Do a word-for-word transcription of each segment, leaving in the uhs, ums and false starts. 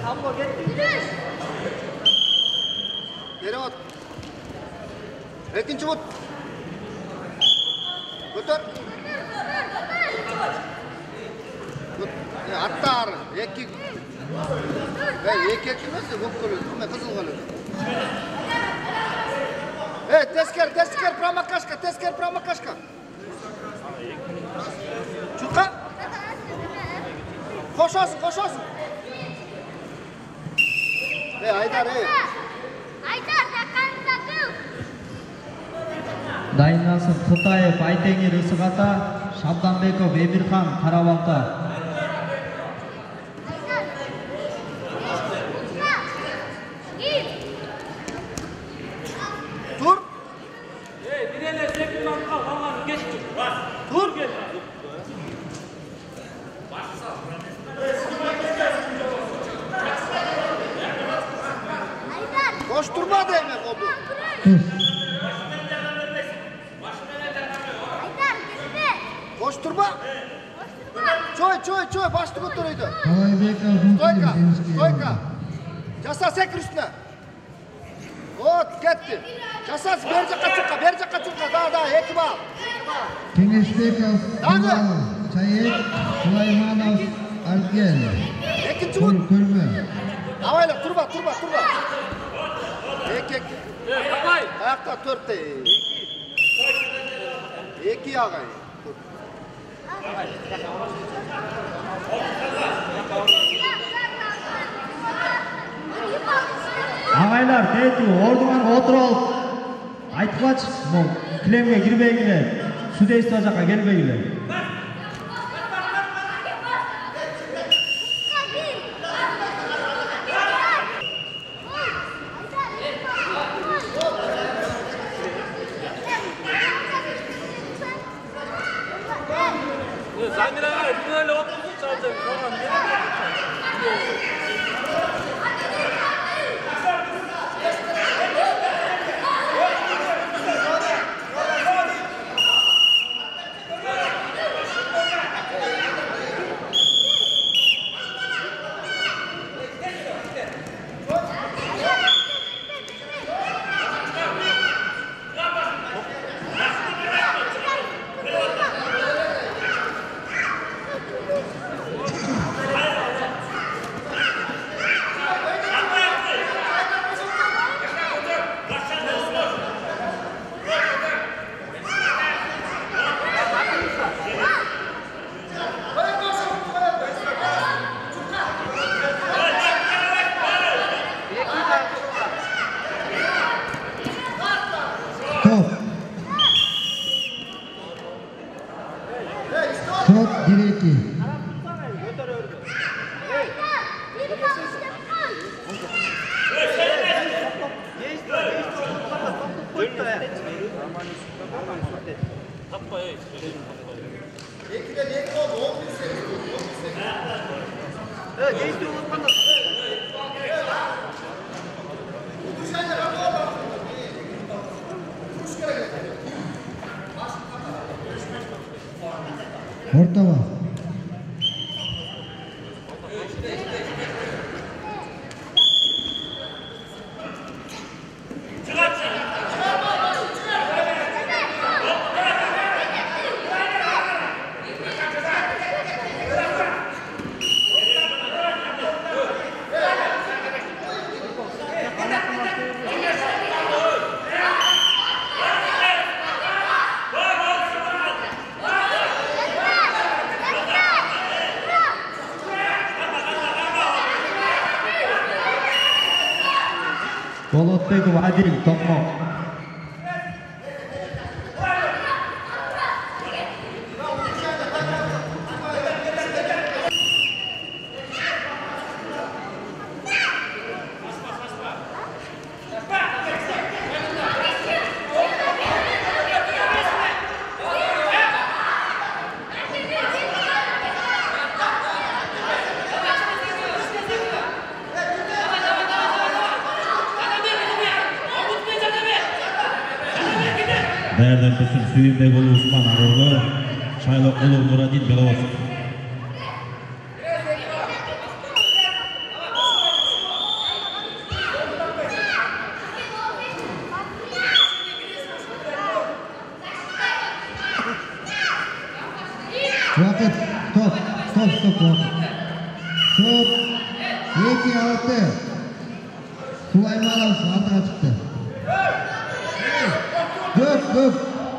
Sambo ketdi. Перевод. Экинчи бут. Көтөр. Аттар эки. Эй, эки эки эмес, көккөлө, кызыл көлө. Эй, тескер, тескер промокашка, тескер промокашка. Чутка. Кошосуң, кошосуң. Эй, Айдар, эй. Айдар, таканса кыл. Дайнасы Кытаев Айтеңир Ысыгата, Шабданбеков Эмирхан Карабалта. Тур. Ey, birene sekund kal, kalanı geç çık. Тур. Boş durma demek oldu. Айдар, кетпе. Boş durma. Çoy, çoy, çoy. Başlı götürüydü. Stойка, stойка. Jasa sekir üstüne. Ot, ketdi. Jasas, beri жаққа çıkka, beri жаққа çıkka. Da, da, eki bal. Кеңешбеков, Чайек, Сулайманов, Алген. Ekinci bul. Көрмө. Avayla, turba, turba, turba. Eki, eki. Ey, Akay. Ayakta törtte. Eki ağay. Ағайлар, тәйті, ордыңан отырып алып, айтқач, кілемге кірбейгілер, судейство жаққа келбейгілер. Zamiraga, böyle oturup çalacak. Tamam, Топ. Шот Диреки. Ортова. Болотбеков Адил Токмо. Даярдан Көсүн Сүйүнбек уулу Усман Арорго, Шайлок уулу Нурадин Беловодск. Vaqt. Stop. Stop, stop vaqt. Stop. ikki olti. Sulaymanov oldiga chiqdi. Ko'p, ko'p.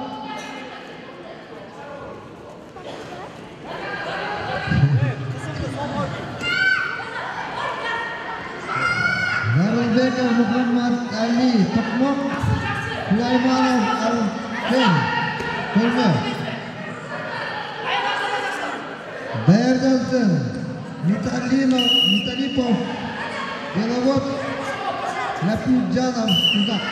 Narilbekov Muhammad Ali To'qmoq. Sulaymanov Al-Fen. Qo'lma. Bayarjonson Mitalino Mitalipov Belovod Lapidjanov Tuzaq.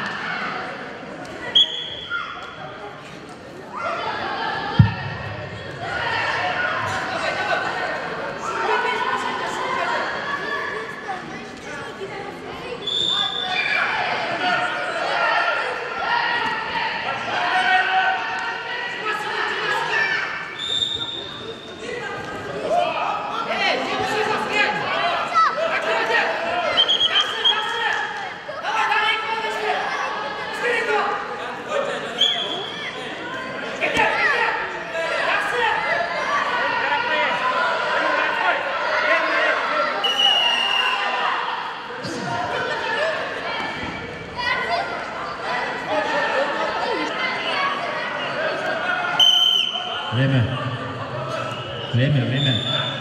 Время. Время, время.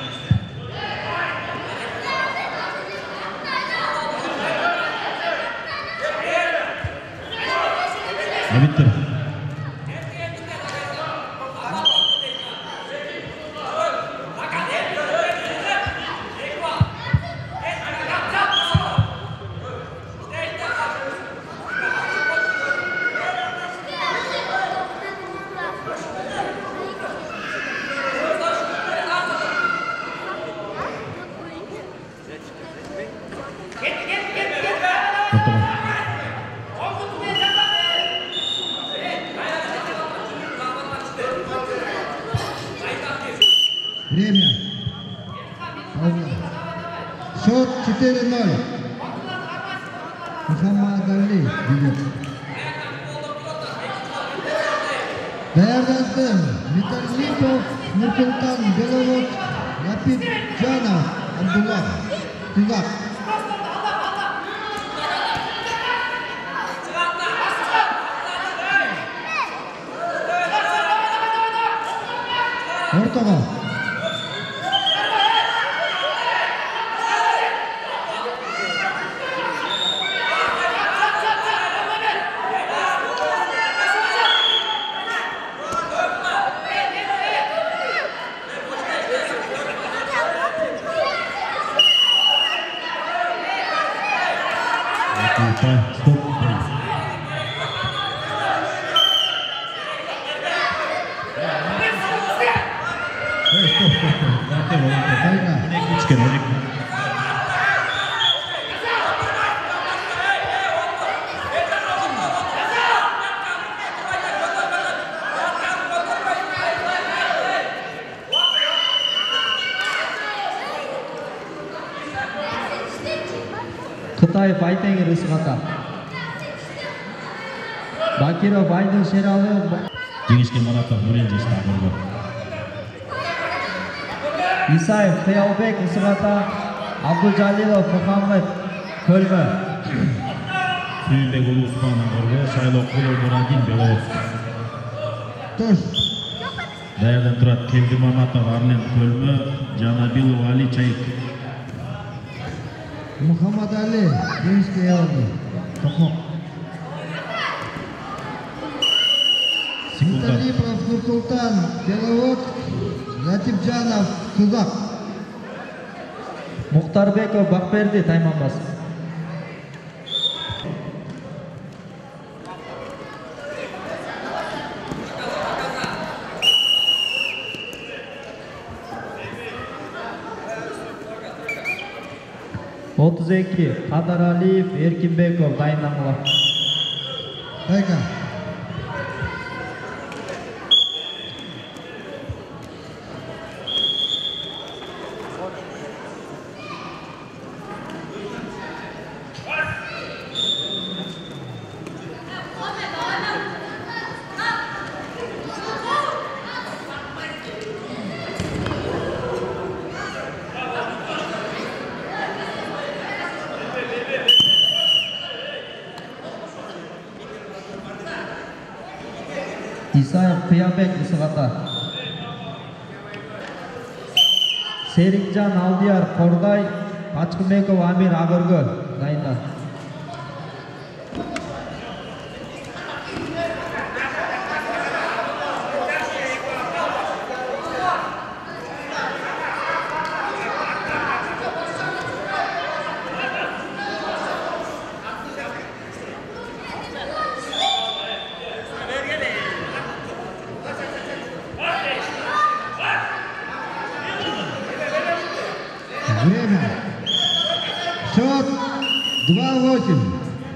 Bitti. Время. Счет четыре ноль. Muhammad Ali ведет. Bayarjonson Mitalipov Nursulton Belovod Lapidjanov Abdullah Tuzaq. O'rtaga. Stop. Қытай Байтеңгер ысқата. Бакиров Байдың Шералы. Жеңишке Маратов Нурен жештағырды. Исаев Қиялбек ысқата. Абдужалилов Мұхаммед Көлмі. Сүйінбек Ұлы Усман ағырды. Шайлоқұлы Мұрадин Беловод. Тош. Даярдан тұрат Келді Маматов Арлен Көлмі. Жанабилов Али Чайық. Muhammad Ali Gençliğe aldı. To'qmoq. Mitalipov Nursulton Belovod Lapidjanov Tuzaq. Muxtarbekov Baqberdi Taymanbas. отуз эки Qadaraliyev Erkinbekov dayınlanmalar. Hayka. Исаев Кыябек Ысыгата. Серикжан Алдияр Кордай, Качкынбеков Амир Агыргы дайында. Время. Счет два восемь.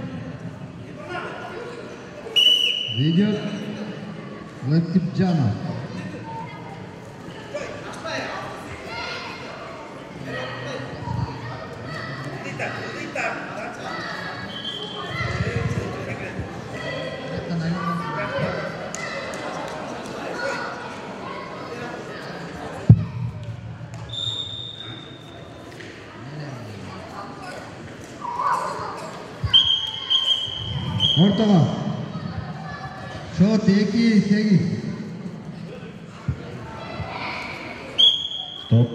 Ведет Латипджанов. Ортаға. Шот екі сегіз. Стоп.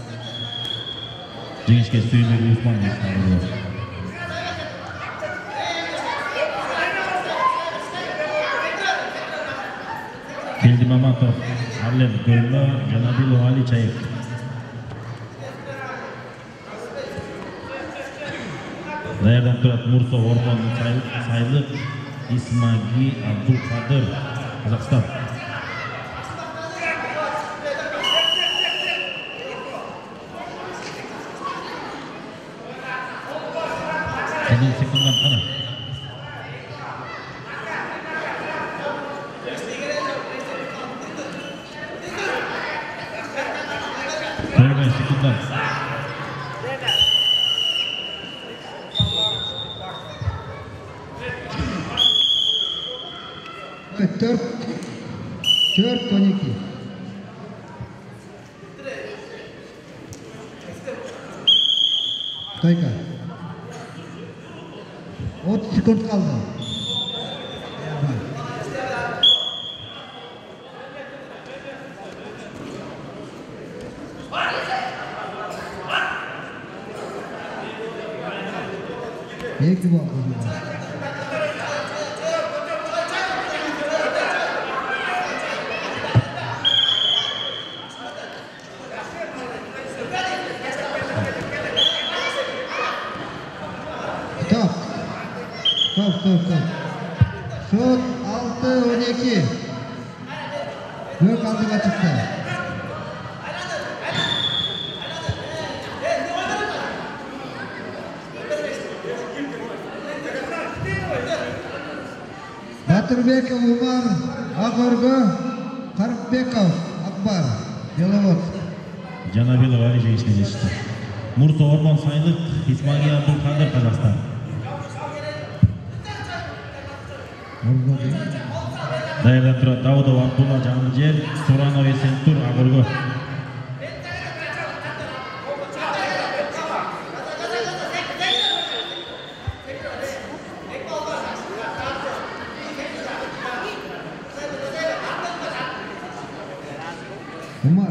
Жеңішке Сүйінбек Усман есін. Келди Маматов, Арлен Көлмө, Жанабилов Али Чайык. Даярдан турат Мурсо Ормон Сайлык, Исмаги Абдулкадыр, Казакстан. Один секундан қана. Көрген секундан. Төрт. Төрт он екі. Тойка. отыз секунд қалды. Екі бол. Стоп. Стоп, стоп, стоп. Шот алты он екі. Дөк алдыға шықты. Батырбеков Умар, Ақорғы, Қарықбеков, Акбар, Беловод. Жанабилов Али жеңісіне жетті. Мурсо Ормон Сайлык, Исмаги Абдулкадыр, Казакстан. Даярдан турат Даудов Абдулла Жанжер, Суранов Есентур, Ақорғы. Умар.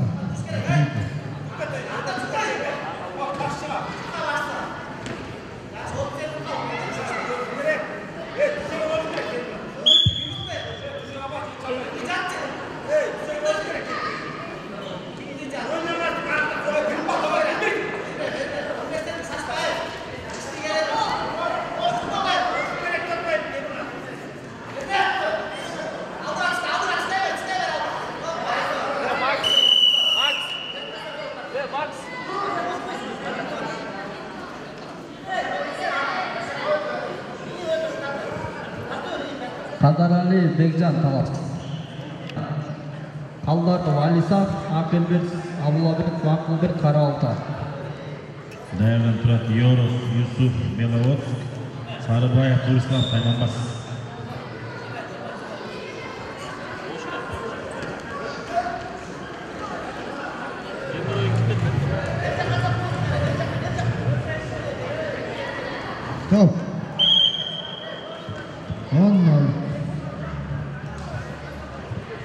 Qadarali Bekjan talab. Qaldarov Alisaf, Aqilbek Abdulabek Vaqilbek Qaraalta. Даярдан турат Yorov Yusuf Беловод, Sarıbayev Turistlar Taymanbas. Стоп. он ноль.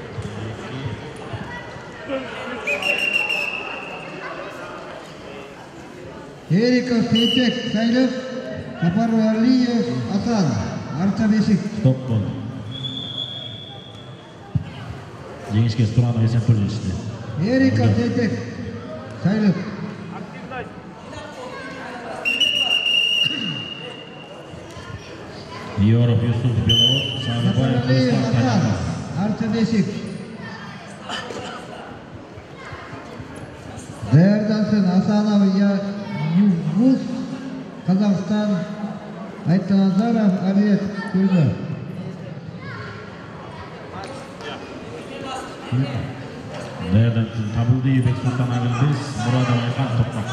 Эриков, Сейтбек, Сайлов, Сапарвалиев, Асан. Арта бешик. Стоп болды. Жеңішке Туранов есен тұр жетішті. Эриков, Сейтбек, Сайлов. Yorov, Yusuf, Belov, Sarıbayev, Сапарвалиев, Ruslan, Асан. Tayanov. Арта бешик. Даярдансын Асанов, Югус, Казахстан, Айтназаров, Арет, Күлді. Даярдан Табылды, Бексултан Агылбес, Мурадов, Айхан, Топмақ.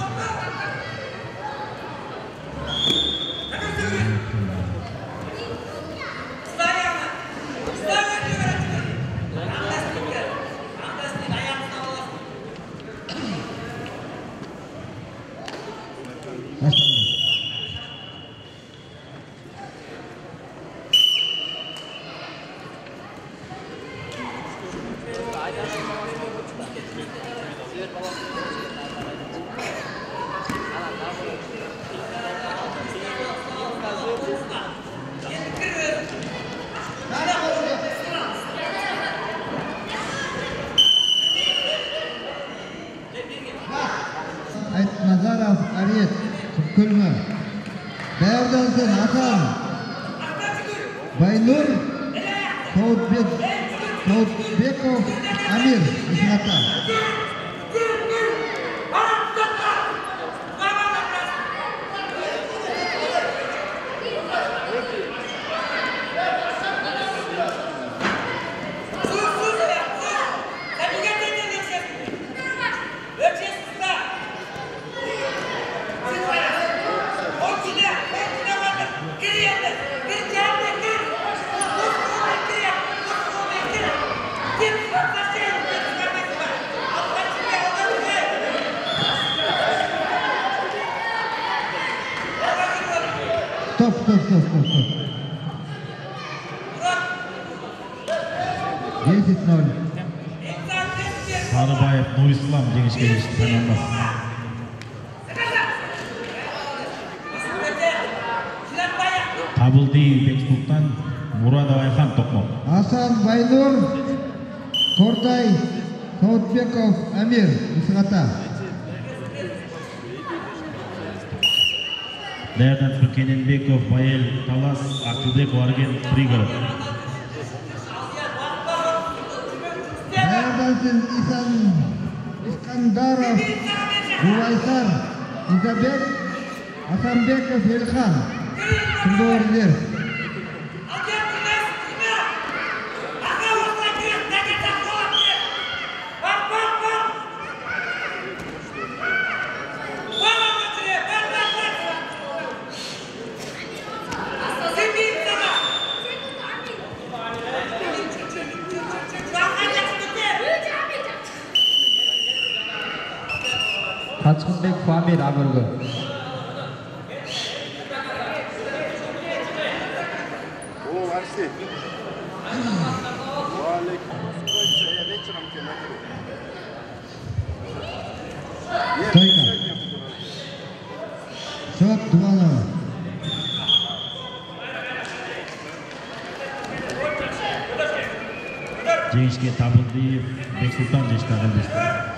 Айтназаров, Арет, Күлмі. Даярдансын Асан, Байнур, Саудбеков, Амир, Исмата. Стоп, стоп, стоп, стоп, стоп. десять ноль. Sarıbayev, Nurислам, жеңішке жетішті Tayanov. Табылды, Бексултан, Мурадов, Айхан, Топмақ. Асан, Байнур, Кордай, Саудбеков, Амир, Исмата. Даярдан Кененбеков, Байел, Талас, Ақылбек, Варген, Пригород. Даярдансын Исан, Искандаров, Гулайсар, Изабек, Асанбеков, Елхан. Кімді орындер? Қачқынбек Фамир Амырғы. О, Арсей. Вечером тебе накрою. Стойка. Счет два ноль. Жеңішке Табылды, Бексултан жетішті Агылбес.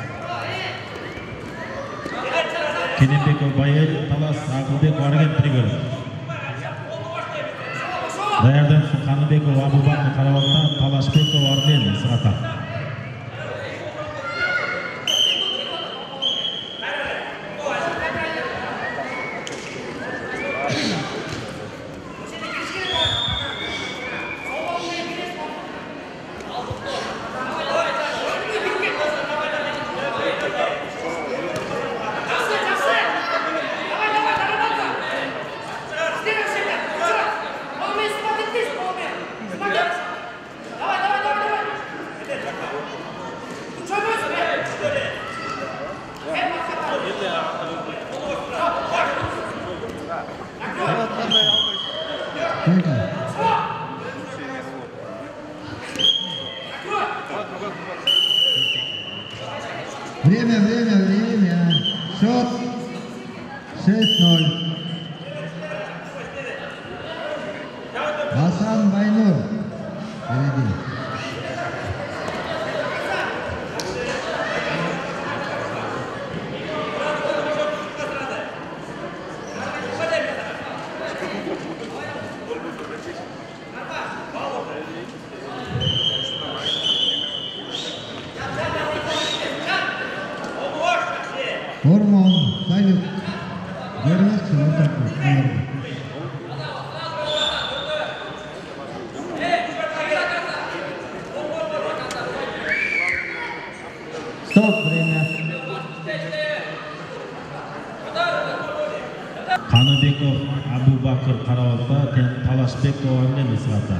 Кененбеков, Байел, Талас, Ақылбек, Варген, Пригород. Даярдан Қаныбеков, Абубакыр, Қарабақтан, Талашбеков, Арлен, Исғата. Время, время, время. Счет шесть ноль. Асан Байнур впереди. Ормон, Сайлик, Гермес, Лутаков. Стоп, время. Qanibekov Abubakir Qarolta, Talashbekov Arlen Isg'ata.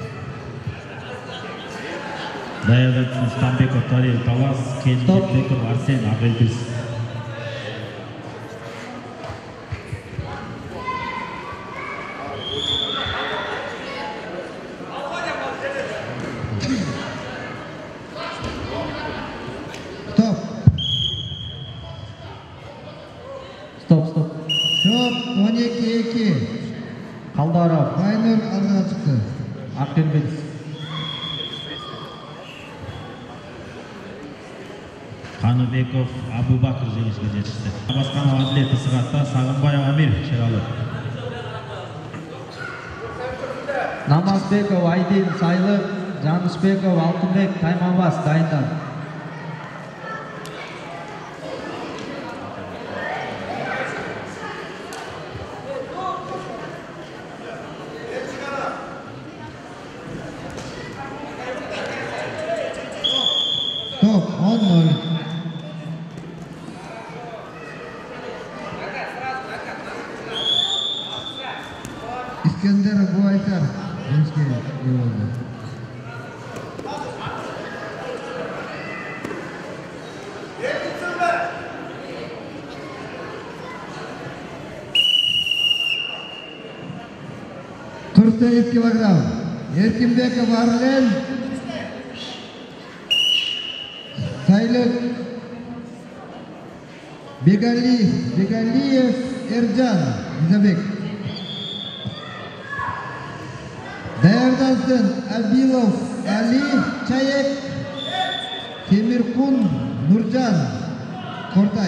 Dayadan Stanbekov Tariyev Talas, Kenjibekov Arsen Abelbis. Стоп. Стоп, стоп. Шоп он екі екі. Қалдаров, Байнур алға шықты. Ақбербек. Qanibekov Abubakir жеңіске жетті. Абасқанов Адлет Isg'ata, Sағынбаев Амир Шералы. Намазбеков Айдин Сайлық, Жанышбеков Алтынбек Тайманбас дайындан. Стоп он ноль. İskender Буайтар жеңіске ие болды. қырық сегіз килограмм. Еркинбеков Арлен, Сайлық, Бегали, Бегалиев Эржан Изабек. Даярдансын Абилов Али Чаек, Темиркун Нуржан Кортай.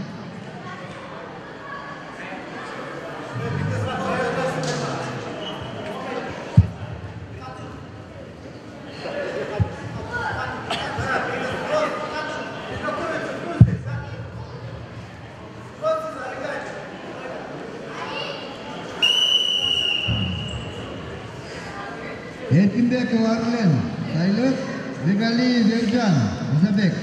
Еркинбеков Арлен, Сайлық, Бегалиев Эржан Изабек.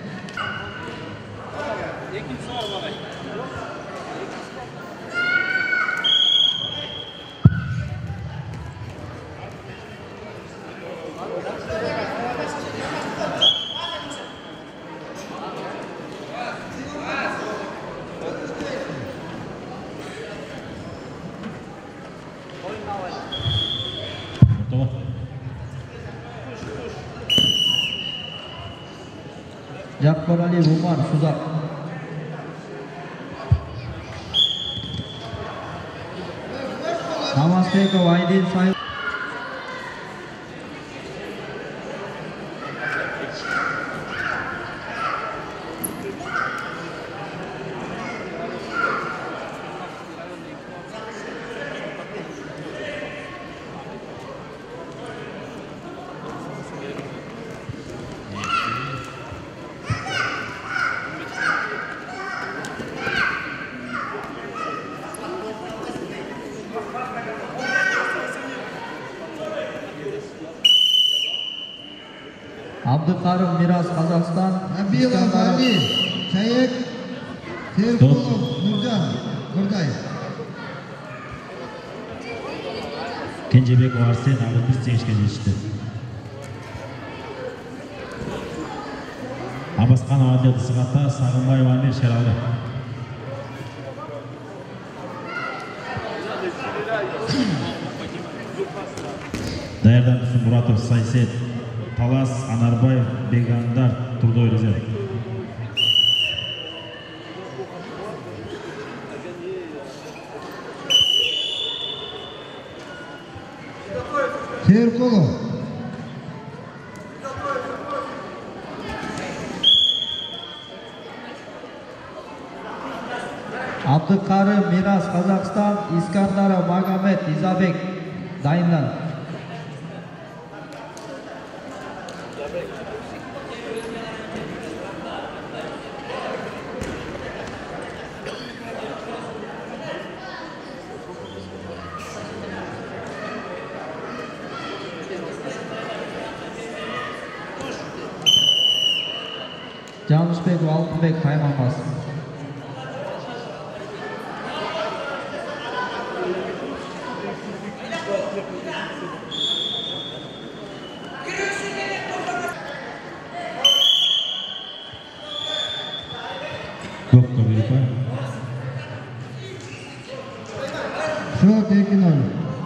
Жаппаралиев Умар Сузак. Намазбеков Айдин Сайлық. Абдыкарым Мирас Қазақстан. Абилов Али Чаек, Серкулов Нуржан Кортай. Kenjibekov Arsen Abelbis жеңіске жетті. Абасқанов Адлет Isg'ata, Sағынбаев Амир Шералы. Даярдан Muratov Сайсет, Талас Анарбаев Бегандар Трудой резерв. Беркулов. Абдыкарым Мирас, Казакстан. Искандаров Магомед Изабек, дайындан. Жанышбеков Алтынбек Тайманбас. Kopka Vilpa. Счет iki nol.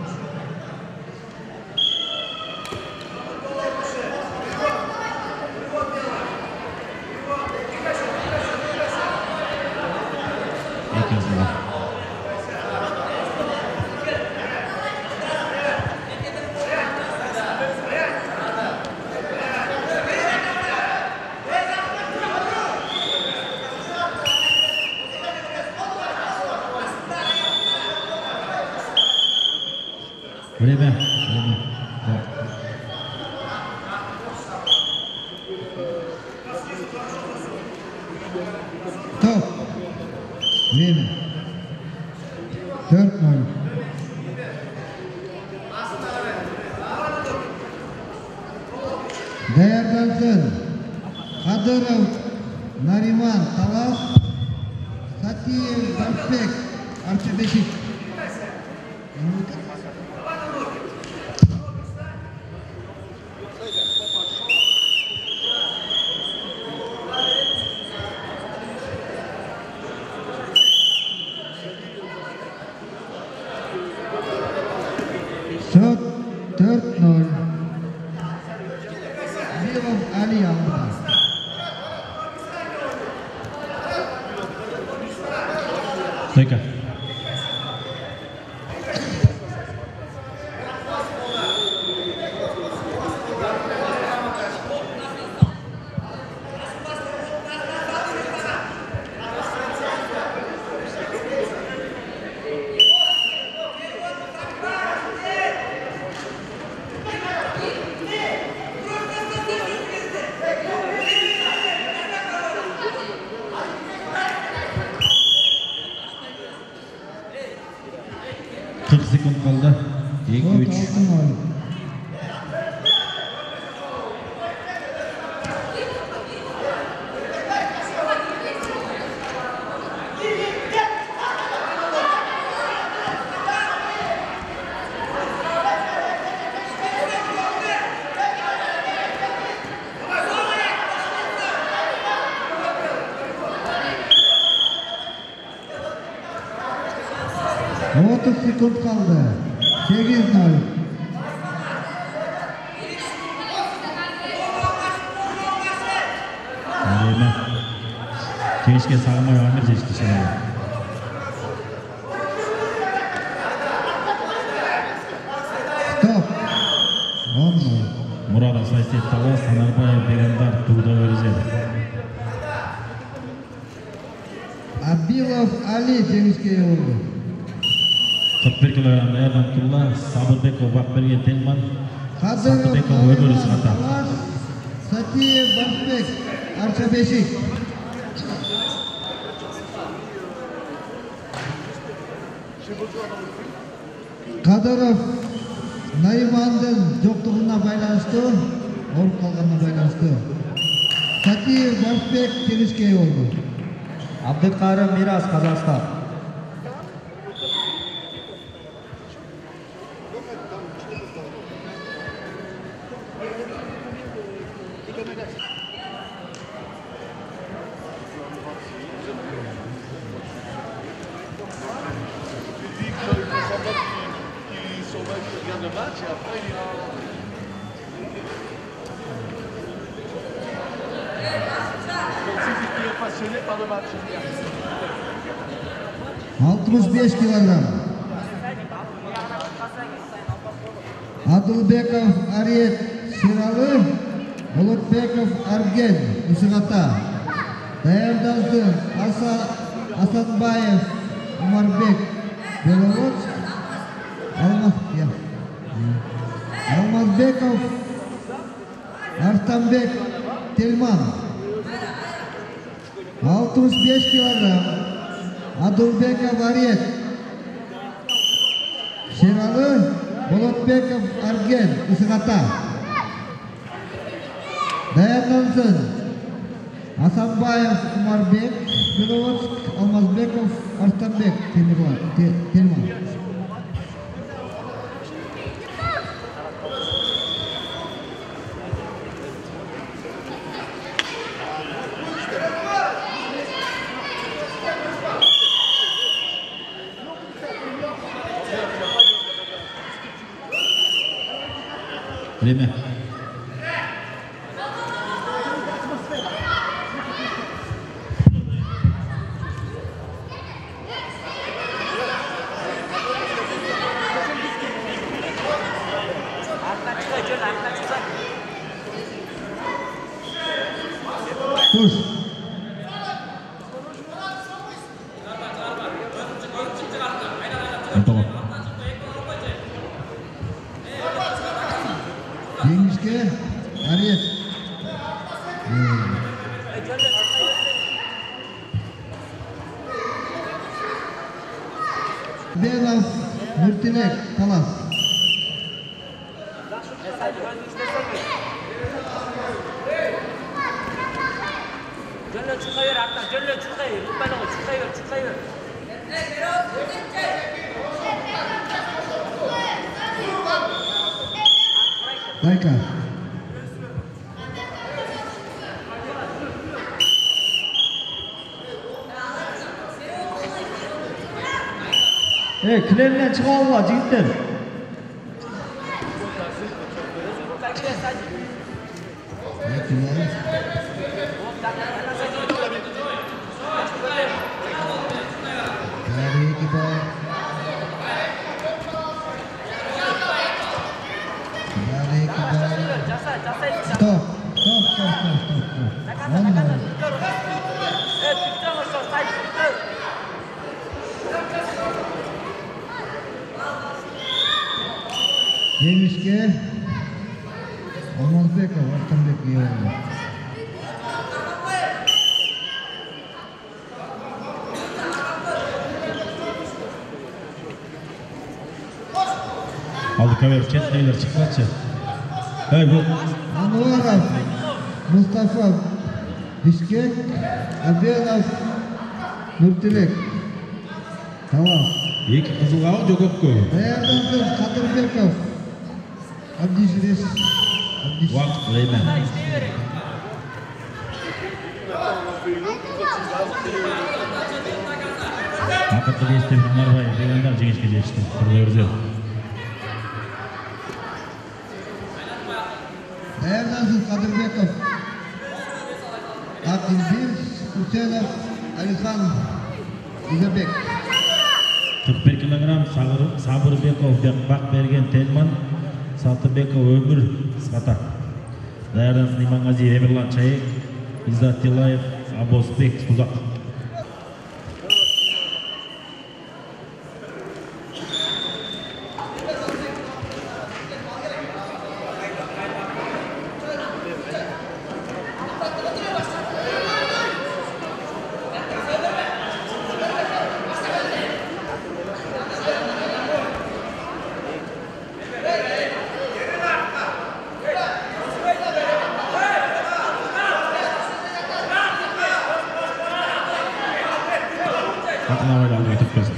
Время. Время. Да. Стоп. Время. Dört nol. Dayandansın. Kadırov, Nariman, Talas, Satiyev, Barspek, Arçabeşik. Счет dört nol. Bilov Ali aldı. Stойка. qirq sekund qoldi. ikki uch. olti nol. otuz sekund kaldı. sekiz nol. Время. Keyishga Sag'moy Amir yetishadi. Stop. on nol. Murodov Sayset Talas, Sanarbayev Begandar Tug'da o'rizadi. Abilov Ali jengishga yo'l oldi. qirq bir kilogramda Erdamtulla, Saburbekov Bakbergen Tengman, Kadırov, Saburbekov o'rg'ili sig'ata. Talas, Satiyev, Barspek, Arçabeşik. Kadırov Nayman'ın жоқтығына байланысты, olup kalganına байланысты. Satiyev, Barspek jengishga yo'l oldi. Abdыкарым Мирас, Казакстан. altmış beş kilogram. Адылбеков Арет Шералы, Болотбеков Арген Исығата. Даярдансын Асанбаев Умарбек Беловодск. Алмазбеков Артамбек Тельман. алтымыш беш килограмм. Адылбеков Арет Шералы, Болотбеков Арген Исығата. Даярдансын Асанбаев Умарбек Беловодск, Алмазбеков Артамбек Тельман. Время. Туш. Готово. Жеңішке Арет. Бенов Нұртилек Талас. Жөнлө чыкайбер, артынан жөнлө чыкайбер, укпайдыгы чыкайбер, чыкайбер. Дайка. Ey, kilemden çıkarlar jigitler. Dari kita. Dari kita. Stop. Stop, stop, stop, stop, stop. One more. Э, 뒷장을 써, 사이드 뒷장. Жеңішке Алмазбеков Артамбек ие болды. Алдыкабер кеткейлер чыккачы. Эй, бул. Ануаров Мустафа Бишкек, Абенов Нұртилек Талас. Эки кызылгабы жок көпкө. Даярдансын Кадырбеков Абдижирес. Вакыт время. Акыркы беште Мамарбаев Бегандар жеңишке жетишти. Кыргыздар. Даярдансын Кадырбеков Акилбир Усенов Алихан Изабек. кырк бир килограмм Сабырбеков Бакберген Тельман, Салтыбеков Өмүр Сыгата. Даярдансын Иманғазиев Эмирлан Чайек, Иззат Тилаев Абосбек Сузак. Акынабайды алдыга түрткөзүп.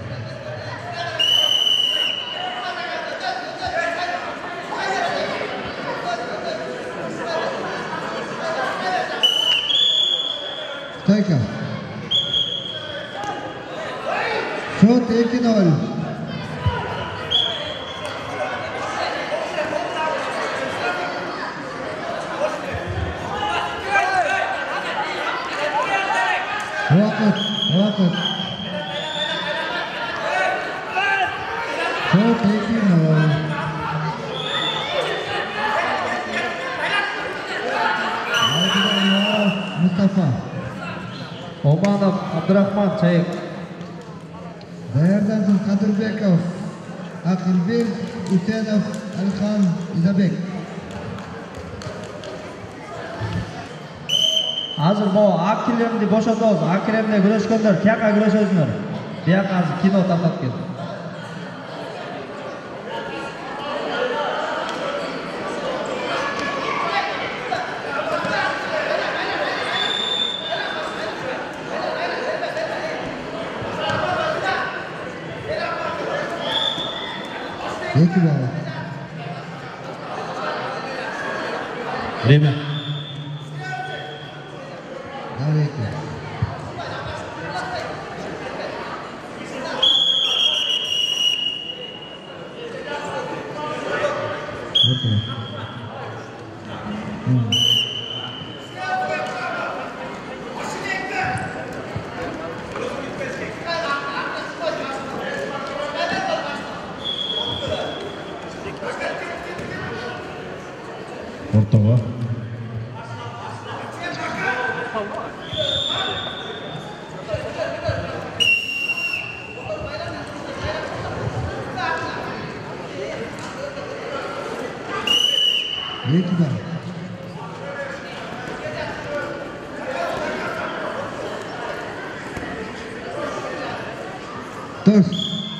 Стойка. Счет екі ноль. Вакыт, вакыт. Счет екі ноль. Abdurrahman. Omanov Abdurrahman Çayık. Daярдансын Qadirbekov, Aqilbek, Usenov, Alxon Izabek. Hazır bu akillerinde boşatıyoruz. Akillerinde güreşkenler, kiyaka güreşiyorsunlar. Biyaka hazır kino tapat geldi. Peki baba. Время. Давай. Вот. Ортого. Peki baba. Toş.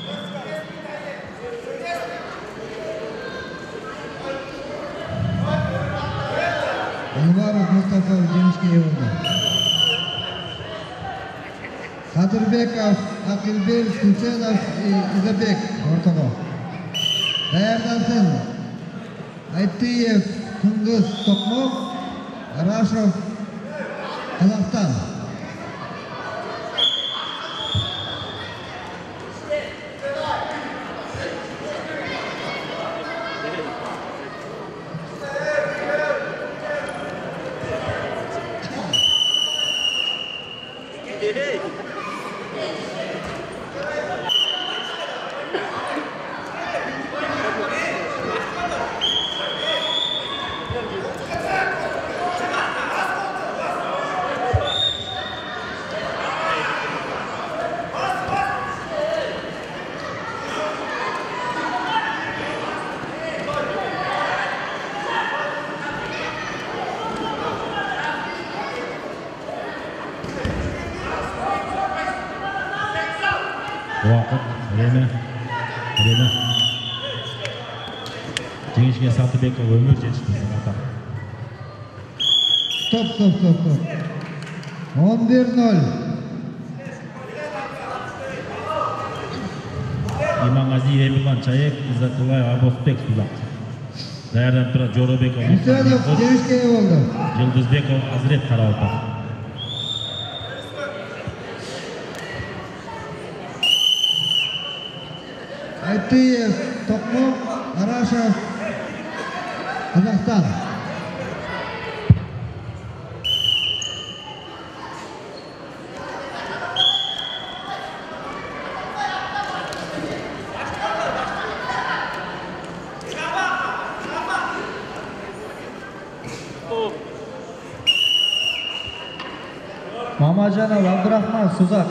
Anvarov Mustafa jеңишке ие болды. Qadirbekov, Aqilbek, Usenov, Izabek ортого. Daярдансын Айтиев, Туңгыз, Токмок, Рашев, Қазақстан. Vaqt, время, время. Жеңишке Сатыбеков өмір жетішті сағата. Стоп, стоп, стоп, стоп. он bir nol. Иманғазиев Эмилхан Чайек, Иззатуллаев Абосбек Сузак. Daярданып тұрған Жоробеков, Уsenov жеңишке ие болды. Жылдызбеков, Азырет Қарауылтақ. Айтиев, Токмок, Арашев, Қазақстан. Mamajanov Abdurrahman Suzak.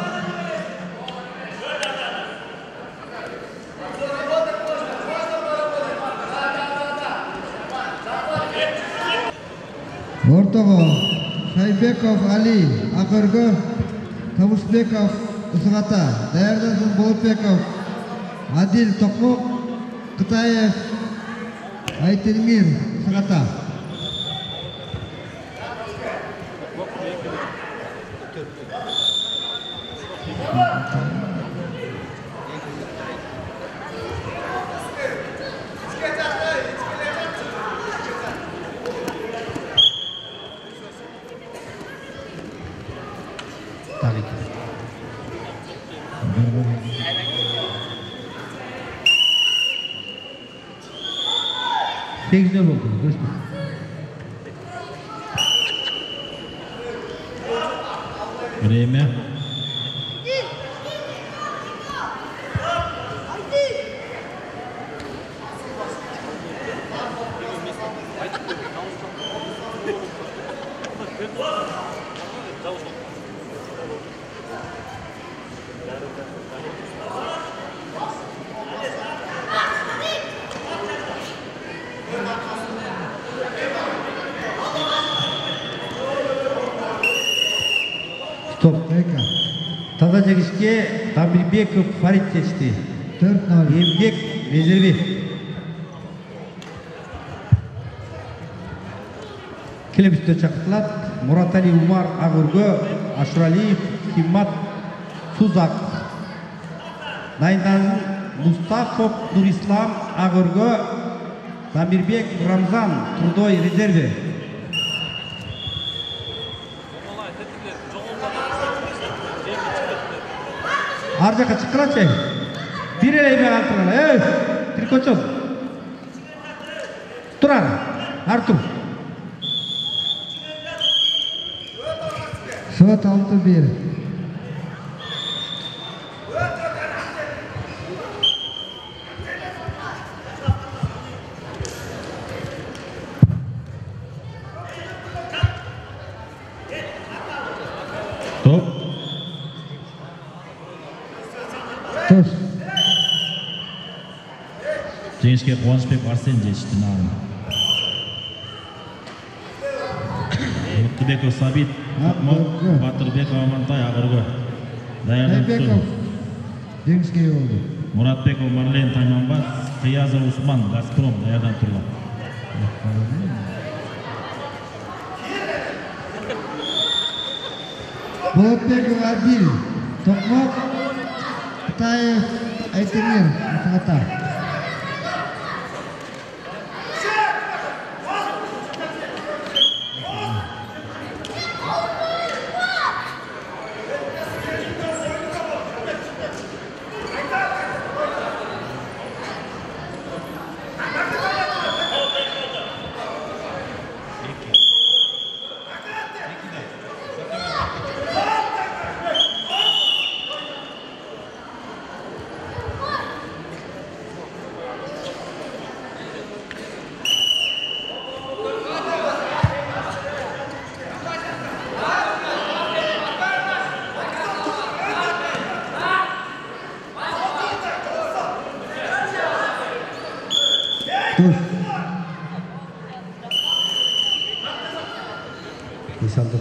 ортого Шайбеков Али, Ақырғы, Табышбеков Усығата. Daярдансын Болотбеков, Адил Токмок, Қытаев, Айтелмир Усығата. sekiz nol oldu. Görüşmek. Время. Orada jegişke Tabirbekov Farid geçti. dört nol. Emgek Bezirbi. Kelip üstü çakıtlat. Muratali Umar Agurgo, Aşuraliyev Himmat Suzak. Dayından Mustafov Nurislam Agurgo, Tabirbek Ramzan Trudoy rezervi. Arjaka çıkıraçay. Bir eleyme altına. Ey! Trikoçoz. Turar. Artur. Şut altı bir. Top. Toş. Жеңишке Кубанычбек Арсен жетишти наам. Муктубеков Сабит, Батырбеков Амантай Агыргы. Даярдын Айбеков. Жеңіске oldu. Muratbekov Марлен Тайманбас, Кыязов Усман Газпром даярдан турган. Болотбеков Адил. Токмок. Кытаев Айтемир. Мухата. Toş. Misalda.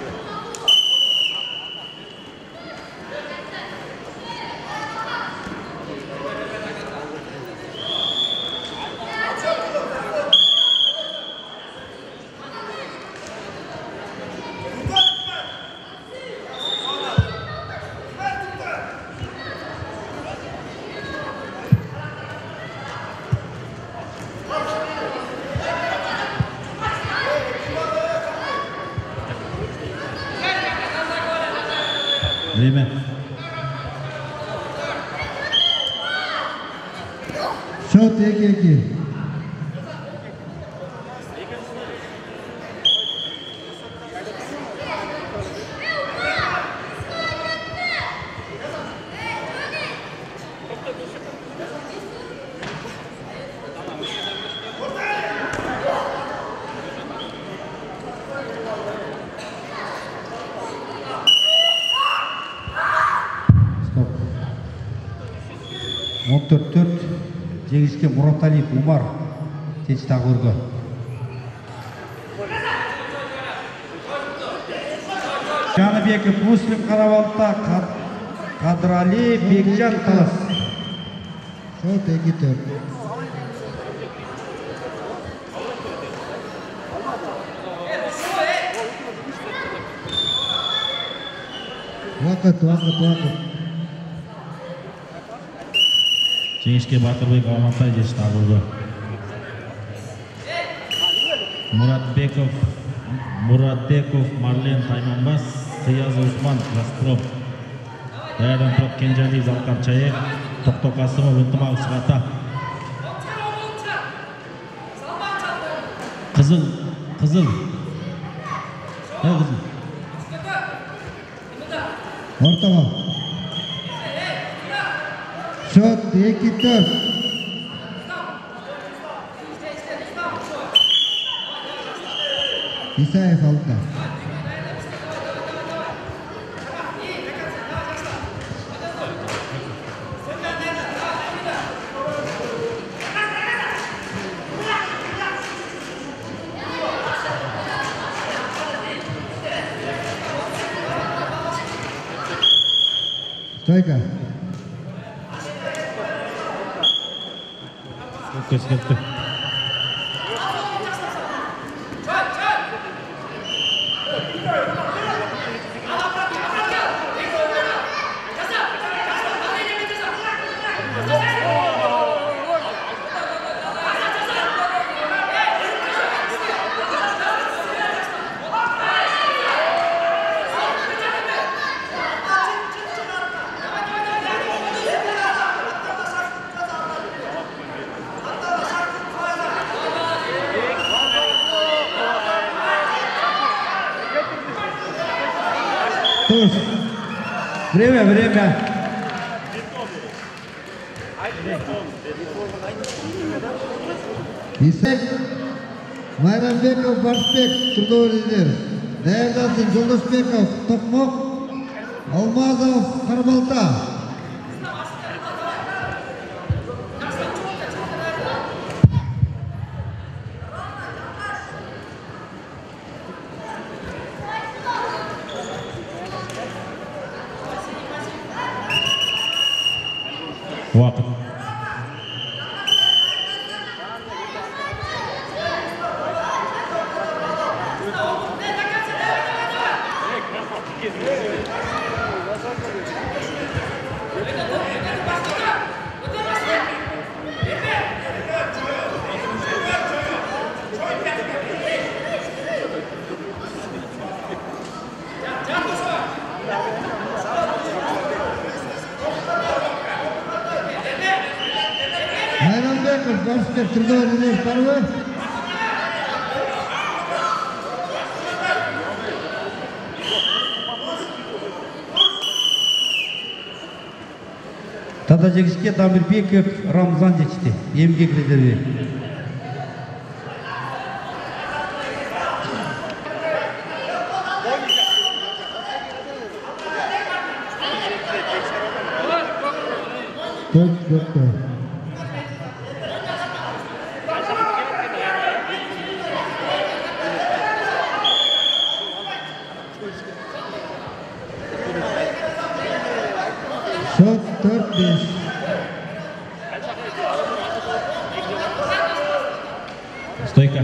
Время. Şut iki iki. он төрт төрт. Жеңишке Murataliyev Umar Keçti Agurgo. Janibekov Muslim Qaravotda Qadrali Bekjan Talas. Şut iki dört. Vakit vakit vakit. Жеңишке Батырбек Амантай жетишти Агыргы. Muratbekov Muratbekov Марлен Тайманбас, Кыязов Усман Газпром. Даярдан турат Кенжалиев Залкар Чаев, Токто Касымов Ынтымак Сыгата. Кызыл, кызыл. Э, кызыл. Ortama. Şut iki dört. İsaev altta. Стойка. Көскетті. Туз. Время, время. Исек. Майрамбеков, Барсбек, трудовой лидер. Даярдансын Жолдошбеков, Токмок, Алмазов, Карбалта. Уақыт. Майрамбеков, Барсбек, трудовой лидер, первый. Тада жегішке Дамирбеков, Рамзан жетішті. Емгек лидері. Точ, доктор. Шот төрт беш. Стойка.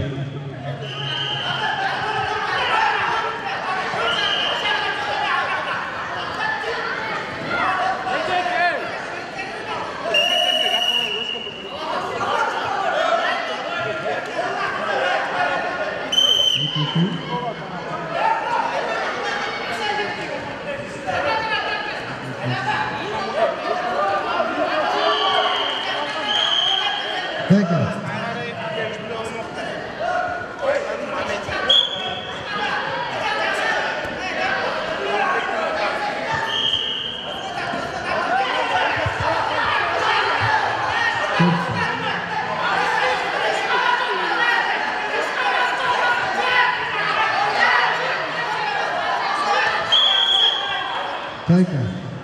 Стойка. Стойка.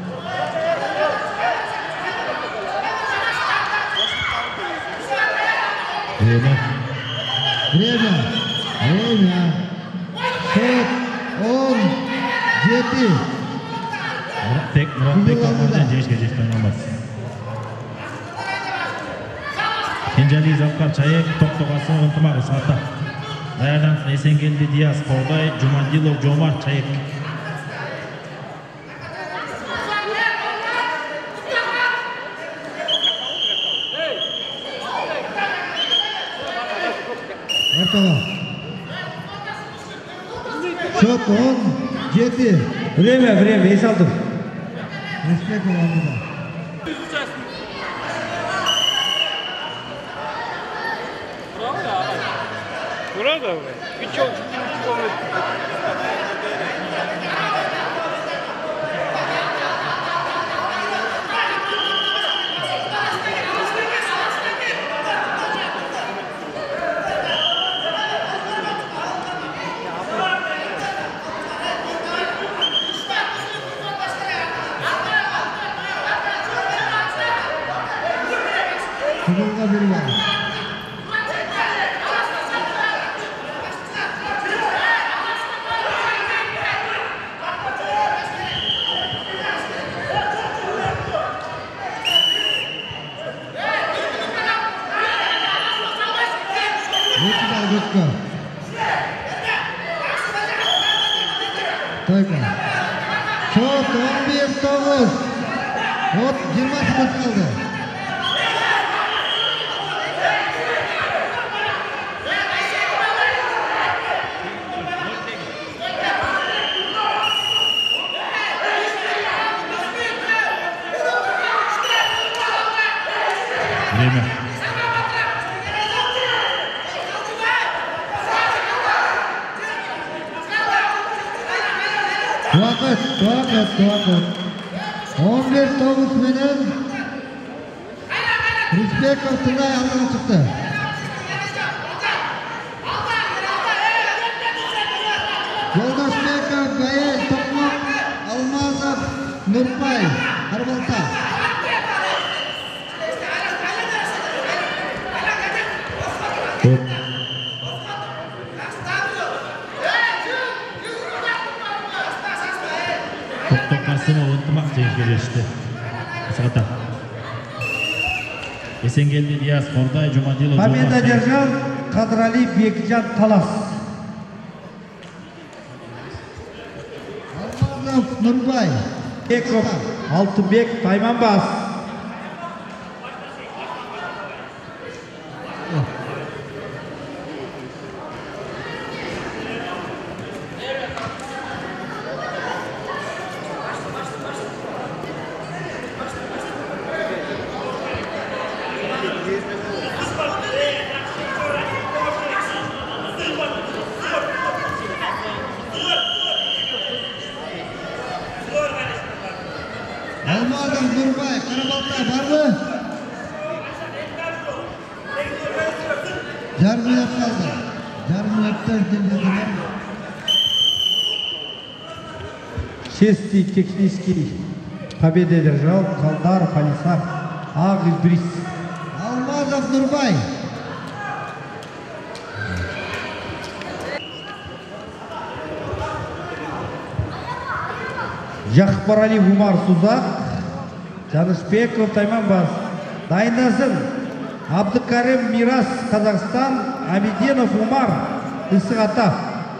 Время. Время. Время. Шот он жети. Тек Мұратбек Алмаздан жеңіске жетті ойнамас. Кенжали Завкар Чаек, Тоқтоғасы ынтымағы сағатта. Даярдансын Есенгелді Диас, Қордай, Жумандилов, Жомарт Чаек. Ортаға. Шот он жети. Время, время, ес алдым. Респеков алдыда. Burada mı? Üç yol, üç yol. Futbolga birga. Стойка. Шот он беш тоғыз. Вот жиырма секунд қалды. Время. Vaqt, vaqt, vaqt. он беш тоғыз менен Рысбеков Тынай алға çıktı. Жолдашбеков, Гаел, Токмок, Алмазов, Нурбай, Арбалта. Топ. Топ Қасымов ынтымақ жеңгелешті. Сағата. Есенгелді Диас, Қордай, Жумадилов, Победа держал Қадырали Бекжан Талас. Алмазов, Нурбай. Беков, Алтынбек, Тайманбас. Алмазов, Нурбай, Қарабалта барды. Жарым минут қалды. Жарым минуттан келділер. Честный технический победа держал Қалдаров Алисар Ағызбрис. Алмазов, Нурбай. Жақпарали Умар Сузақ, Жанышбеков Тайманбас. Дайындасын Абдыкарим Мирас Қазақстан, Абиденов Умар Исығата.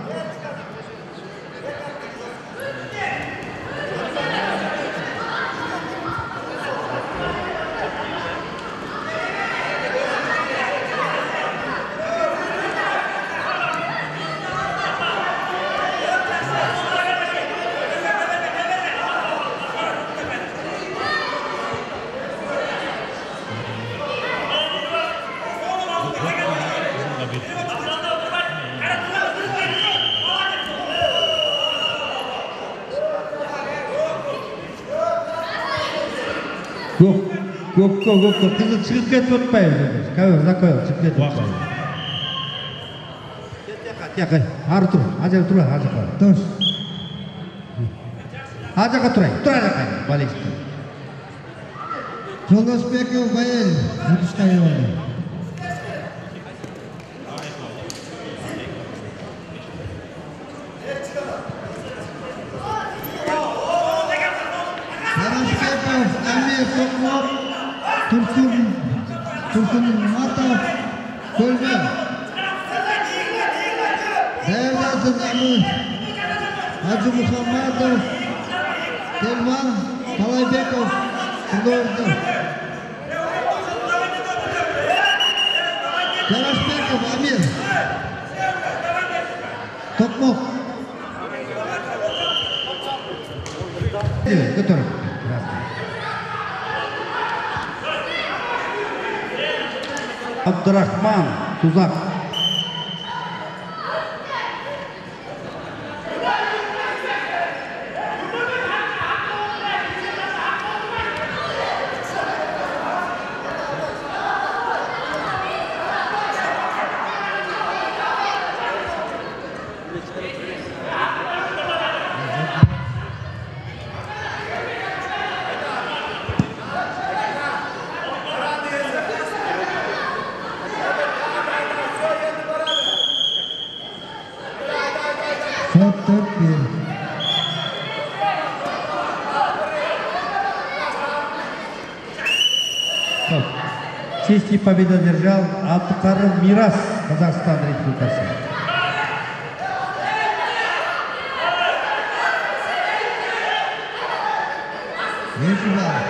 Көк, көкке, көкке, қызы шығып кетіп өтпайыз. Кәуір, закойыл, шығып кетіп өтпайыз. Яқай, ары тұр, ажағы тұр, ажаққа. Дұрыс. Ажаққа тұрай, тұр ажақай, балейсті. Жолдашбеков, Гаел, ұтысқа елді. Жарашбеков, Амир, Токмок, Турсун, Турсун Матов, Көлбен. Devlet'in Amir, Hacı Muhammadov, Telman, Talaybekov, Kudordu. Jarashbekov, Amir, Tokmok. Götür. Abdurrahman Tuzak. Шот төрт bir. Честный победа держал Абдыкарым Мирас, Казахстан Республикасы. екі балл.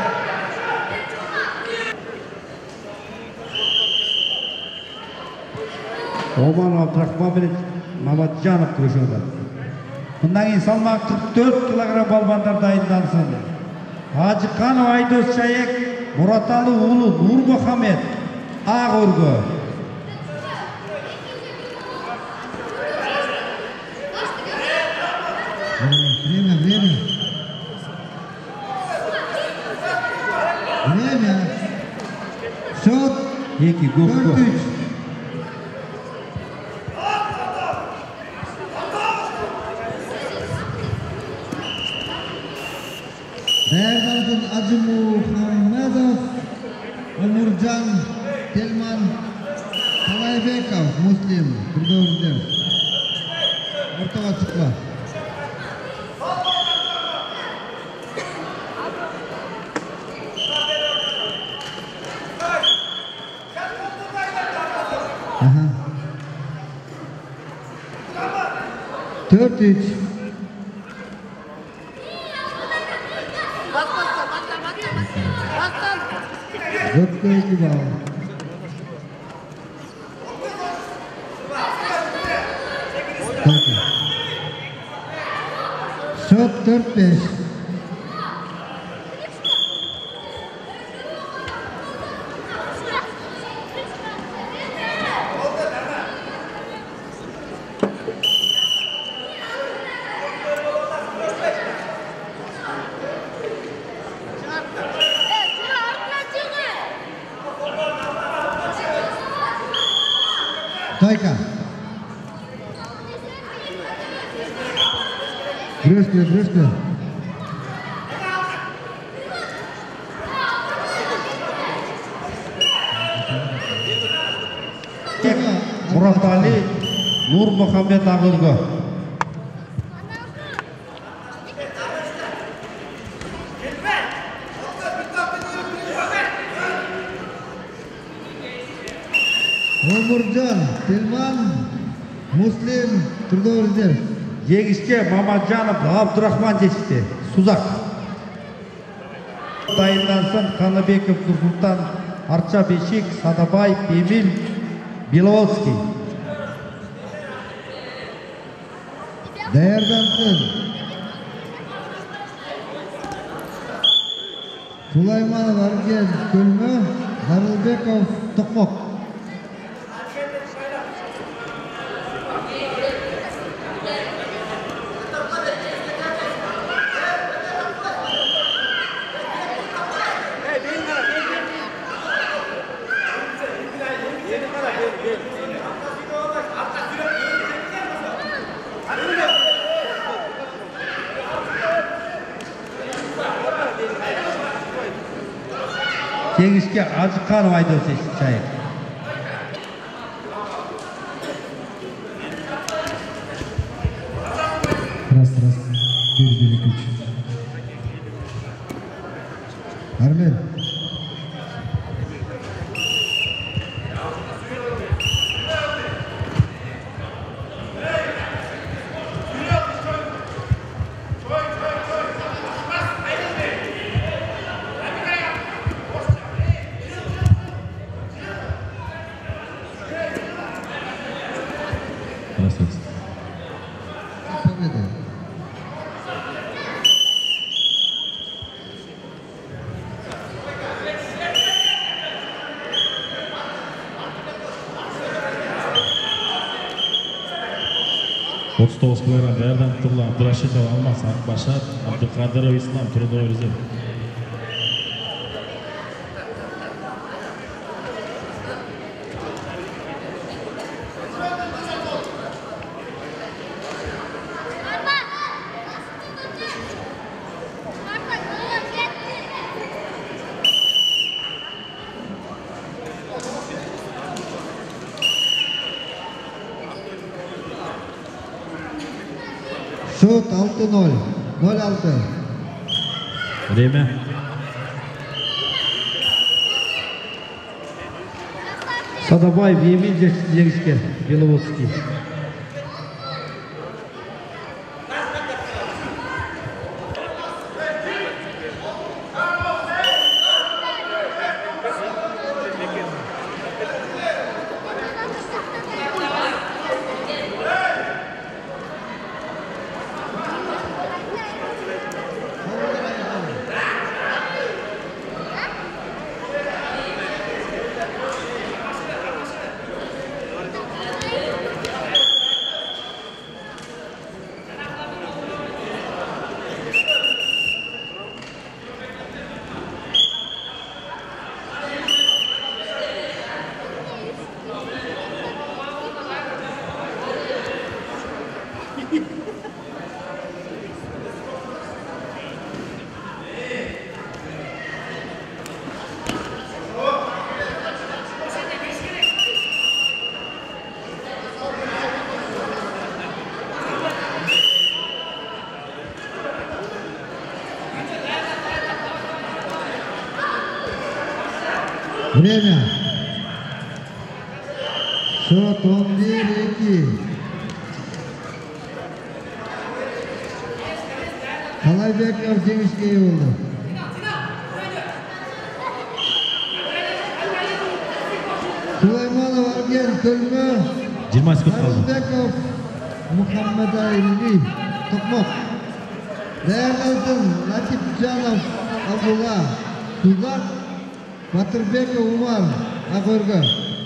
Оман Абдрахманович Маматжанов күреседі. Бұндан кейін салмақ қырық төрт килограмм балбандар дайындансын. Ажықанов Айдос Шайек, Мұраталы ұлы Нұрмұхамед, Ақ өргі. Время, время. Время. Счет. Екі көпкі. төрт үш. Dayagalgın Acımuhamedov, Umurcan Telman Talaybekov, Muslim, Kurdovuzlar. Ortaga çıkma. Aha. dört üç. Dörtte iki bal. Şut dört beş. Тойка. Брюшка, брюшка. Мұраталы Нұрмұхамед Ағырғы. Umurcan Telman, Muslim, Kurdovuzlar. Жегішке Мамаджанов Абдурахман жешті. Сузақ. Дайындансын Қаныбеков Нұрсұлтан, Арча Бешик, Садабай, Эмиль, Беловодский. Dayagalgın Sulaymанов Арген Көлмө, Дарылбеков Тоқмок. Жегішке Ажықанов Айдос Шайек. Раз, раз. Перебили ключ. Армен. Победа. отуз тогуз килограмм даярданып турган Абдурашидов Алмаз Акбашар, Абдыкадыров Ислам Кurdovuzlar. Счет алты ноль. ноль алты. Время. Садабаев Эмиль жегішке Беловодский. Время. Счет он bir iki. Қалайбеков жеңіске ие болды. Сулайманов Арген Төлмө. жиырма секунд қалды. Қалайбеков Мұхаммедайли Тоқмок. Даярдалсын Латипжанов Абдулла Тузак. Батырбеков Умар Ақөргі.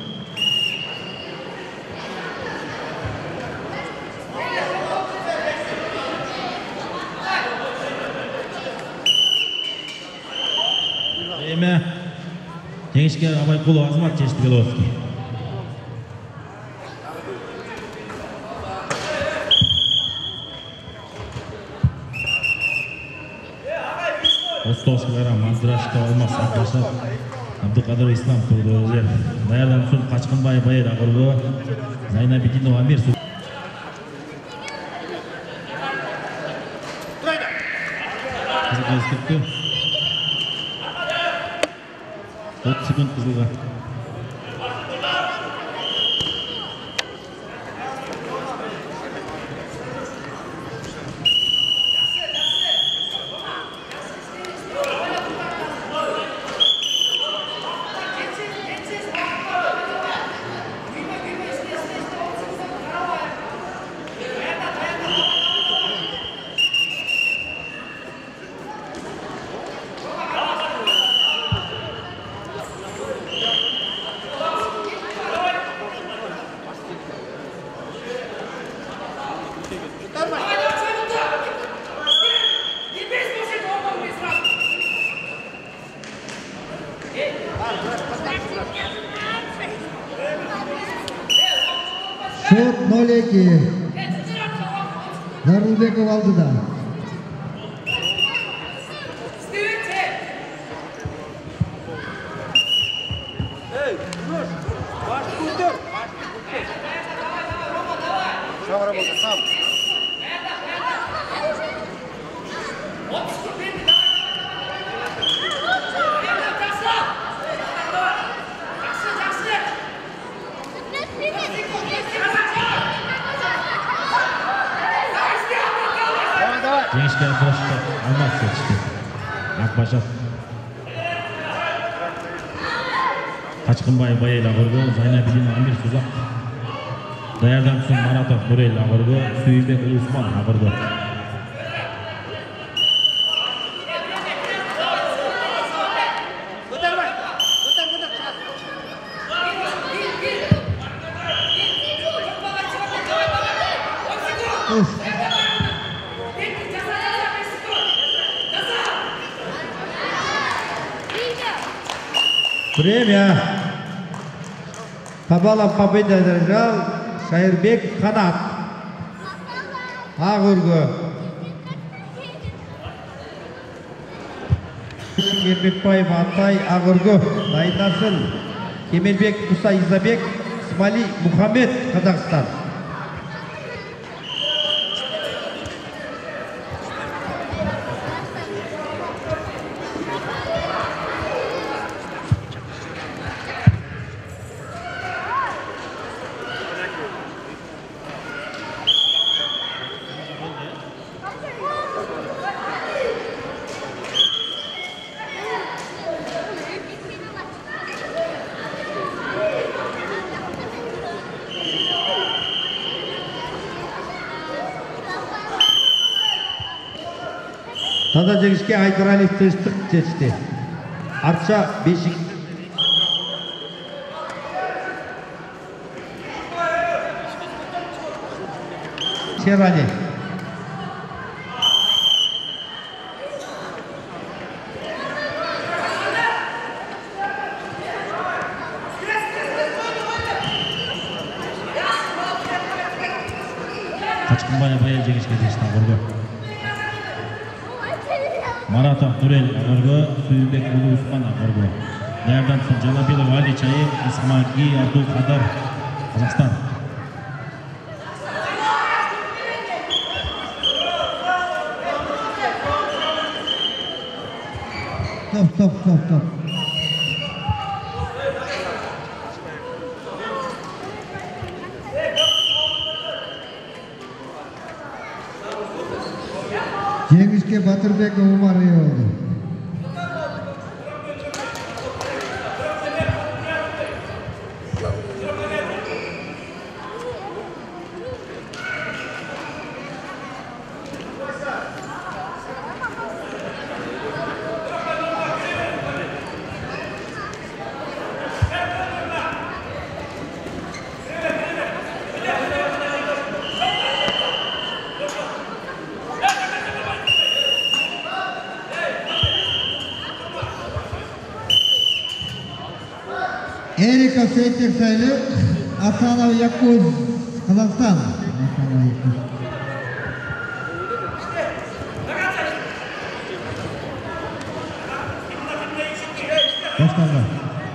Время. Жеңішке Абайқұлов Азамат Чештігеловский. Остовскілері Манзырашқа Алмас Ақашат, Абдықадыр Ислам тұрды өзер. Даярдан сұн Қачқынбай Байыр Ақырғы, Зайнабидинов Амир сұн. Қызылға ескертті. отыз секунд қызылға. Счет ноль iki. Дарылбеков алдыда. Эй, Юж, башты көтер. Сам работа, сам. Жеңішке Абдырашқа Алмас Чештігеловский. Ақбашат. Қачқынбай Байыр Ақырғы, Зайнабидинов Амир Сузақ. Даярдан сұн Маратов Нұрел Ақырғы, Сүйінбек Усман Ақырғы. Көтер бай. Көтер, көтер, шығар. Үш. Время. Кабалов победа одержал Шайырбек Қанат. Ақөргі. Ермекбаев Атай Ақөргі. Дайындасын Кемелбек Мұса Изабек, Смали Мұхаммед Қазақстан. Тада жеңішке Айдыралиев Тыстық жетішті. Арша бешік. Шерали. Қачқынбай Байыр жеңішке жетішті Ақырғы. Маратов Нұрел Ақырғы, Сүйінбек Усман Ақырғы. Даярдан сұн Жалабилов Али Чайым, Исмаги Абдулқадар Қазақстан. Стоп, стоп, стоп, стоп. Батырбек Умар ие болды. Эрика Сейтек Сайлы, Асанов Якуз, Қазақстан. Башталды.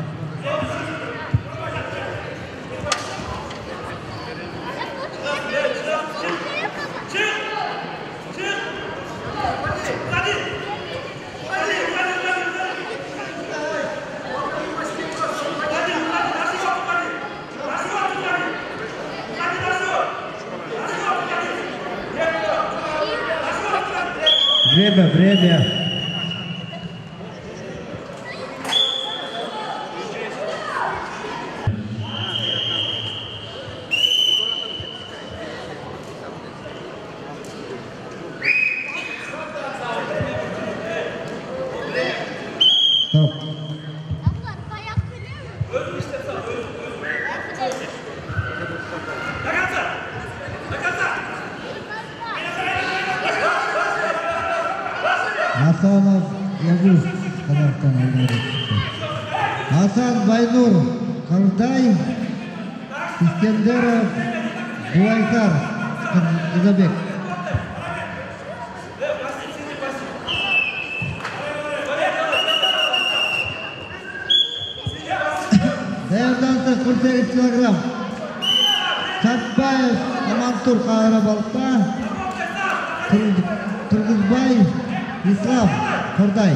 Время, время. Стоп. Асанов Ягуз, Қазақстан алды. Асан Байнур, Қырдай, Искендеров, Буайсар, Изабек. Даярданса қырық сегіз килограмм. Сартбаев, Амантур Қарабалықта, Тұрғызбай, Ислам, Қырдай.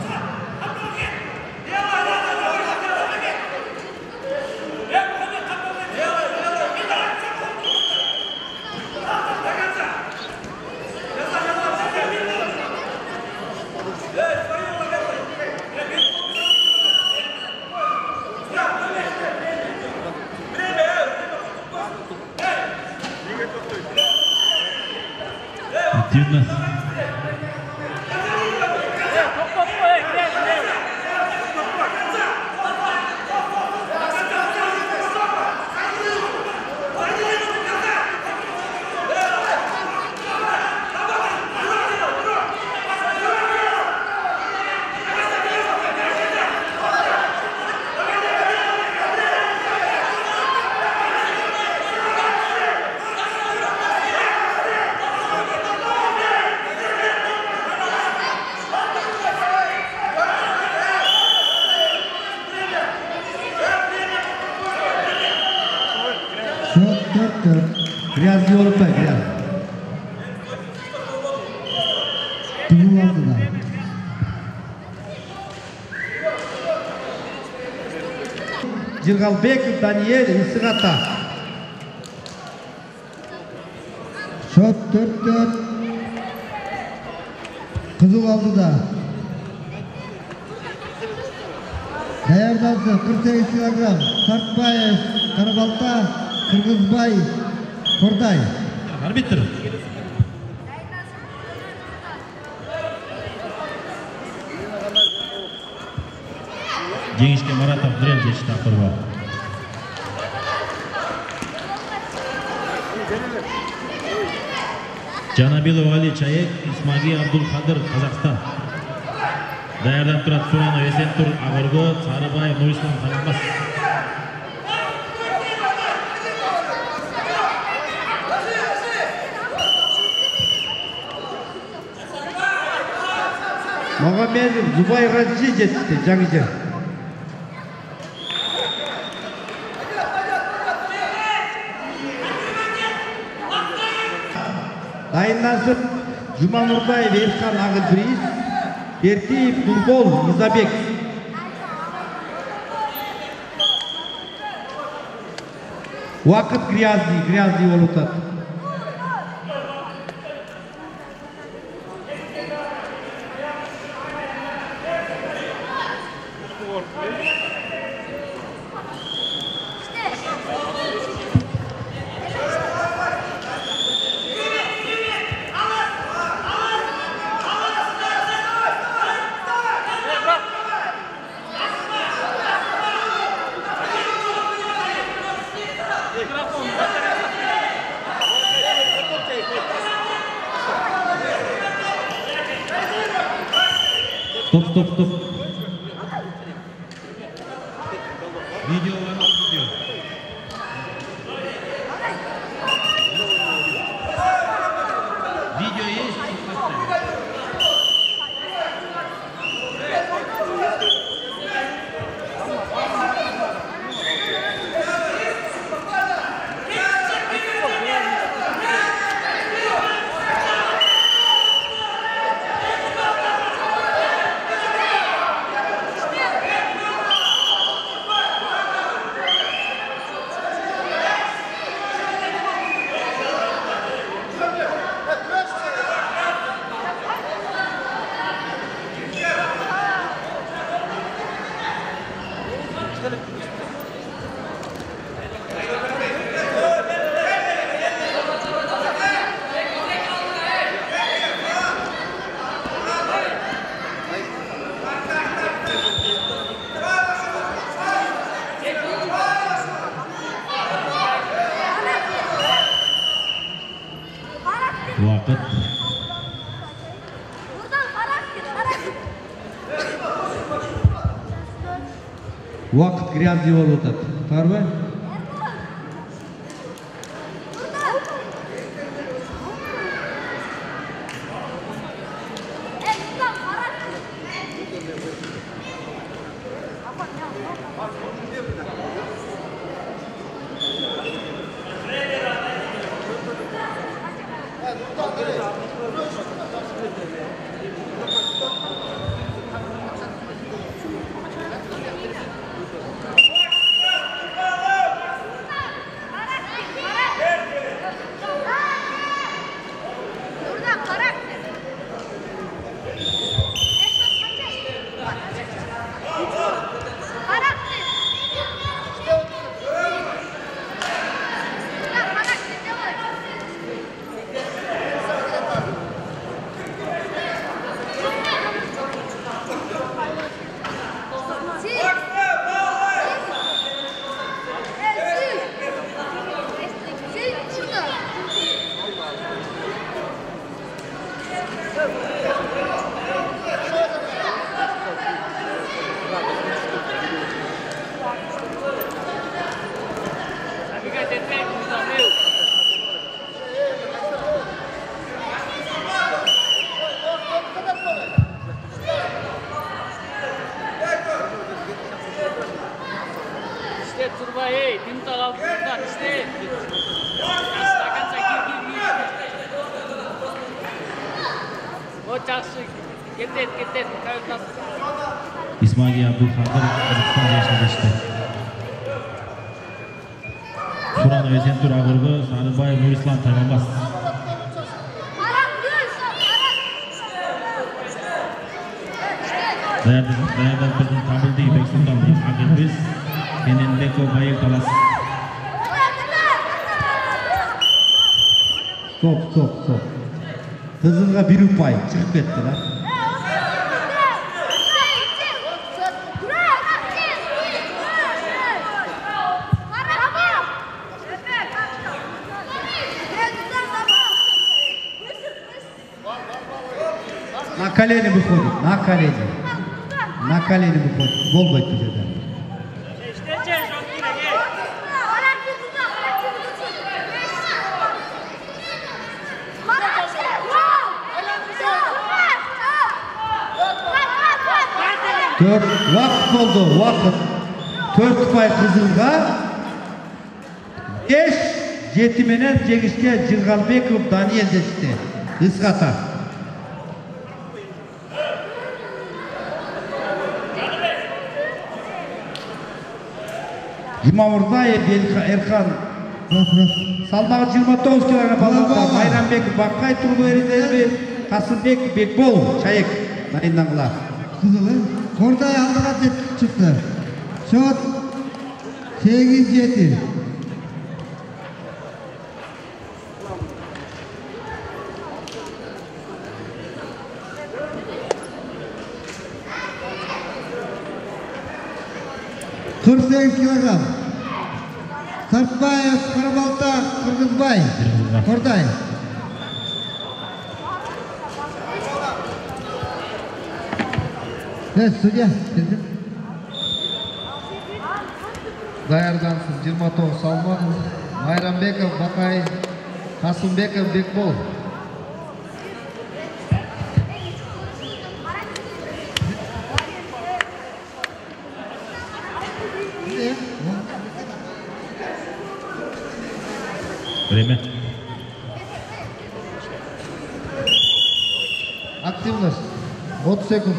Активно. Grazli olup da gel. Tümül aldı da. Jirgalbekov Daniel Isıgata. Şot dört dört. Kızıl aldı da. Dayardansı kırk sekiz kilogram. Sartbayev, Karabalta, Kırgızbay, Korday. Арбитр. Жеңишке Марат Абдырен жетишти акырба. Жанабилов Али Чаек, Исмаги Абдулкадыр, Казакстан. Даярданып турат Суранов Эсентур, Агырго, Сарыбаев, Нурислам Саламбас. Магомедов Зубай Раджи жетишти, жаңы жер. Дайындасып Жумамурбаев Эрхан Агылбриз, Бертиев Нурбол Изабек. Уақыт грязный, грязный болуп атат. Стоп, стоп, стоп. Видео var mı? Video. Video есть? Vaqt. Vaqt gryazli bo'lib o'tadi. To'g'rimi? Hey, tinta laut kita, stay. Akan sakit gini. Oh, caksu, ketet, ketet, kau tak. İsmail Abdülkadir Kazakhstan yaşamıştı. Turan Özentur Ağırgı, Sarıbay Nurislan tamamlas. Dayadan birden tabıldı, Beksun'dan bir Agilbiz, Kenenbeko Bayır Talas. Stop, stop, stop. Kızılga bir upay çıkıp ettiler. На колени выходит, на колени. На колени выходит. Гол будет уже, да. Dört vakit oldu, vakit. Dört pay Kızılga. Beş yetimenen Cegişke Cırgalbekov Daniel deşti. Iskata. İmamurdayev Erkan. Salmağı yirmi dokuz kilogram balanda Bayranbek Bakkay Turbu Erizeli Kasımbek Bekbol Çayık. Nayından kılar. Kızılı. Korday aldığa çıktı. Şut sekiz yedi. kırk sekiz kilogram. Sarpbayev, Karabalta, Kırgızbay. Korday. Evet, судья. Dayandansın жыйырма тогуз Salmanov, Bayramбеков, Bakay, Kasımбеков, Бекбол. Время. Активность. отуз секунд.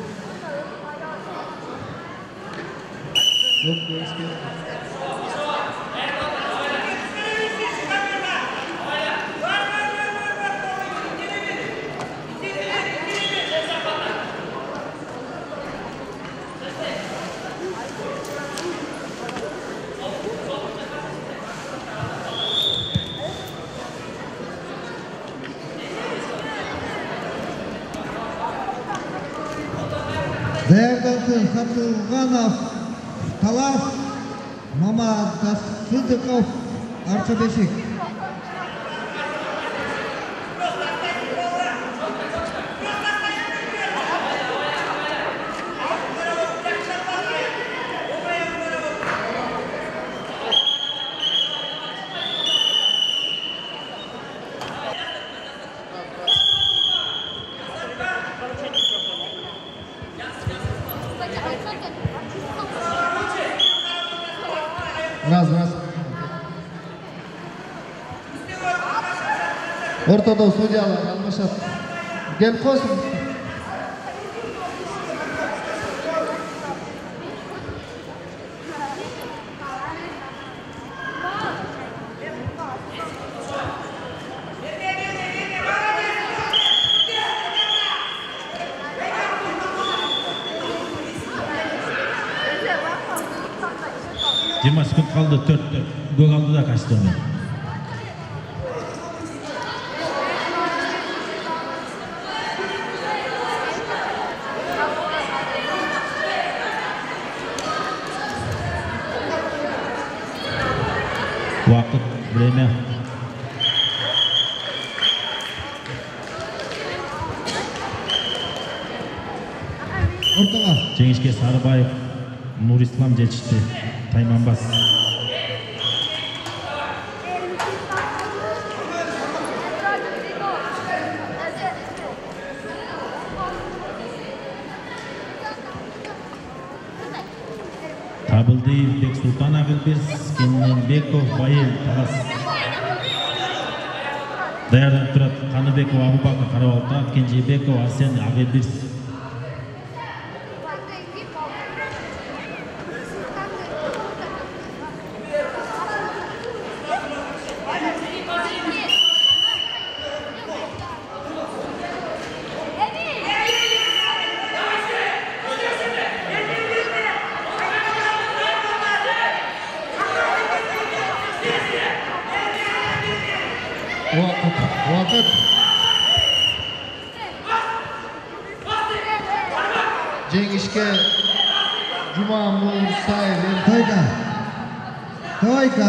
Dayandansın Satılganov, Talaf, Mamadassıdıkov, Arça Beşik. Раз, раз. Ортодо судьялар алмашат. Келип койсун. жыйырма секунд kaldı, төрттө гол алды да Кастрону. Вакыт, время. Ортага. Жеңишке Сарыбаев, Нурислам жетишти. Тайманбас. Табылдиев, Бексултан Агылбес, Кененбеков, Байел, Талас. Даярданып турат Каныбеков, Абубакыр, Карабалта, Кенжебеков, Арсен, Агылбес. Вакыт, вакыт. Жеңишке Жума Мусаев. Тойка. Тойка.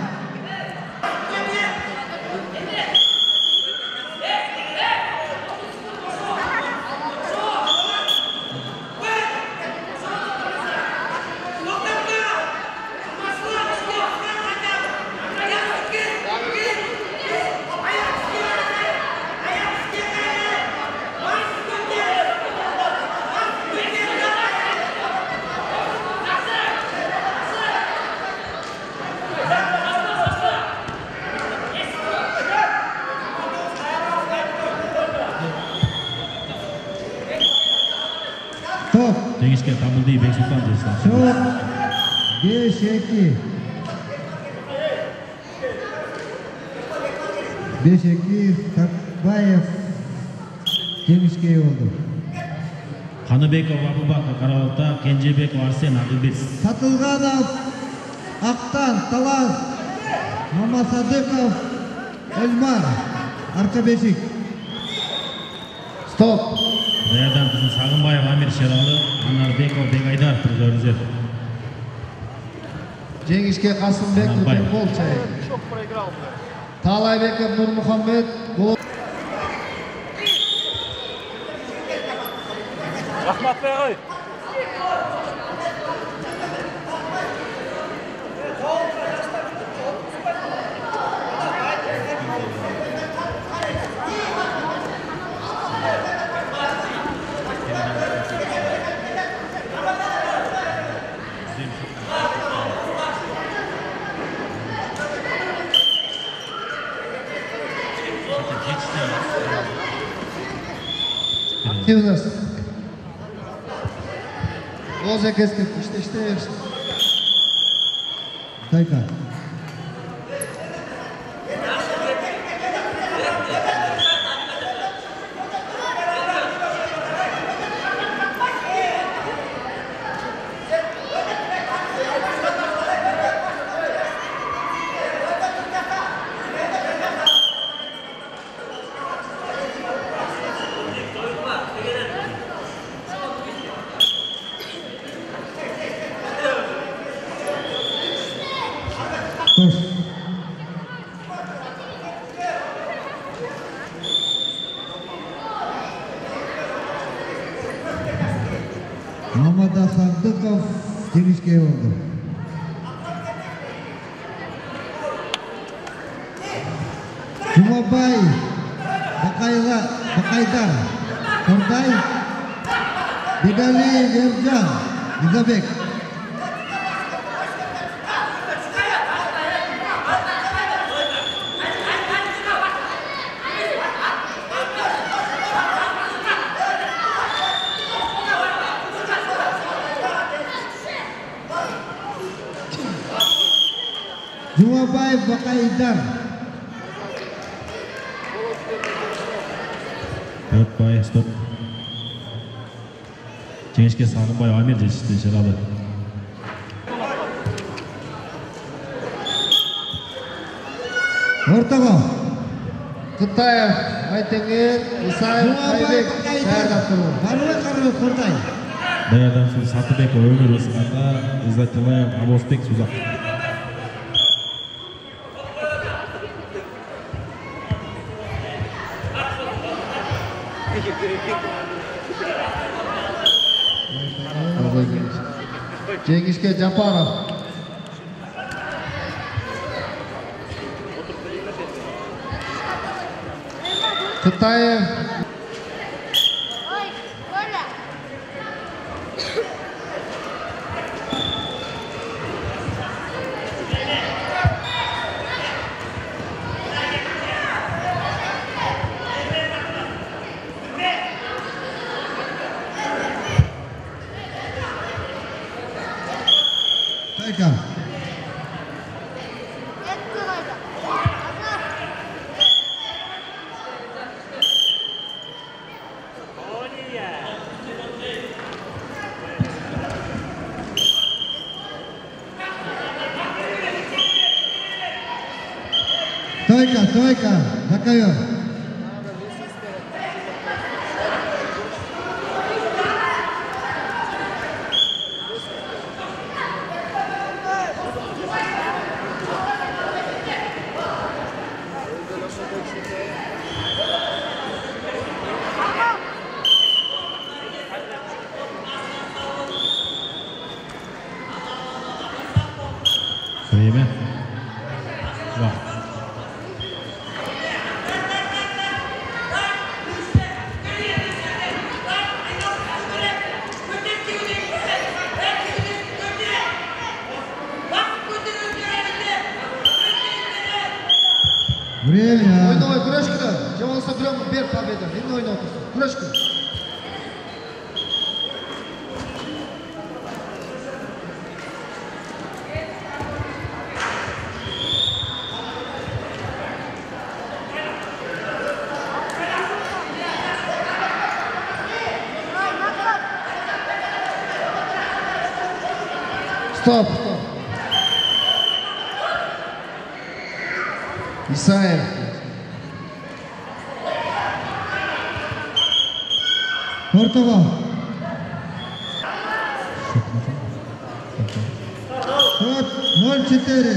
Жеңишке Табылдиев, Бексултан жетишти. Şut beş iki. beş iki Sarpbayev жеңишке oldu. Qanıbekov Abubakar Qarabağda, Kenjebekov Arsen Adilbek. Satılganov Aqtan Talas, Mamasadыков Elmar, arka beşik. Stop. Dayadan kızın Sağınbayev Amir Şeralı, Anarbekov Begayдар Turgörүзөр. Жеңишке Касымбек Анарбаев. гол чайы. Таалайбеков Нурмухаммед гол. Рахматбек ой. Активность. Гол закескет. İşte işte işte. Стойка. Туш. Мамада Сандыков жеңишке болду. Жумабай Бакайга Бакайдар Кордай Бидали Ержан Изабек. Жумабаев Бакайдар. Ötbay, stop. Жеңишке Сағынбаев Амир Шералы. Ортого. Кытаев Айтеңер, Исаев Жумабаев Айбек Бакайдар. даярдап турган. Баруы карыбы Кордай. Dayadan so'ng Satыбеков Өмір Ысқаққа, Иззатилаев Абосбек Сузак. Жеңишке Жапаров. Кытаев Ой, Коля. Стойка. Etti oyda. Стойка, стойка. Закаев. Время. Vaqt. Время. Ойнабай күреш күні. Же болса біреу бер победа. Енді ойнап отырсың. Күреш күні. Ой, Макар. Стоп, стоп. Исаев. Ортого. Счет ноль четыре.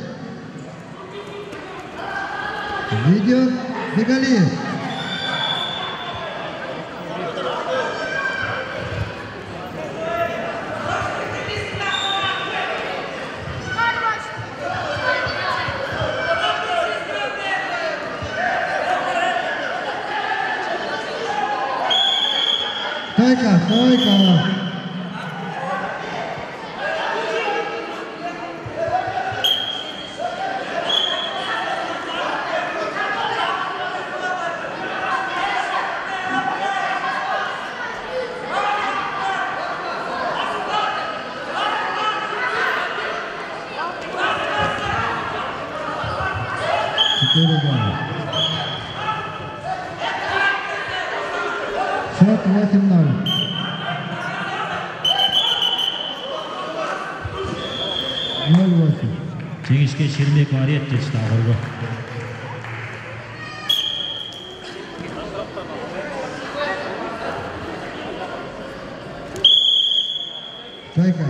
Ведет Бегалиев. Стойка, стойка. Четыре балла. Счет восемь ноль. ноль восемь. Жеңишке Шермеков Ариет жетишти Агырго. Стойка.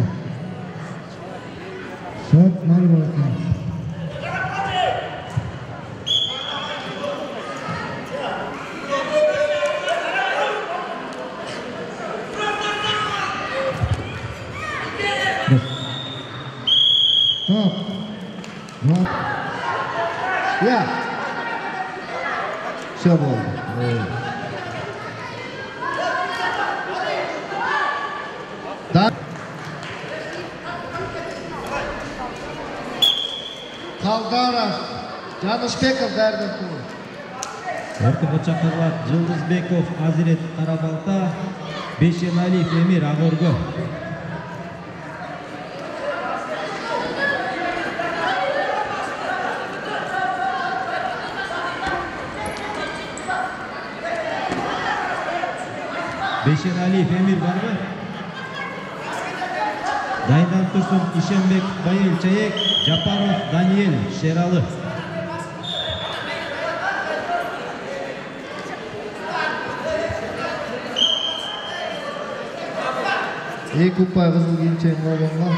Счет ноль восемь. Стоп. Вот. Я. Все было. Да. Kaldarov, Janışbekov дәрден туы. Ортого чакырылат Жылдызбеков Азирет Карабалта, Бейшеналиев Эмир Агырго. Бейшеналиев Эмир барбы? Дайдан Турсун Ишенбек Байыл Чаек, Жапаров Даниэль Шералы. Эки ұпай қызыл кийимчен болгонго.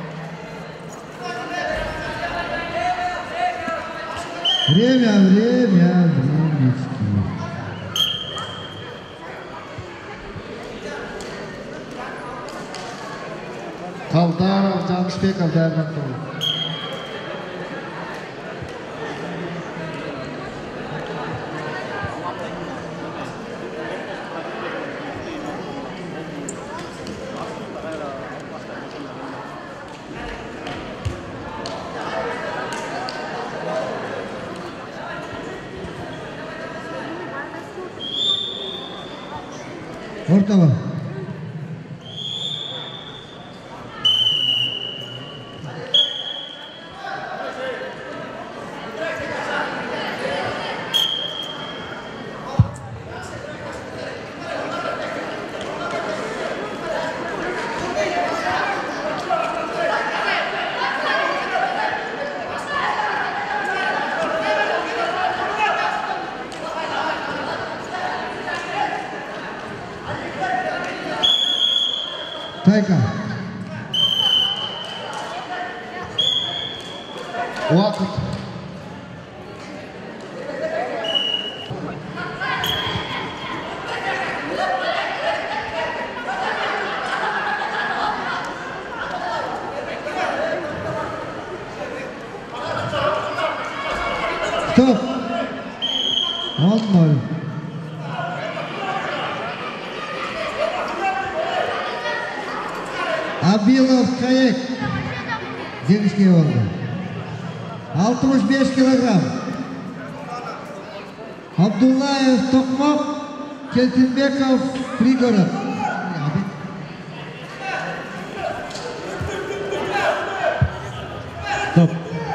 Время, время, времечки. Kaldarov, Janışbekov дәрден туы. Ортого. Стойка. Уақыт. Стоп. он ноль. Абилов Чаек. Жеңишке болды. алтымыш беш килограмм. Абдуллаев Токмок, Келтинбеков Пригород. Стоп.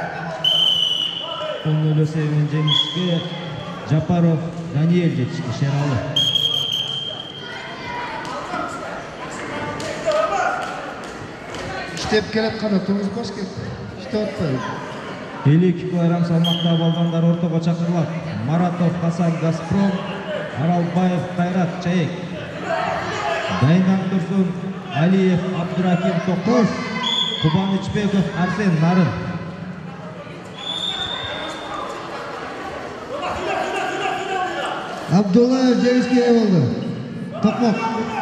он ноль есебинен жеңишке Жапаров Даниэль жетишти Шералы. İştep kelep kana to'g'riz bosh keldi. İşte o'tmadi. ellik kilogram salmoqda bolg'onlar o'rtaga chaqiriladi. Maratov Hasan Gazprom, Aralbayev Qayrat Chayek. Daynam Tursun, Aliyev Abdurakim To'qosh, Qubonichbekov Arsen Narin. Abdullayev jengishga ega bo'ldi. To'qmoq.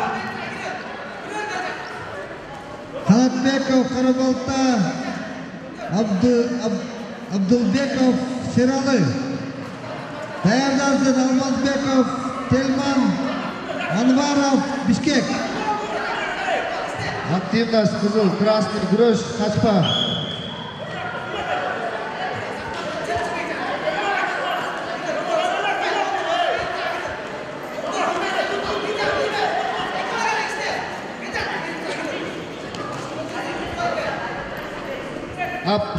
Qanatbekov Qarabolta, Abdul Abdulbekov Sherali. Tayyorlansin Almazbekov Telman, Anvarov Bishkek. Aktivность qizil, krasный guruch, Qachpa. Up.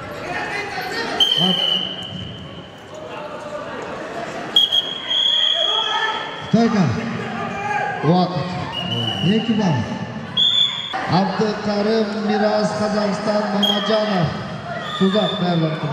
Up. Stoyka. Vaqt. ikki ball. Abdukarim Miraz Qozog'iston Mamadjonov. Suzaq tayyorlanadi.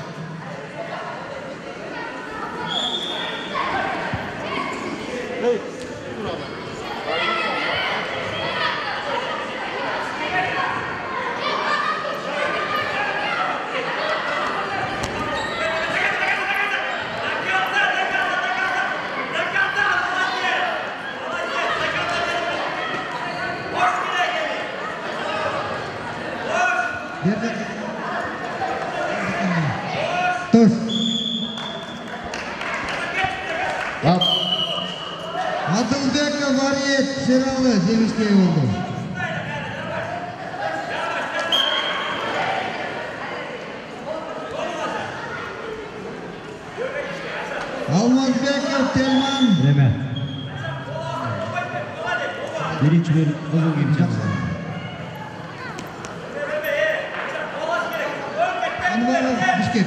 To'rt. Up. Adilbekov Ariyet Sherali jengishga ega bo'ldi. Almazbekov Telman. Время. Birinchi bo'lim qizil gimchasi. Anvarov Bishkek.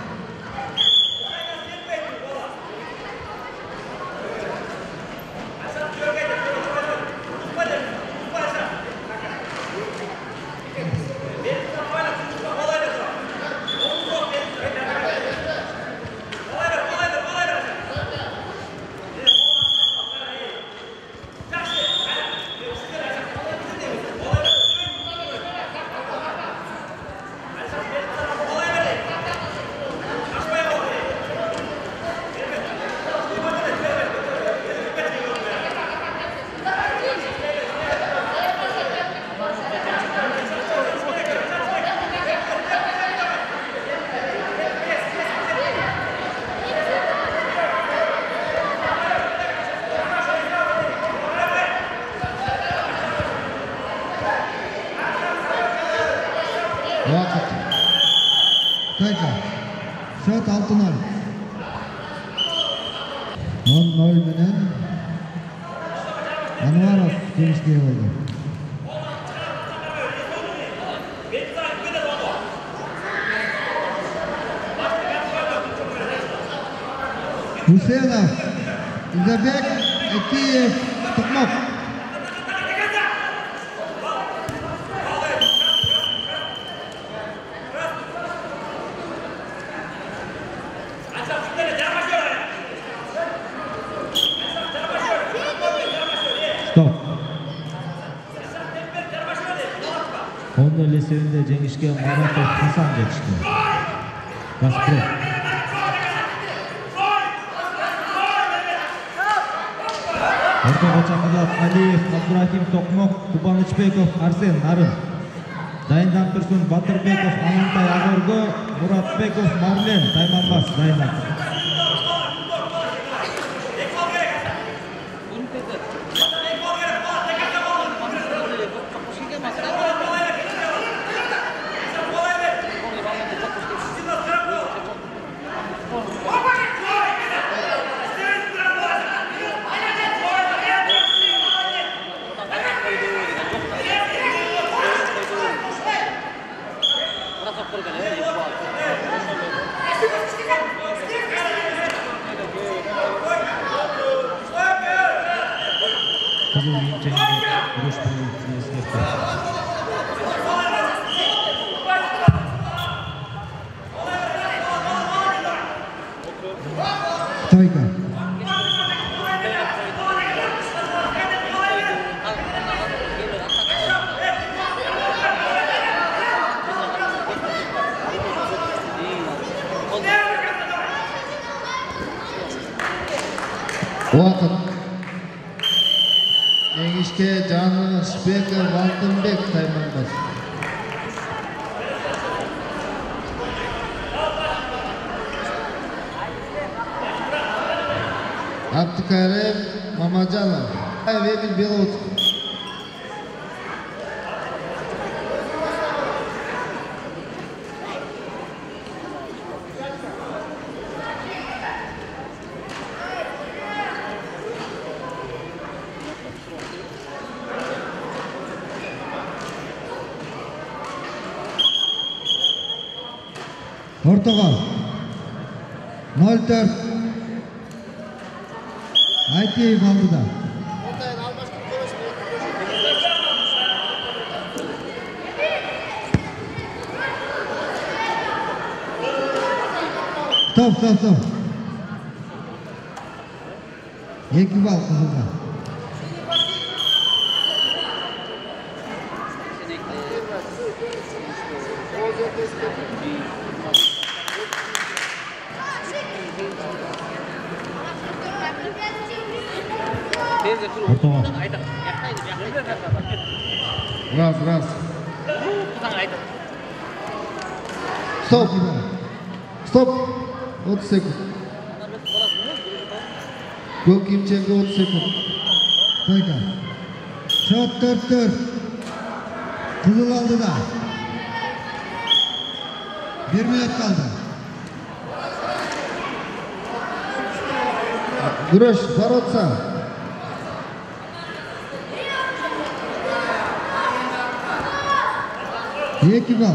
Vaqt. Stoyka. Shot olti nol. o'n nol bilan Anvarov jengishga ega bo'ldi. Husenov, Izabek, Akiyev, To'qmoq. Stop. Honda Lisevinde jengishga Maratov Hasan yetishdi. Gazprom. O'rtaga chaqiriladi Aliyev Abdurakim To'qmoq, Qubonichbekov Arsen Narin. Daynam Tursun Batirbekov Amantay Ag'orgo, Muratbekov Marlen Taymanbas Daynam. Тройка. Уақыт. Жеңішке Жанышбеков Алтынбек тайманбас. Абдыкарим Мамаджанов. Вегин Белоут. Ортоға нөл төрт Айтеев алдыда. Стоп, стоп, стоп. Екі бал қызылға. Раз, раз. Стоп. Стоп. отыз секунд. Көк кимченге отыз секунд. Тойка. Шот төрт төрт. Қызыл алдыда. Bir minut kaldı. Güreş Barotsa. iki bal.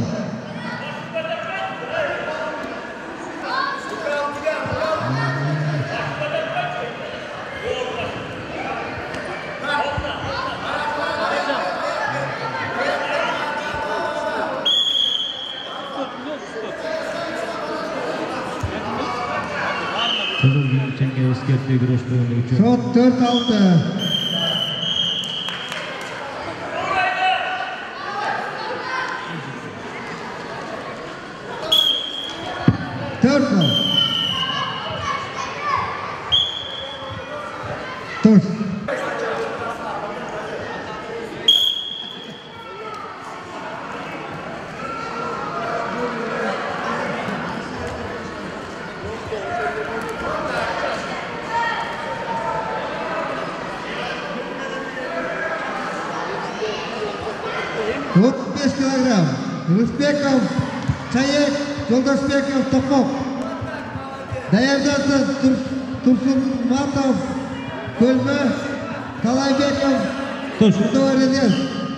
Şot dört altı. dört gol. dört. otuz beş kilogram. Rıspekov, Çayek, Жолдашбеков, Токмок. Даярдасы Турсунматов, Көлмө, Талайбеков, Турдуариден.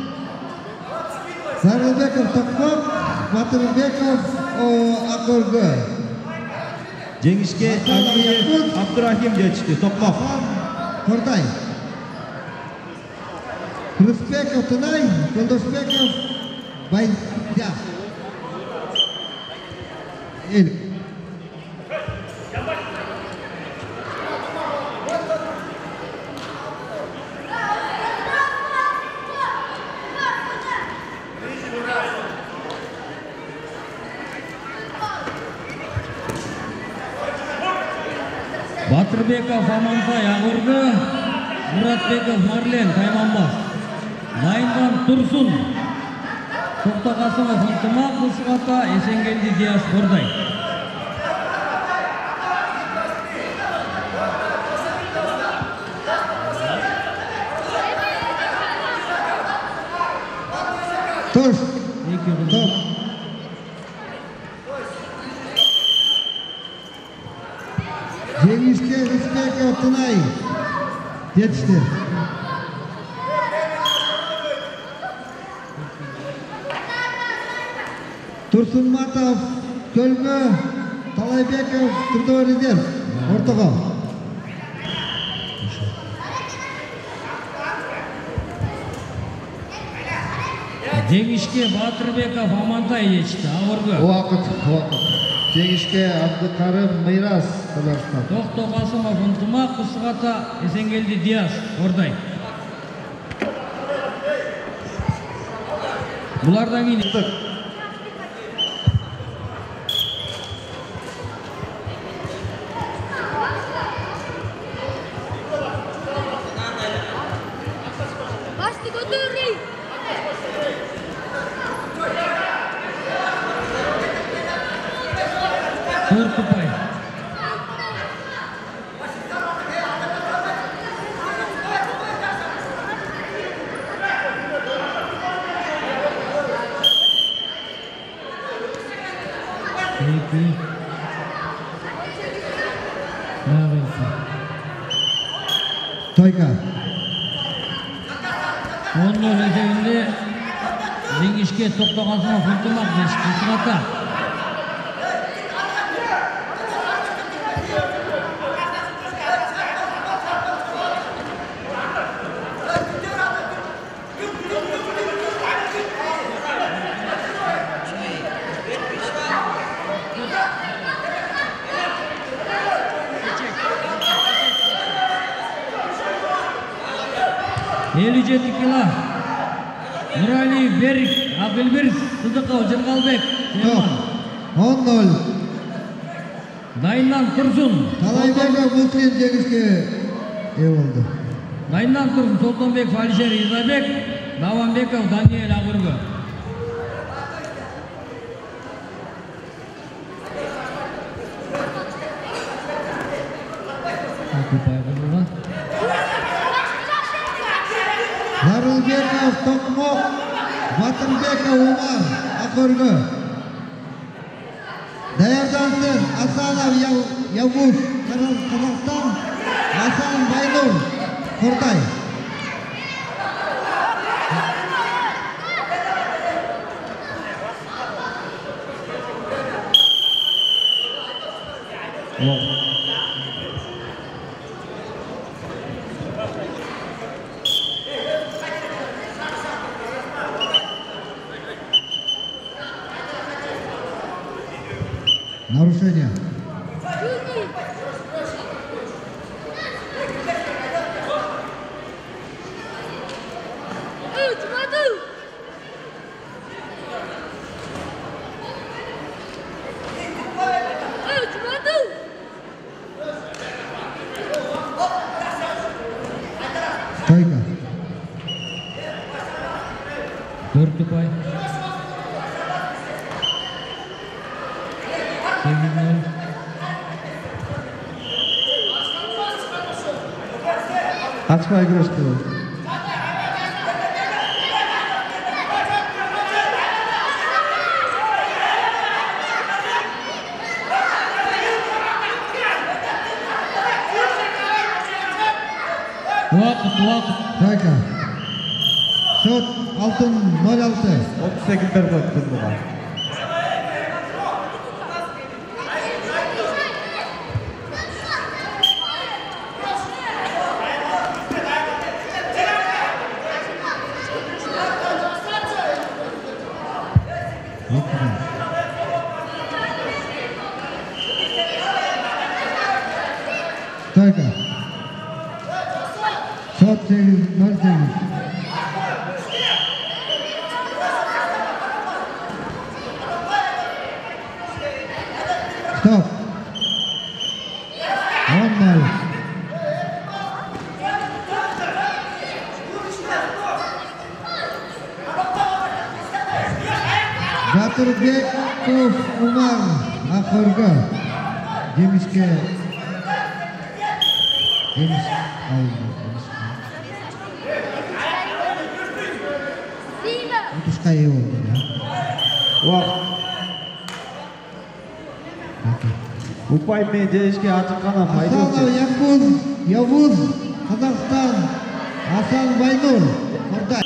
Сарылбеков, Токмок, Батырбеков, Акөргө. Жеңишке Алиев, Абдурахим жетишти, Токмок. Кордай. Рыспеков, Тынай, Жолдашбеков, Байдя. El. Батырбеков Амантай Агурды, Muratbekov Marlen Тайманбас, Найнган Турсун, Тоқтоқасымов Ынтымақ Мысығата, Есенгелді Диас Қордай. Тош. Тош. Жеңішке Рыспеков Тынай. Жетішті. Турсунматов, Көлмө, Талайбеков, Турдуариден. Ортоға. Жеңішке Батырбеков Амантай жетішті. Ауырғы. Уақыт, уақыт. Жеңишке Абдыкарым Мыйрас Казакстан. Токто Касымов ынтымак, Кысыката Эсенгелди Диас Ордай. Булардан кийин Башты көтөрү. төрт ұпай. Екі. Тағы екі. Тойка. он нөл есебінде жеңишке Токто Касымов ынтымак Кысыката. elүү жети кило. Нурали Берик, Абылбир Сыдыков, Жыргалбек. он нөл. Дайындан Турсун. Талайбеков Муслим жеңишке ээ болду. Дайындан Турсун, Солтонбеков Алишер Изабек, Даванбеков Даниэль Агыргы. Зарылбеков Токмок, Батырбеков Умар Акыргы. Даярдансын Асанов Явуш Казакстан, Асан Байнур Кордай. Нарушение. Тойка. төрт ұпай. сегиз нөл. Ачпай күрөштү. Уақыт, уақыт. Тойка. Счет алтын нөл алты. отуз секундтар болот кызмага. Тойка. Счет сегиз нөл сегиз. Стоп. он нөл. Батырбеков Умар Акыргы. Жеңишке Жеңиш утушка ээ болду. Уақыт. Упай мен жеңишке ачыккана пайда Асанов Якун Явуз Казакстан, Асан Байнур Кордай.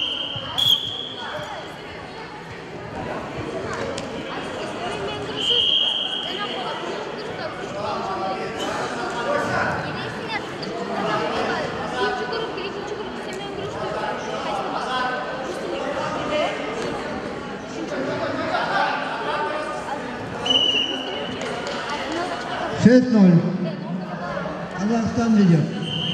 шесть ноль. Казахстан ведет.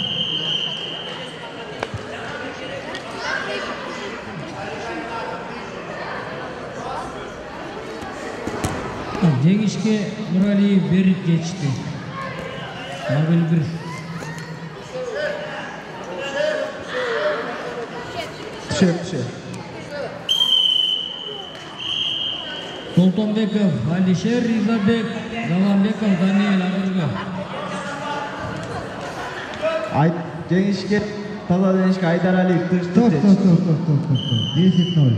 Жеңишке Нуралиев берип geçti. Нобель bir. Түшек, түшек. Солтонбеков Алишер Ризабек, Заламбеков Даниэль Агырга. Ай, жеңишке таза жеңишке Айдар Алиев Стоп, стоп, стоп, стоп, стоп, стоп, стоп. десять ноль.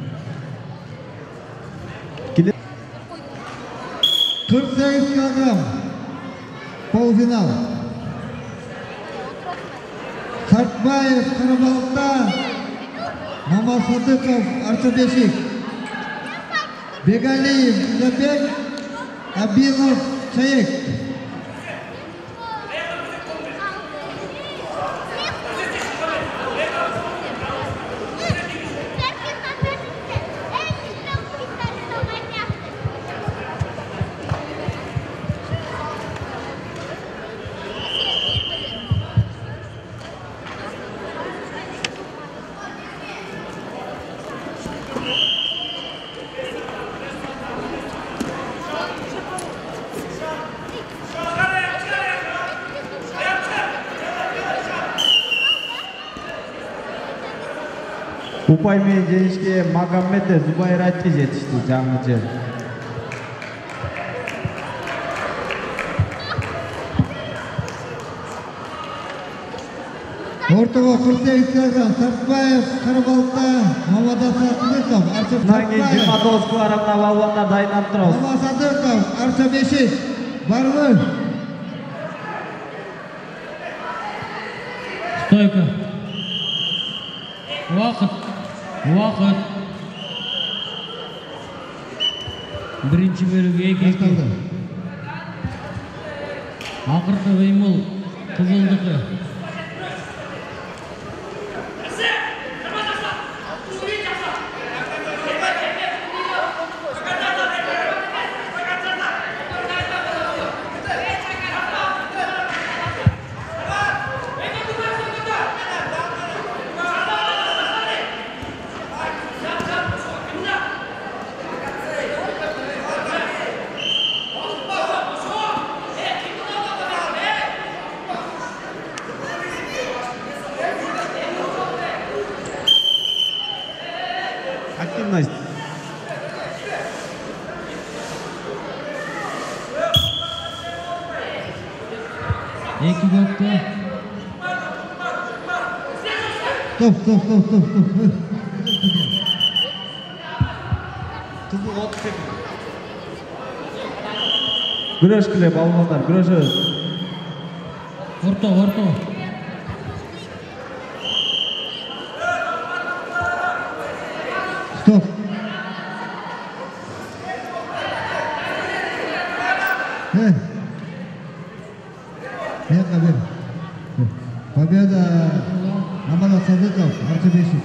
кырк сегиз килограмм. Полуфинал. Сартбаев Карабалыкта, Мамат Садыков Арчабешик, Бегалиев Забек, Абилов Чаек. Упай менен жеңишке Магомед Зубайратти жетишти, жаңычы. Ортого кырк сегиз килограмм. Сартбаев Карабалыкта, Мамат Садыков Арчабешик. жыйырма тогуз килограммда балбандар дайынап турабыз. Мамат Садыков Арчабешик. Барбы. Стойка. Вакыт. Вакыт. Birinci bölüge эки-эки. Акыркы кыймыл кызылдыкы. Активность. эки көпкө. Стоп, стоп, стоп, стоп, стоп. Кызыл отуз секунд. Күрөшкүлө балбандар, күрөшөбүз. Орто, орто. Стоп. Э. Нет, Абель. Победа Мамат Садыков Арчабешик.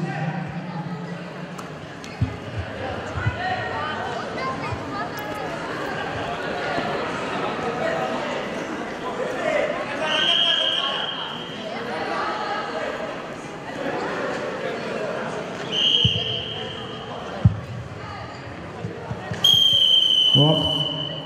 Вакыт.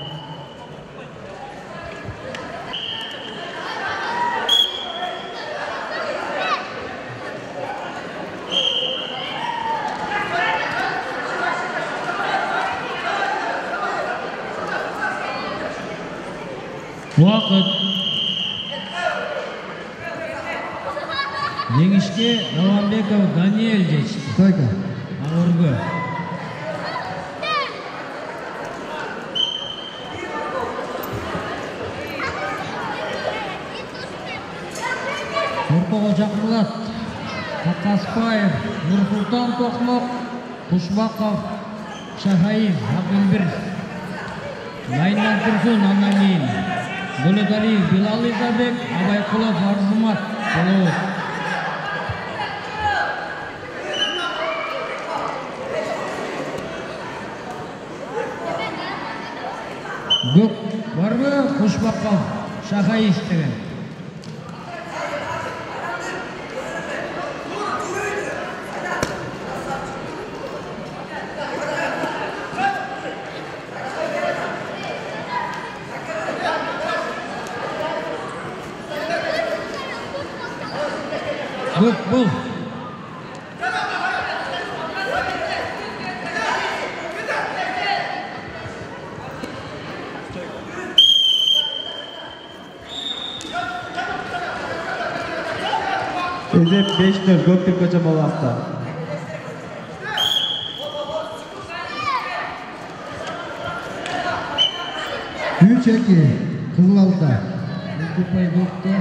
Вакыт. Жеңишке Заламбеков Даниэль жетишти. Стойка. Агырга. Ортого жакырлат. Какаспаев, Нурсултан Токмок, Кушбаков, Шахаев, Акылбир. Дайындан турсун андан кийин. Бөлөталиев, Билал Изабек, Абайкулов, Арзымат, Болобуз. Gök var mı? Kuş bakkal. Şaka istedim. Gök bul. Ezep besh nol Göktürkgacha Molasda. üç iki Kızılaltı. Kupayı döktü.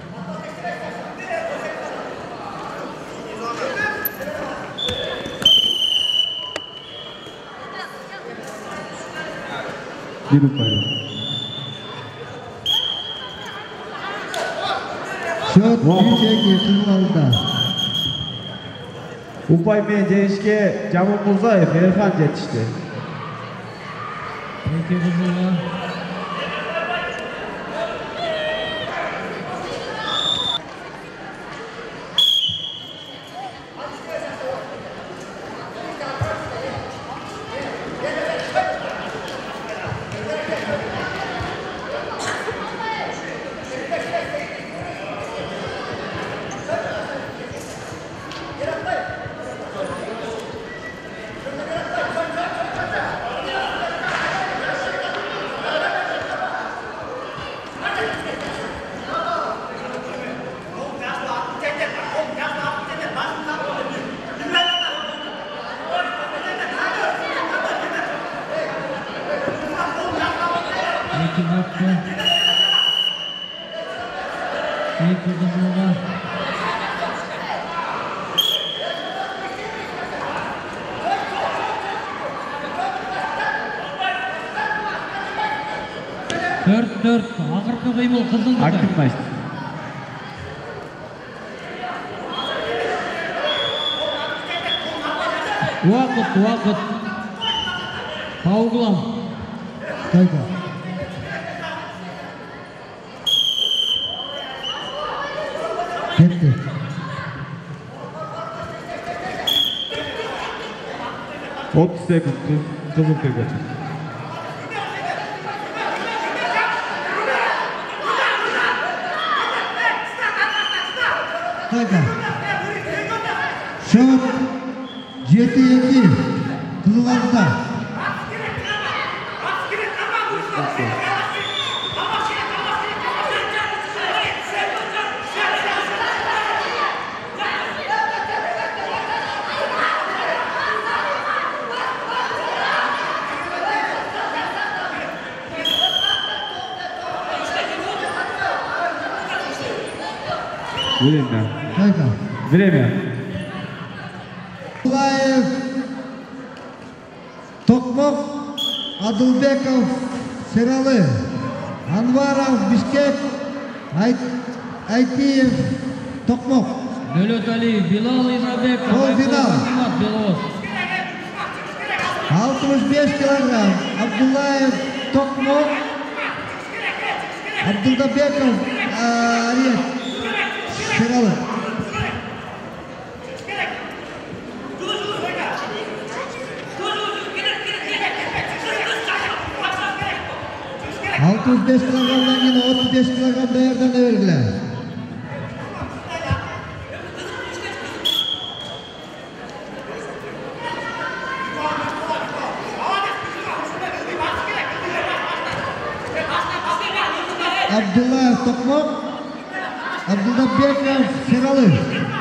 Bir upayı. Şut üç iki Kızılaltı. Upay men jeyishga Jamol Murzoyev, Erfan yetishdi. İki kızılı. İki baktı. İki kızılı. Dört dört. Akırkı kıymıl kızıldı. Aktif maç. Vakit vakit. Kavgulam. Kayka. Gitti. otuz sekund Kızılkırkgacha. Kayka. Şut yedi iki Kızılaltı. Время. Kayka. Время. Abdullayev, Tokmok, Adılbekov, Seralı, Anvarov, Bishkek, Aytiyev, Tokmok. Dölöt Ali, Bilal İzabekov. Gol final. Belarus. altmış beş kilogram Abdullayev, Tokmok, Abdulbekov, Ariyet, Seralı. altı yüz beş kilogramdan yine otuz beş kilogram değerden de vergiler. Abdullah Tokmok, Abdulbekov, Seralı.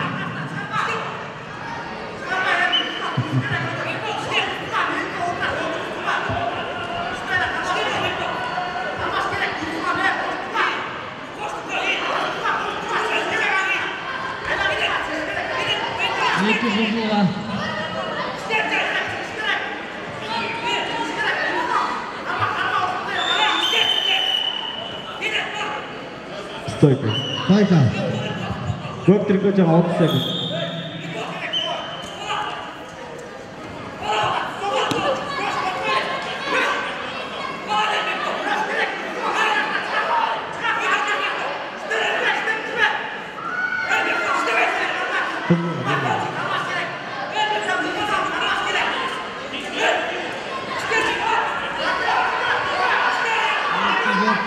İki kızılı. Stойka. Kayka. Göktürkgacha otuz sekund.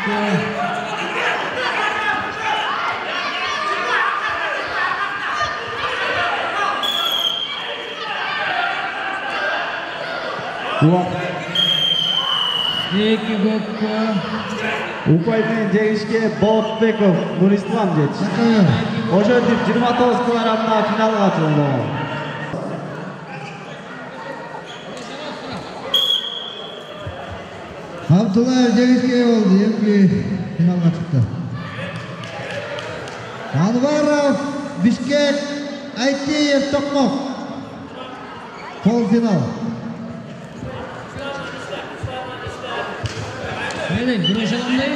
Эки көпкө. Упай менен жеңишке Болотбеков Нурислам жетишти. Ошентип жыйырма тогуз килограммда финалга чыгды. Абдуллаев жеңишке болду, эми финалга чыкты. Анваров, Бишкек, Айтиев, Токмок. Полуфинал. Мені күреш алаңдай.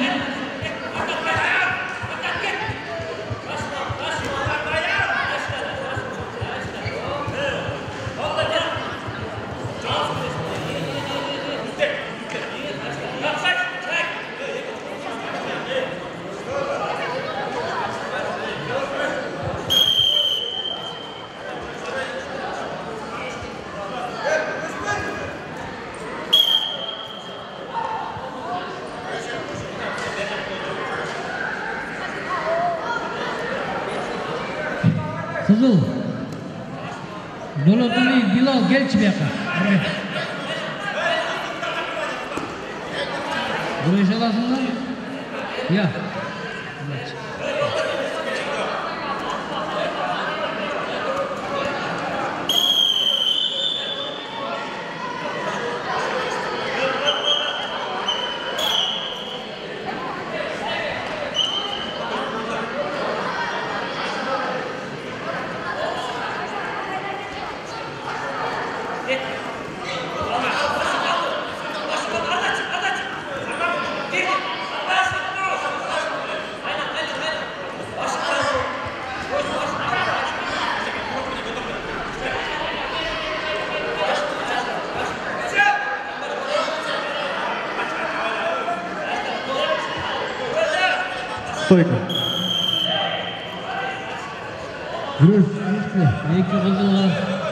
Kızıl. Dolatali Bilal gelçi bir yaka. Buraya şalasınlar. Ya. Стойка. Күреш, Эки кызылга.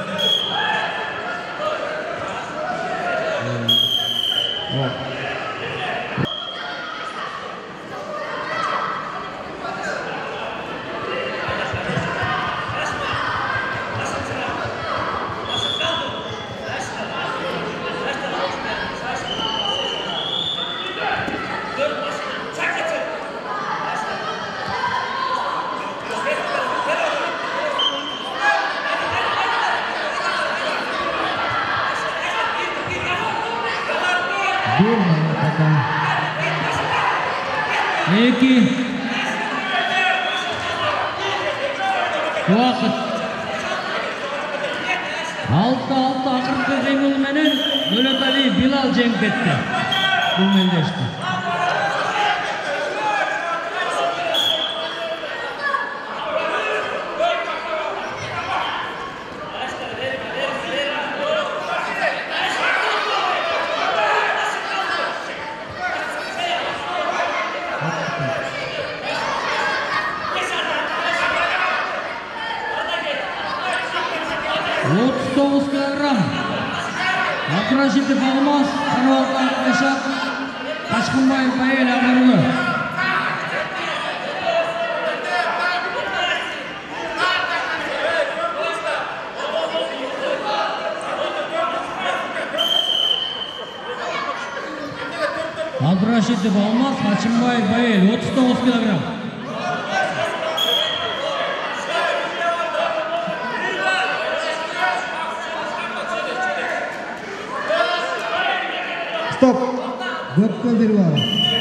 Эки. Уақыт. Алты алты ақырғы жеңіл менен Дөлөтали Билал жеңіп кетті. Бұл мелдешті. отуз тогуз килограмм. Абдурашидов Алмаз, Каныбалкан Айшат, Ташкынбаев Байел Амарлы. Абдурашидов Алмаз, Ташкынбаев Байел, отуз тогуз килограмм. Стоп. Көпкө бир бар.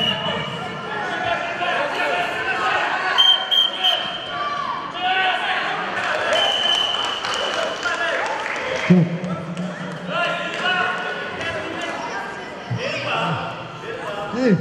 Стоп. Эй.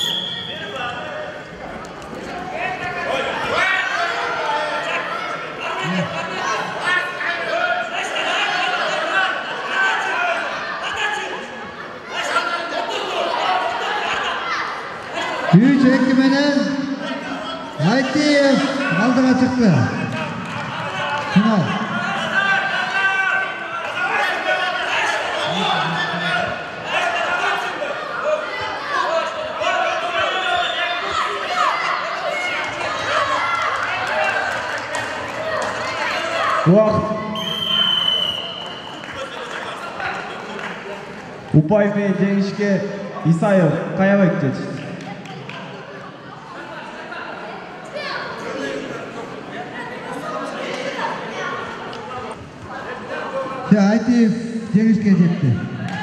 Üç ekimenen Aytiyev aldığa çıktı. Final. Уақыт. Упаев мен жеңішке Исаев Қаябек жетті. Айтиев жеңішке жетті.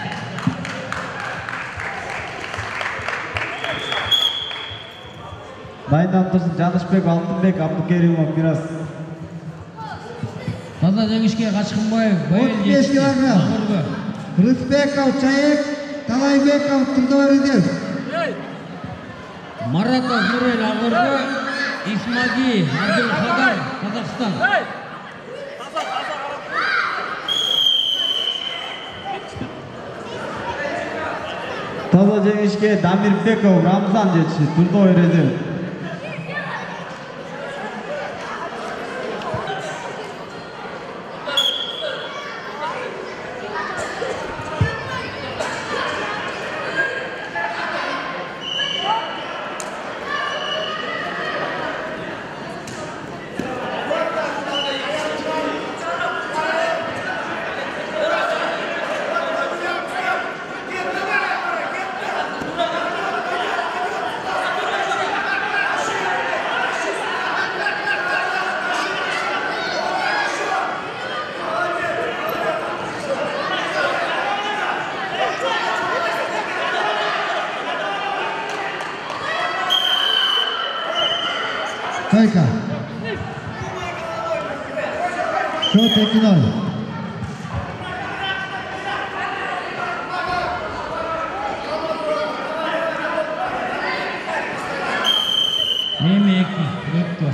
Дайынданып тұрсын Жанышбек, Алтынбек, Абдукеримов, Мирас. Таза жеңішке Қашқынбаев, Байыл отыз беш килограмм. Рысбеков, Чаек, Талайбеков, Трудовидев. Маратов, Нурел, Ағырғы, Исмаги, Абдулхадар, Қазақстан. Таза жеңішке Дамирбеков, Рамзан жетті. Трудовый резерв. Стойка. Счет один ноль. Мемеки, Рыбко.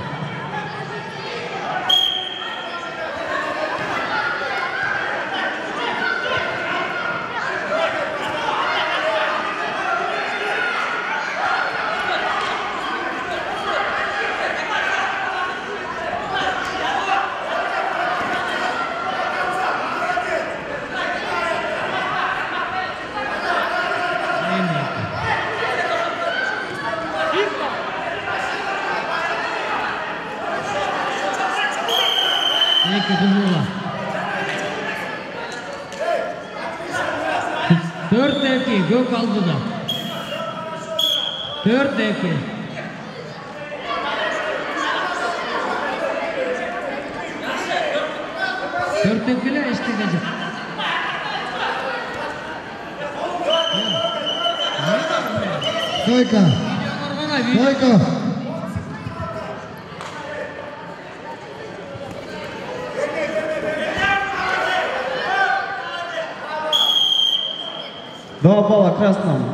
Eki Kızıl'a. Dört eki Gök Aldı'da. Dört eki. Dört ekiyle eşit edecek. Стойка. Стойка. Два балла красному.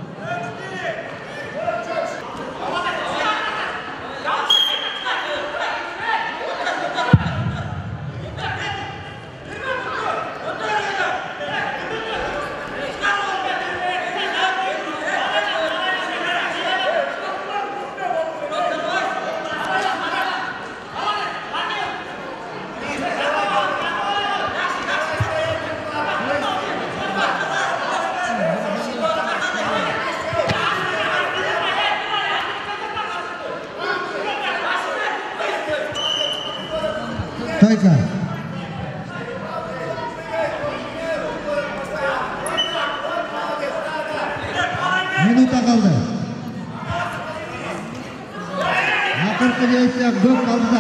Стойка. Минута қалды. Ақырғы жеңісте Гök Aldı'da.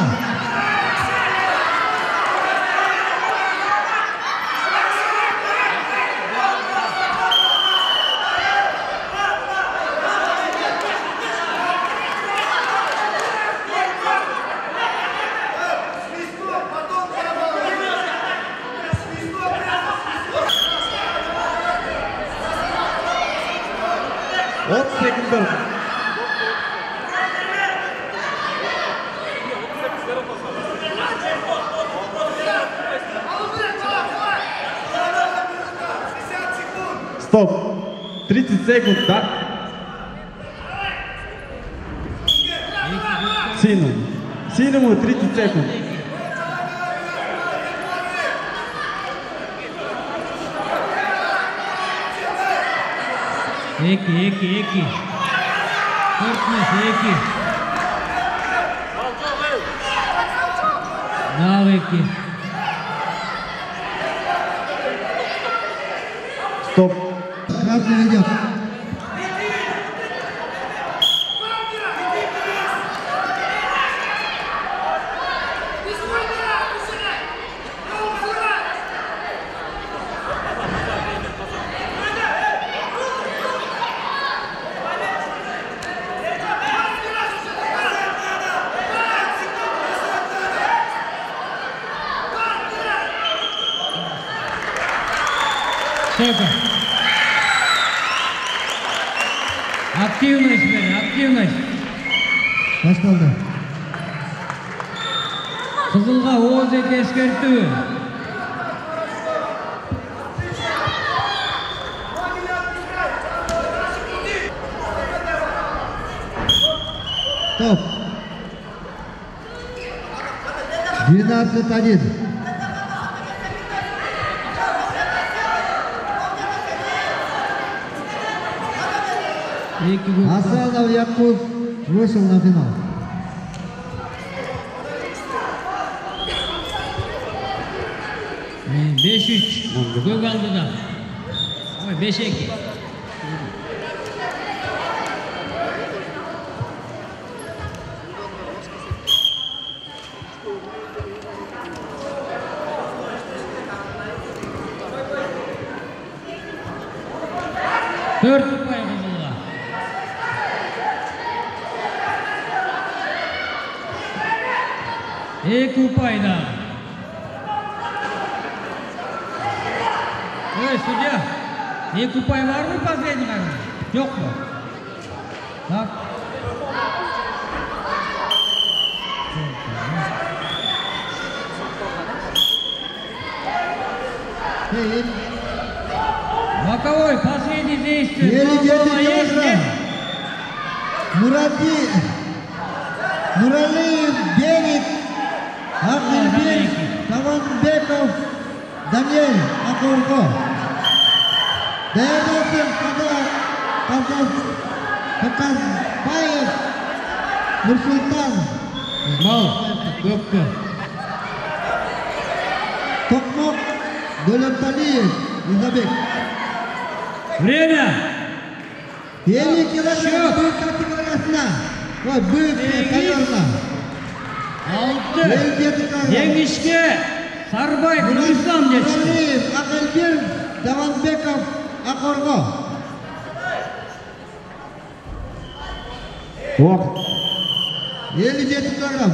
отыз секунд. Стоп. тридцать секунд, да? Сину. Синому тридцать секунд. Eki, eki, eki. Korkmaz, eki. Dağ eki. Красный ведет. Только. Активность, блин, активность. Başladı. Kızılga Oğuz Eke eskертүү. Топ. двенадцать один. Асанов Якут вышел на финал. besh uch көк алдыда. Ой, besh iki. Dört kupaya kızılga. İki upayda. Ой, судья, iki upay var mı последний var mı? Yok mu? Так. Боковой, последний действие. Еле десять килограмм. Муради. Нуралиев девять. Ахмедбек. Таванбеков. Даниэль Акурко. Даярдалсын Казак. Казакбаев. Нурсултан. Бал, көпкө. Токмок. Дөлөпталиев. Изабек. Время. елу килограмм büyük kategorisine. Ой, büyük kategoriyasına. Altı. елу жети килограмм. Yengişke Sarbay Nurислам geçti. Нуралиев, Акылбек, Даванбеков, Акорго. Уақыт. елу жети килограмм.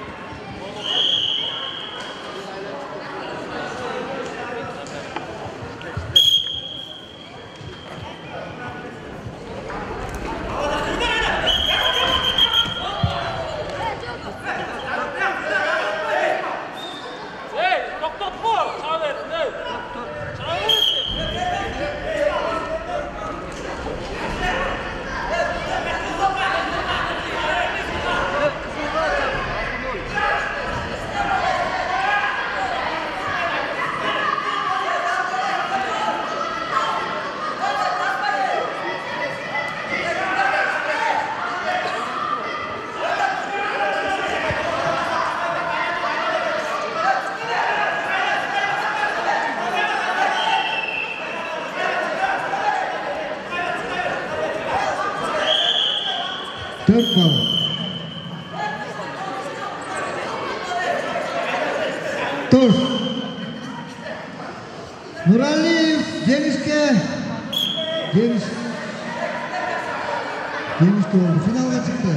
dört bal. Tur. Nuraliyev Cengiz'e Cengiz Cengiz'e oldu. Finalga çıktı.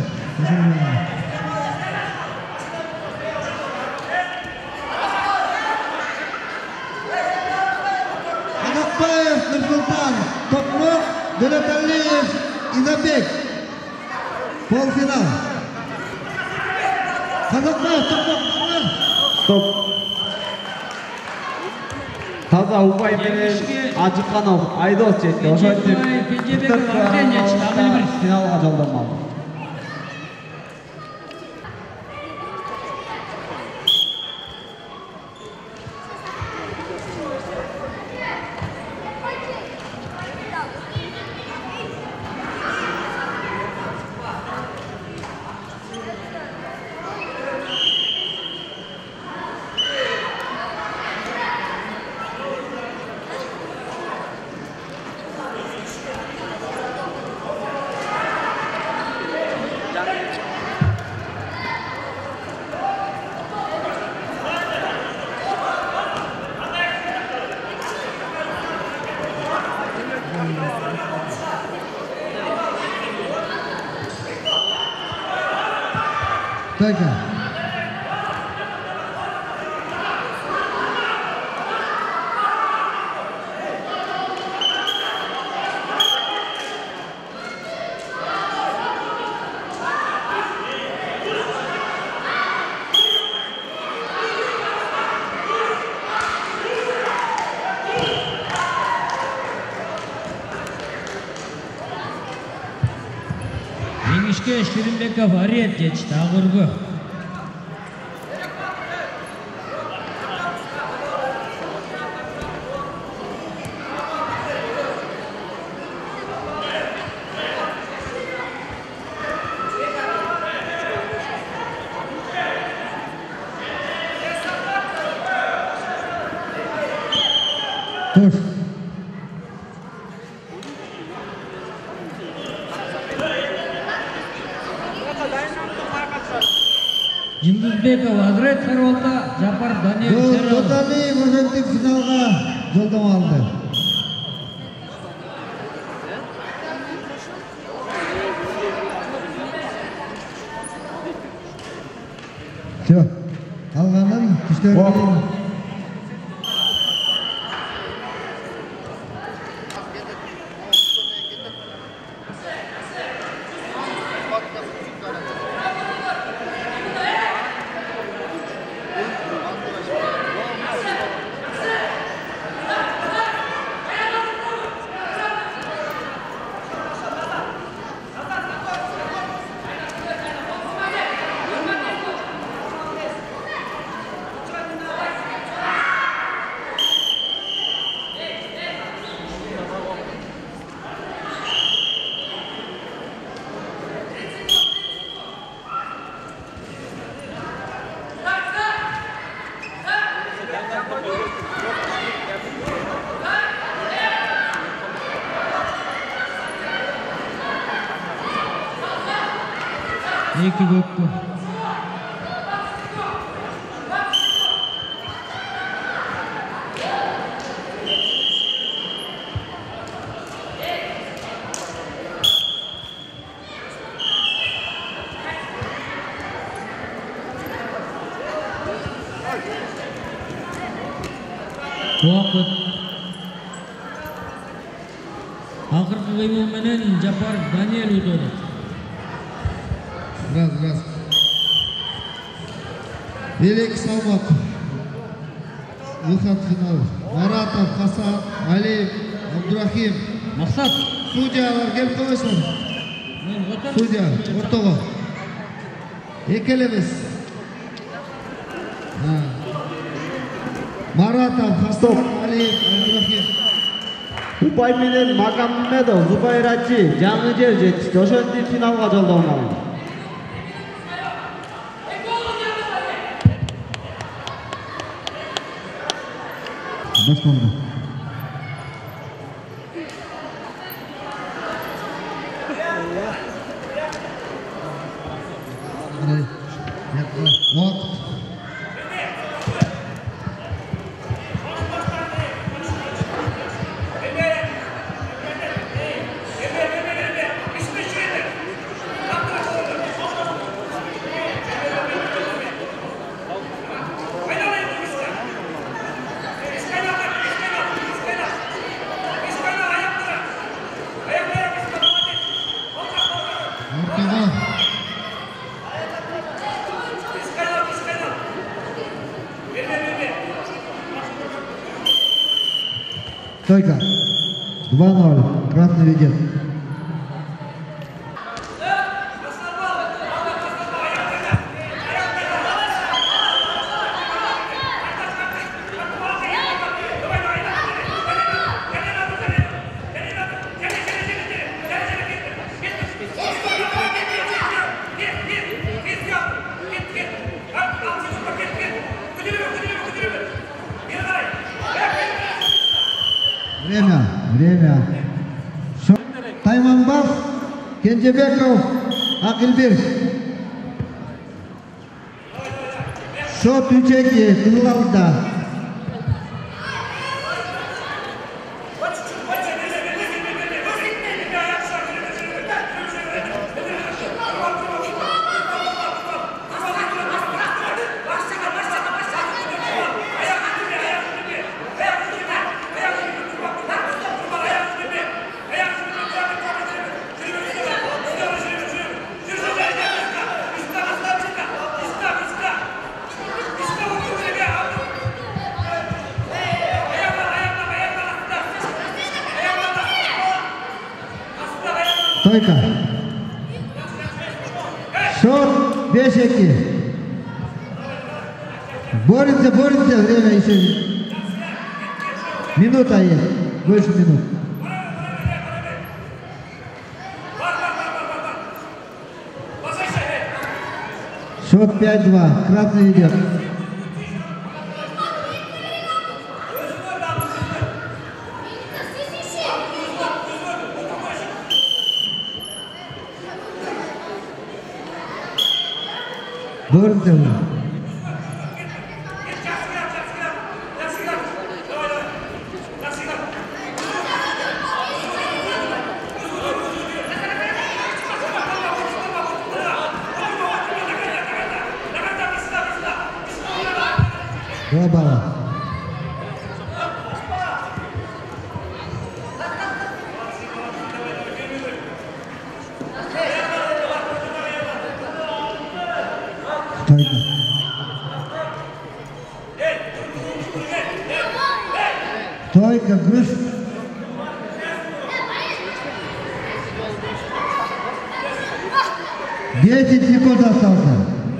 Anakbayev Nursultan, Tokmok, Döletaliyev, İzabek. Pol final. Kazakbayev, Tokmok, Tokmok. Стоп. Таза Упай менен Ажыканов Айдос жетти. Ошентип финалга жолдонмалды. Стойка. Жеңишке Ширинбеков Ариет жетишти, Агыргы. Туш. Жиңдизбеков Азрет Сарвалда, Жапар Даниэль Серал. Тотали ошентип финалга жолдомо алды. Всё. Калганын түштөрүн кийин Эки көпкө. Уақыт. Акыркы кыймыл менен Жапар Даниэль удоду. Раз, раз. Велик салмак. Выход в финал. Маратов, Хасан, Алиев, Абдурахим. Максат. Судьялар келип коесуңар. Мен отон. Судья, ортого. Экелебиз. Маратов, Хасан, Алиев, Абдурахим. Упай менен Магомедов, Зубайыр Ачи жаңы жер жетишти. Ошентип финалга жолдомо алды. Башконда. Вакыт. Стойка. два ноль. Красный ведет. Время, время. Тайманбав, Кенжебеков, Акилбек. Шот үчеки, Кызылалда. Стойка. Счет besh iki. Борется, борется, время еще. Минута есть, больше минут. Счет пять два, красный идет. Борется. Два балла. Стойка. Стойка, грыз. Десять секунд остался.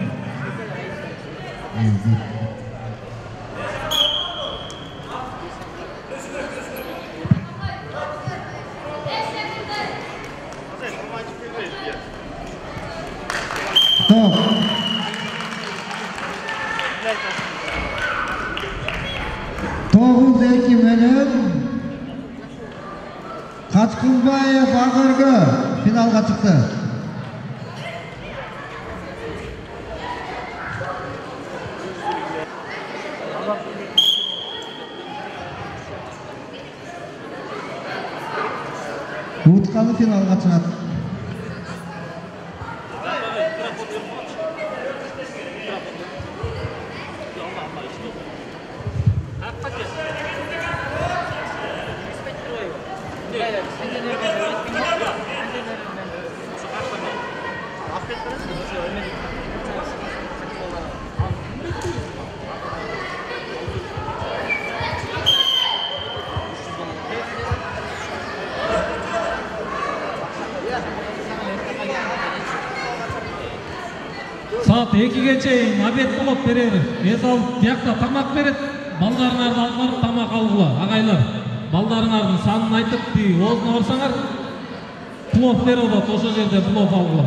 Стоп. Тоғыз екі менен Қачқызбаев ақырғы финалға шықты. Ұтқаны финалға шығады. Saat ekiге чейин обед болот берер. Эс алып биякта тамак берет. Балдарыңарды алып барып тамак алгыла. Агайлар, балдарыңардын санын айтып, тиги оозуна барсаңар, плов берип атат, ошол жерде плов алгыла.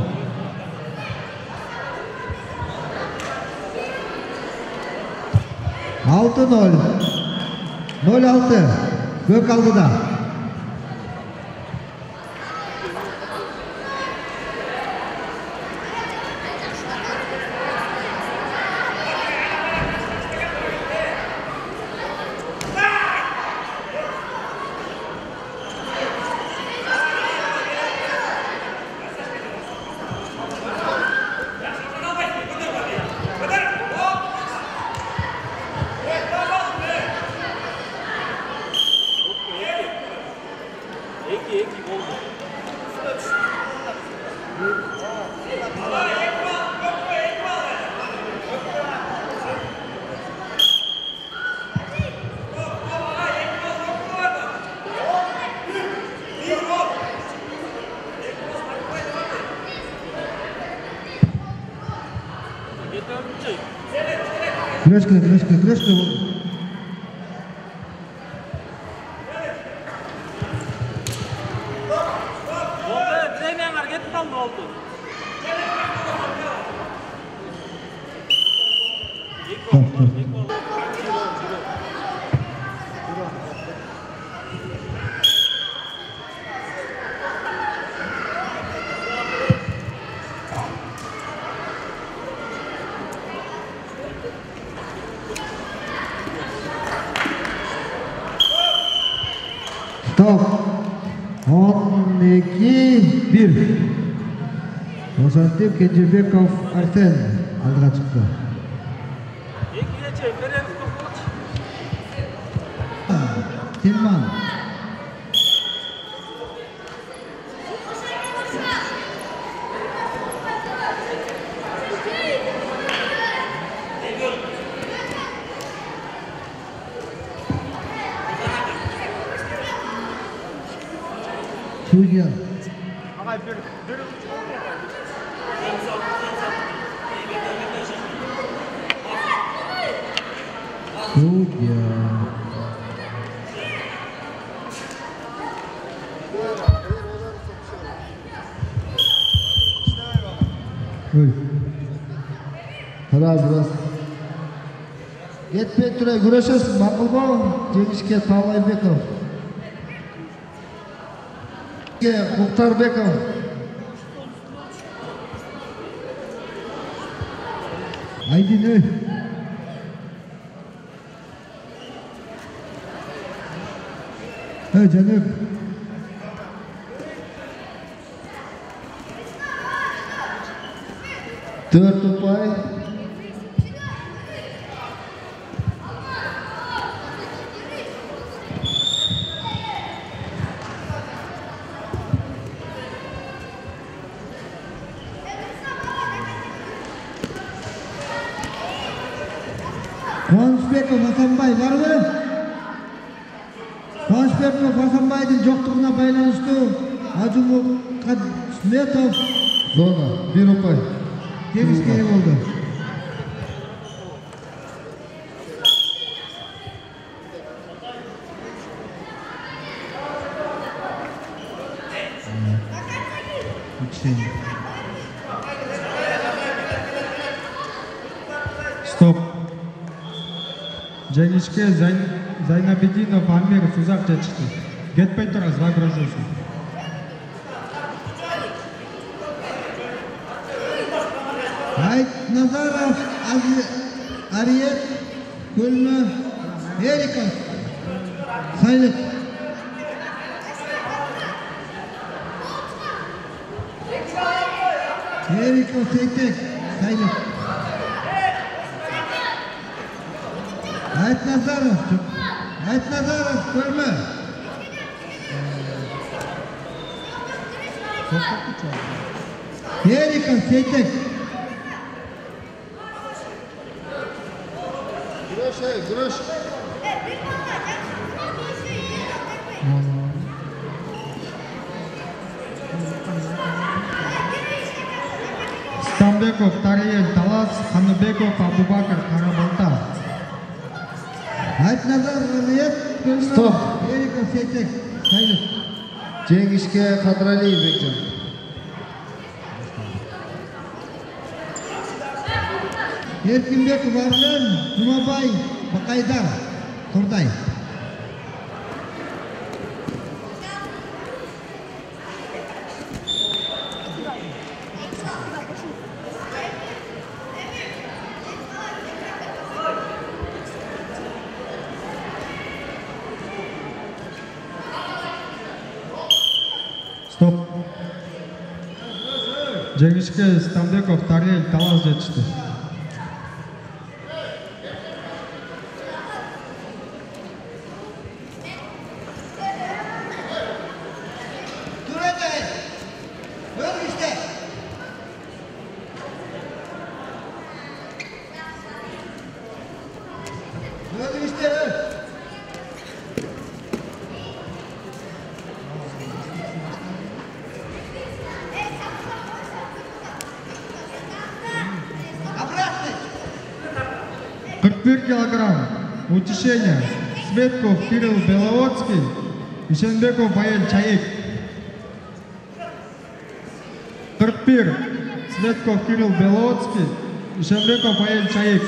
алты ноль. ноль алты. Көк алдыда. Крышка, крышка, крышка. Стоп. он iki bir. Ошентип Кенжебеков Арсен алдыға шықты. Тилман. Судья. Судья. Ой. Раз, раз. Ketmey turay kurashasiz, ma'qulmi? Jengishga Tog'oybekov. Muxtarbekov. Aydin ey. Hey Janib. Dört upay. Quvonchbekov Hasanbay bormi? Quvonchbekov Hasanbayning yo'qlig'iga байланыштуу Ajumov Smetov zona bir upay. Jengishga ega bo'ldi. Stop. Jengishga Zaynabidinov Amir Suzakcha chiqdi. Ketmay turasiz, nagраждайsiz. Nazarov Ariyet Gulma Erikov Saylik Erikov Tektek Saylik Ayt Nazarov Ayt Nazarov Gulma Erikov Tektek Hey, Gurush. Stambekov Tariel Talas, Xanbekov Abubakar Qarabalta. Ayt Nazarov Stop. Erikov Tektek Saylik Jengishga Qadraliyev Bekjon. Erkinbekov Arlan, Jumabay, Baqaydar, Qurday. Stop. Jengishga Stambekov Tariel Talas chiqdi. qirq bir kilogramm Утешение Светков Кирилл Беловодский, Ишенбеков Баян Чаек. qirq bir Светков Кирилл Беловодский, Ишенбеков Баян Чаек.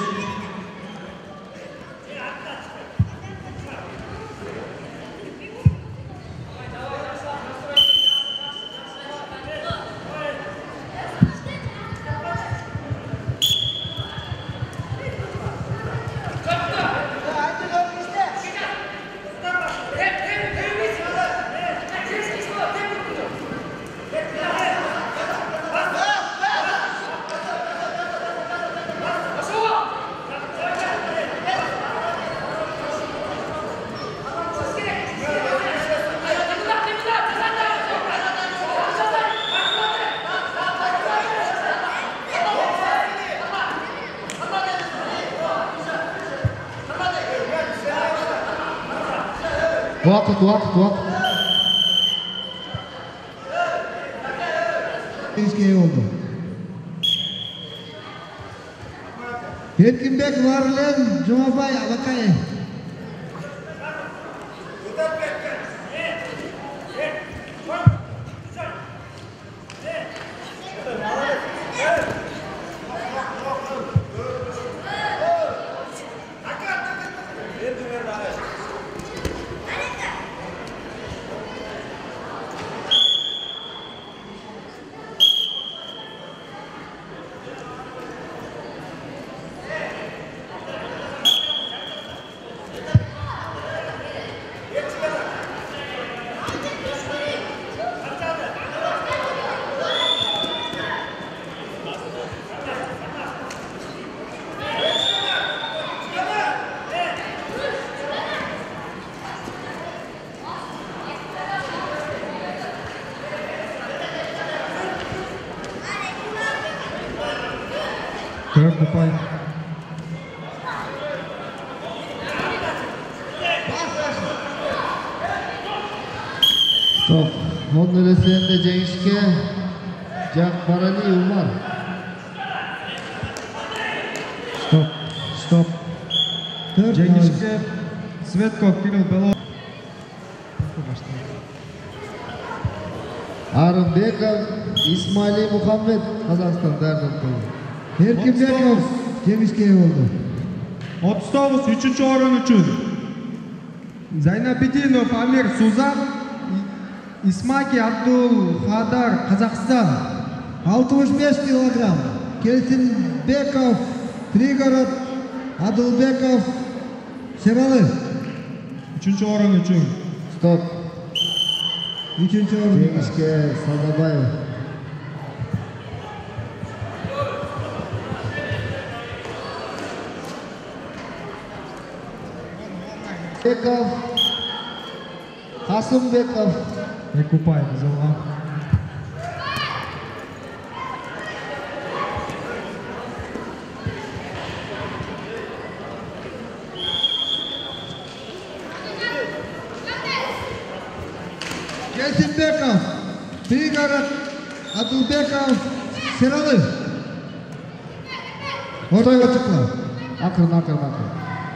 Vaqt, vaqt, vaqt. Жеңишке oldu. Erkinbek Varlen, Jumabay Abakay. Dört Kupay. Stop. Honda Resen'de Jengişke Jakbarali Umar. Stop. Stop. Dört Jengişke Svetkov Kirill Belov. Arımbekov İsmaili Muhammed Kazakistan derdim koydu. Erkinbekov Jengişke oldu. otuz to'qqiz uchinchi o'rin uchun Zaynabidinov Amir Suzan, Ismaki Abdul Hadar Qozog'iston. altmış beş kilogram. Kelsinbekov Prigorod Adilbekov Şeralı. uchinchi o'rin uchun Stop. Üçüncü o'rin Jengişke Sadabayev. Bekov Qasimbekov. екі ұпай бұзылған. Kelsinbekov Prigorod Adilbekov Şeralı. Ortaya çıkla. Akırın akırın akırın.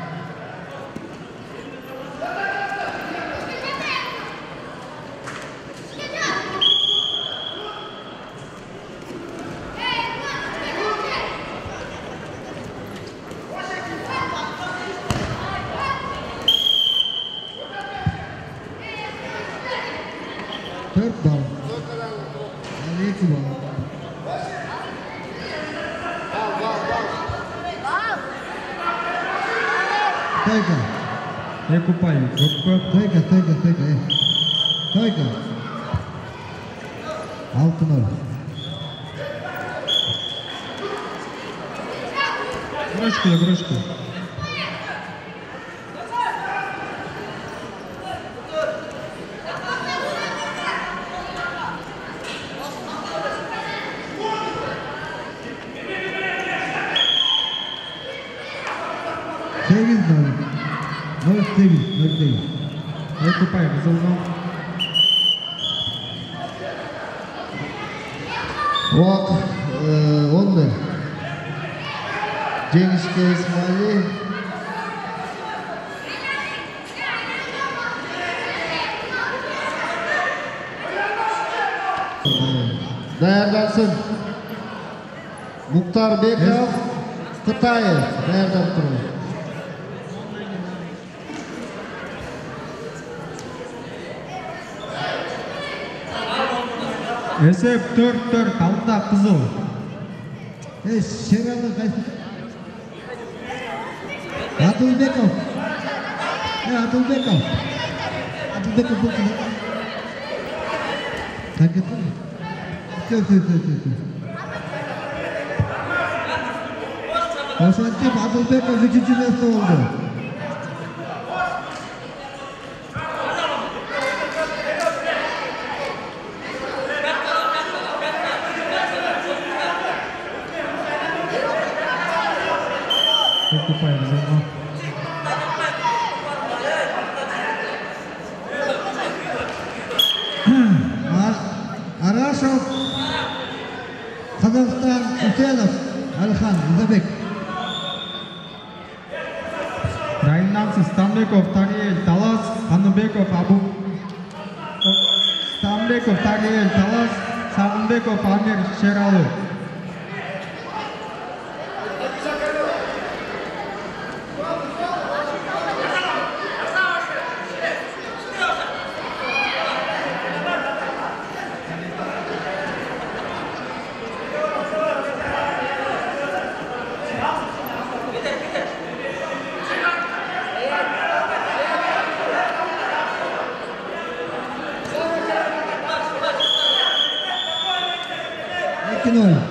Dört bal. Yani iki bal. Tayka. екі ұпай көпкі. Tayka, tayka, tayka. Tayka. Altı nol. Игрушки, игрушки. Sekiz nol. Nol sekiz, nol sekiz. екі ұпай бұзылған. Vak, on bir. Jengişke İsmaili. Dayardansın. Muhtar Bekov, Kıtayı. Dayardan durun. Esep төрт төрт, алдында қызыл. Ey, Şeralı kayıp. Adilbekov. Ey, Adilbekov. Adilbekov bu kadar. Fark ettin mi? Söv, söv, söv, söv, söv. Oşantip Adilbekov üçüncü nesli oldu. екі ұпай бұзылған. Arashov Қазақстан Үсенов Алихан Рзабек. Дайыннансыз Станбеков Тариел Талас, Қаныбеков Абу Станбеков Тариел Талас, Сағынбеков Амир Шералы. ноль.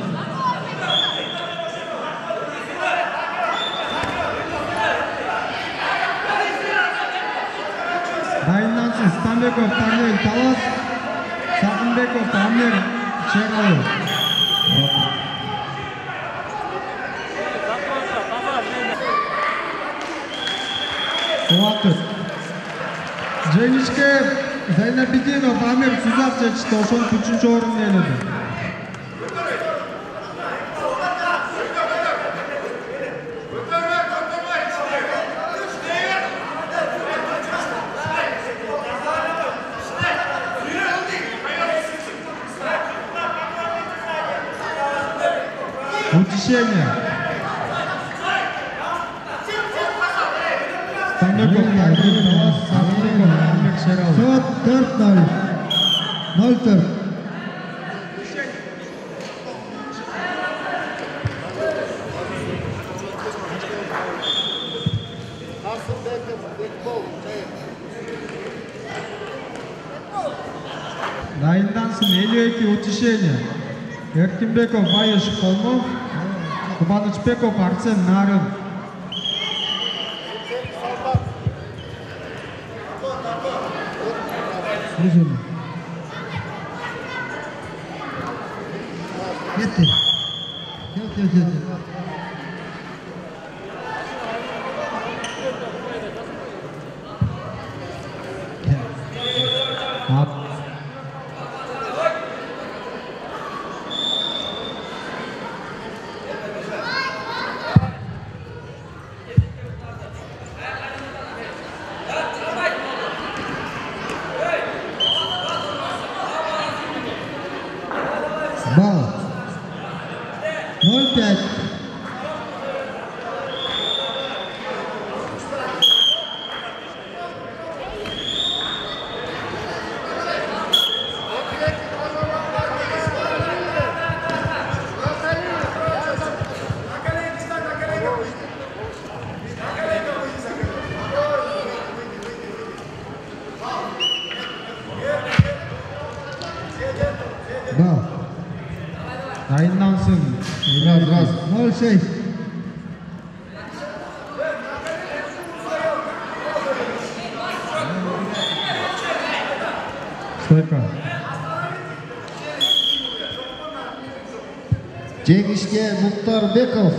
Дайыннансыз Станбеков Тариел Талас, Сағынбеков Амир Шералы. Уақыт. Жеңішке Зайнабидинов Амир Сузақ жетішті, ошон үчүнчү орун ээледи. Утешение. Станбеков Тариел Талас, Сағынбеков Амир Шералы. Счет төрт ноль. ноль төрт. Дайындансын элүү эки утешение. Эркинбеков Байыш Колмов, Кубанычбеков Арсен Нарын. Режим. Yetti. Yok yok yok. Ап. Балл. ноль пять. Балл. Дайындансын Раз, раз. ноль шесть. Стойка. Жеңишке Муктарбеков.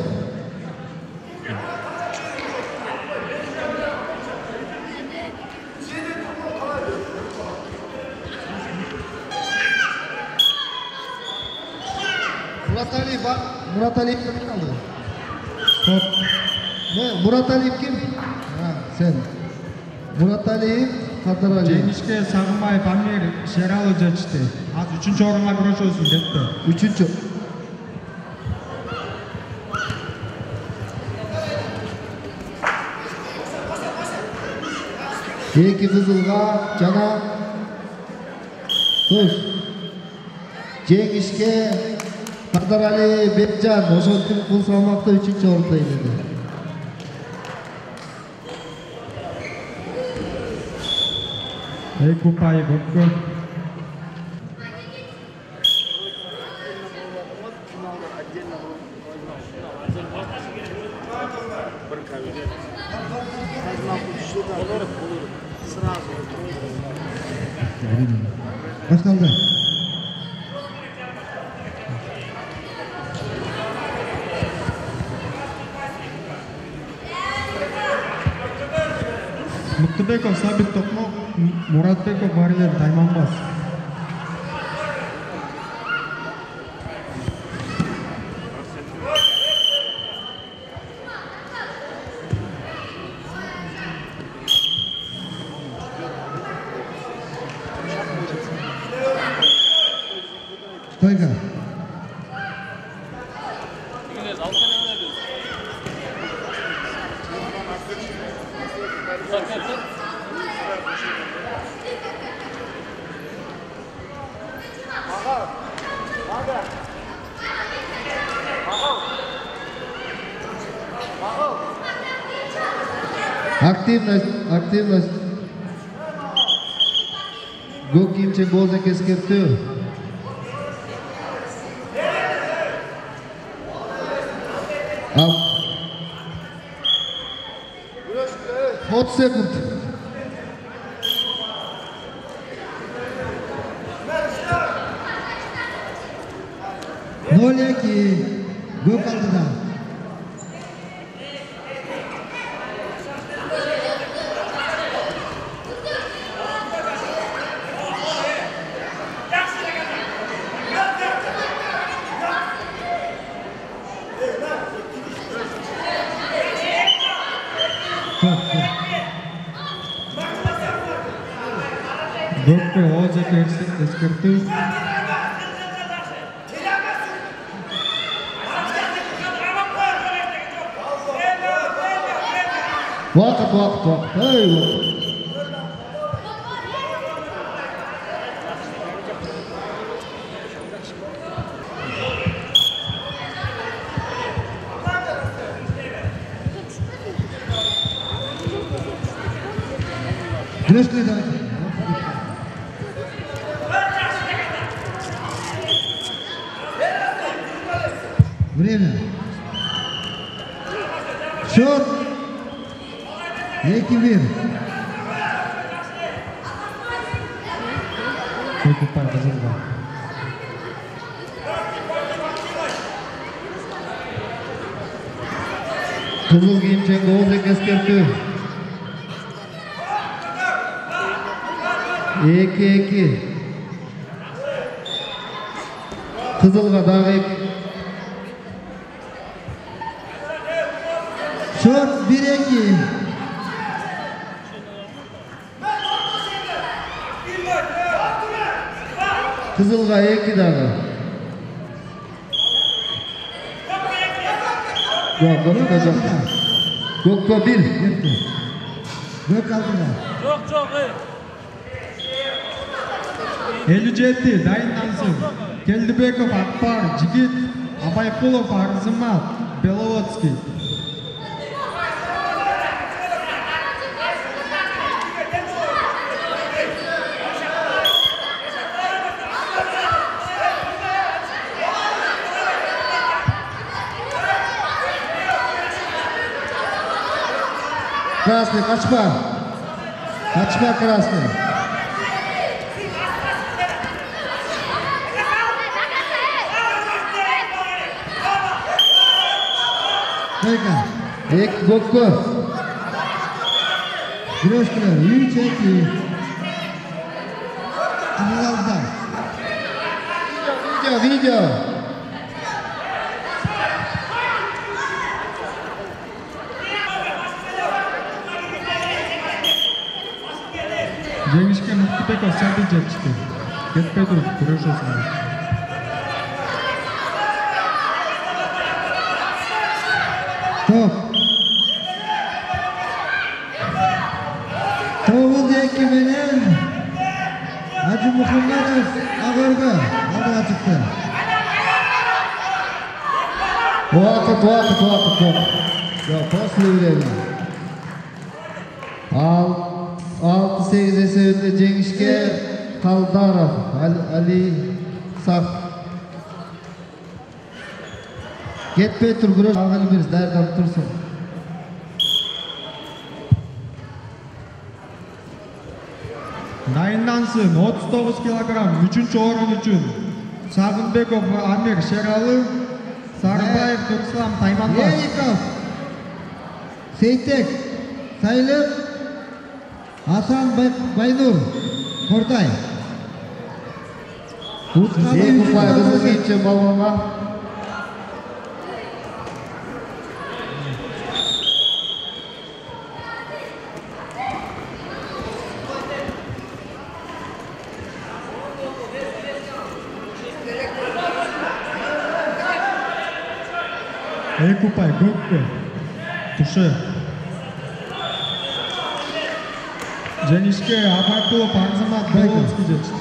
Muratali bak. Muratali kim kaldı? Стоп. Ne? Muratali kim? Ha, sen. Muratali Katarali. Жеңишке Сагынбаев Амир Шералы жетишти. Азыр үчүнчү орунга күрөшөсүн депти. Üçüncü. Эки кызылга жана туз. Жеңишке Кадарали Бекжан ошентип бул салмакта үчүнчү орунда иеледи. Эки упай көпкө. Başlandı. Муктубеков Сабит Токмок, Муратбеков Барилер Тайманбас. Öğreniriz, alttan öğreniriz. Sakatlık. Активность, активность. Көк кийимче болсак эскертүү. Ал. отуз секунд. ноль эки. Көк алдыда. Көкке озак эскертүү. Вакыт, вакыт, вакыт. Эй, вакыт. Грешный дай. Время. Счет. Екі бір. Көк ұпай Қызылға. Қызыл кийимчеге озак эскертүү. екі екі. Қызылға дагы екі. Счет bir iki. Қызылға екі дагы. Жоқ, көкке жоқ. Көкке bir. Көк алдыда. Жоқ, жоқ, ей. elүү жети дайындансын. Келдібеков Акбар, Жигит, Абайкулов Арзымат, Беловодский. Красный, качма. Качма красный. Eka, ek Gökko. Güreşkiler, üç iki. Kızılalda. Video, video. Жеңишке Муктубеков сәби жетишти. Кетпей туруп күрөш осун. Top. To'g'uz ikki menен Hacı Muhammadov Ag'orga aldiga chiqdi. Vaqt, vaqt, vaqt, vaqt. Yo, после время. Al altı sekiz esebinde жеңишке Kaldarov Ali Saf. Ketpey tur күрөш алган эмес, даярданып турсун. Дайындансын отуз тогуз килограмм үчүнчү орун үчүн Сагынбеков Амир Шералы, Сарбаев Нурислам Тайманбаш. Еликов, Сейтек, Сайлып, Асан Байнур, Кортай. Екі ұпай қызыл кийимче балуанга. екі ұпай көкке. Тұшы. Жеңішке Абайтулов Арзамат Беловский жетті.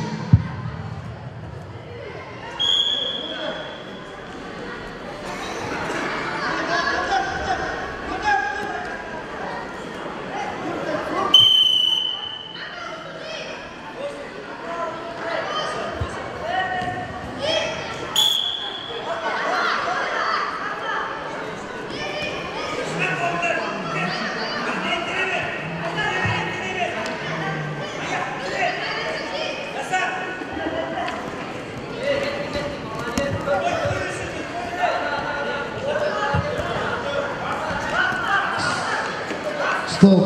Стоп.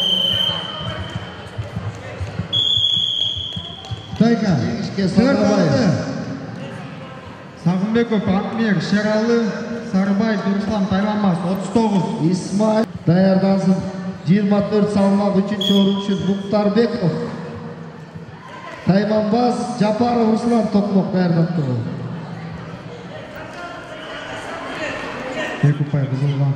Тайка. Сарыбай. Сағынбеков Атмир Шералы, Сарыбай Дұрыслам Тайманбас отыз тоғыз. Исмаил даярдансын. жиырма төрт салмақ үшінші орын үшін Мұхтарбеков. Тайманбас Жапаров Руслан Тоқмоқ даярданып тұр. екі ұпай бұзылған.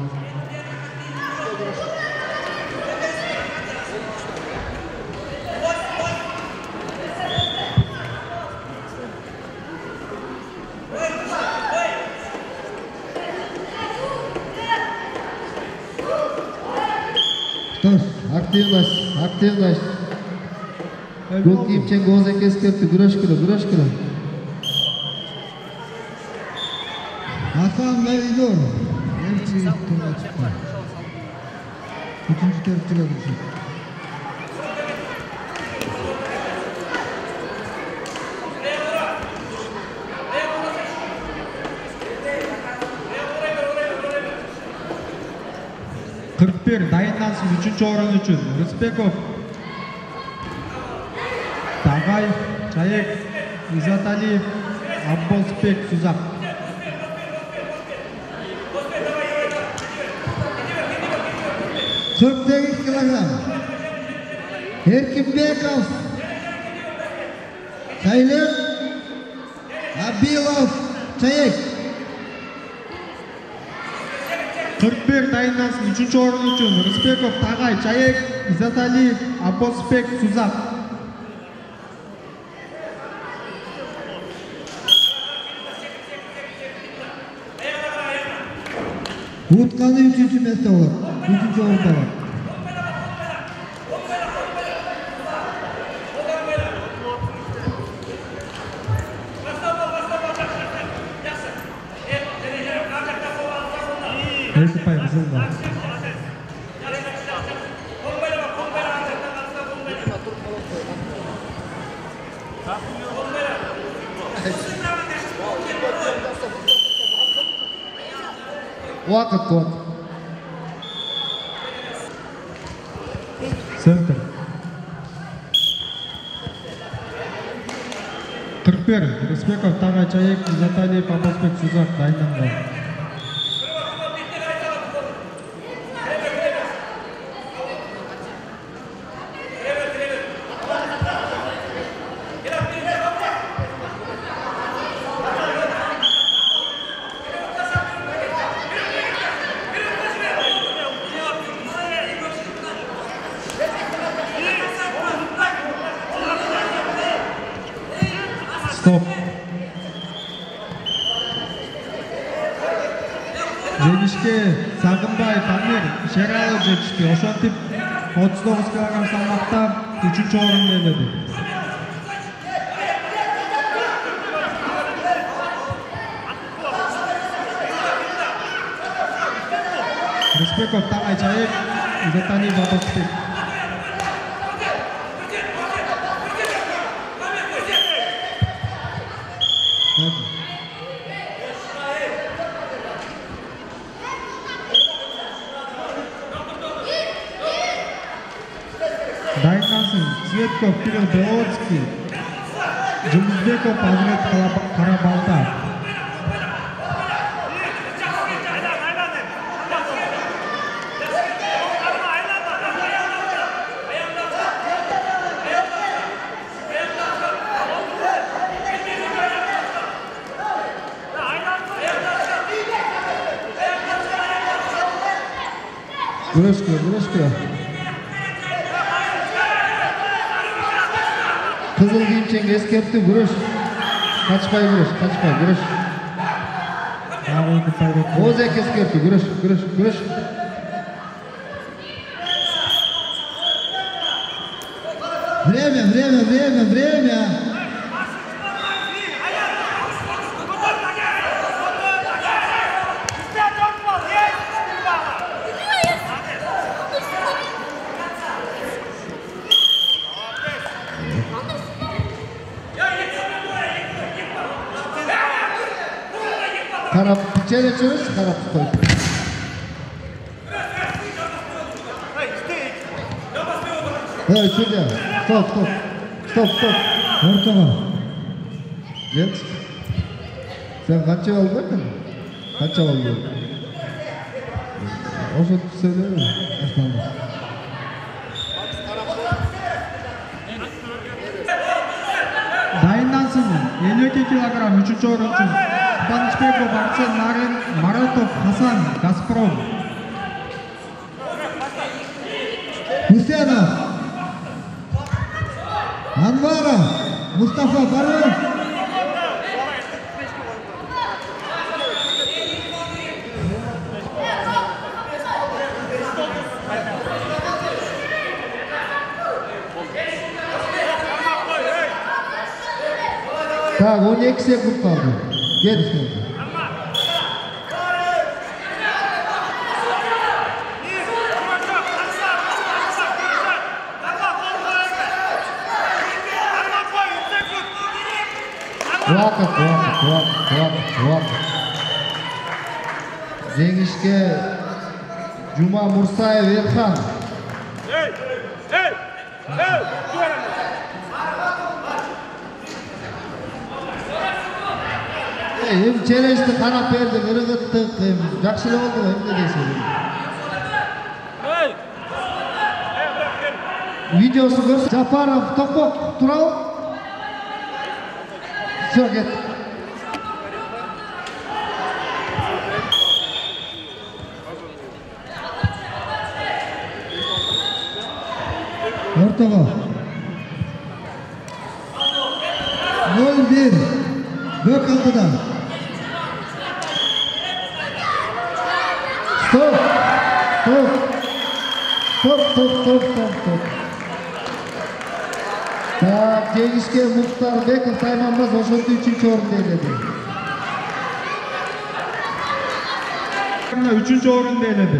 Активность, активность. Көк киімчен Гозек ескерті, күреш күрі, күреш күрі. Hasan Mevzor. Elçi turuna çıktı. Üçüncü tercihine düştü. қырық бір дайындансын үшінші орын үшін Рысбеков, Тағай, Чаек, Изаталиев, Аббосбек, Сузақ. kırk sekiz kilogram. Erkinbekov. Saylık. Abilov. Çayek. қырық бір дайындансын үшінші орын үшін Рысбеков, Тағай, Чаек, Изаталиев, Аббосбек, Сузақ. Utkan'ı üçüncü mesle olur. Üçüncü orada var. екі ұпай бұзылды. Уақыт код. Центр. қырық бір Рысбеков, Тағай, Чаек, Изаталиев, Аббосбек, Сузақ дайынданды. Стоп. Жеңішке Сағынбай, Тамир, Шералы жетішті. Ошентип отыз тоғыз килограмм салмақта үшінші орын иеледі. Рысбеков, Тағай, Чаек, Изаталиев, Аббосбек. Дайындансын Цветков, Кирилл Беловский, Жұмызбеков, Азамат Қарабалта. Kurashga, kurashga. Qizil kiyimchang eskertdi, kurash. Qochmay kurash, qochmay kurash. O'zi eskertdi, kurash, kurash, kurash. Время, время, время, время. Qarab, pichara chiris, qarab qo'y. Hey, sudya. Stop, stop. Stop, stop. O'rtaga. Get. Sen qancha olding? Qancha olding? O'sha söyle. Aslanım. Dayınlansın. elli iki kilogram üçüncü o'rin uchun Quvonchbekov, Arsen, Naren, Maratov, Hasan, Gazprom. Husenov. Anvarov, Mustafa Barov. Tak, o'n ikki sekund qoldi. Get. Vaqt, vaqt, vaqt, vaqt, vaqt. Jengishga Juma Mursayev Erxan. Hey! Hey! Hey! Hem challenge'ni qarab berdik, irg'itdik, hem yaxshilik oldi, hem ne deysiz? Hey! Videosi ko'rsa, Japarov to'qoq turib. Все, get. O'rtaga. nol bir. Bök altıdan. Stop. Stop. Stop, stop, stop, stop, stop. Tak, Jengishga Muxtorbekov Taymonbaz o'shanda uchinchi o'rinda eladi. uchinchi o'rinda eladi.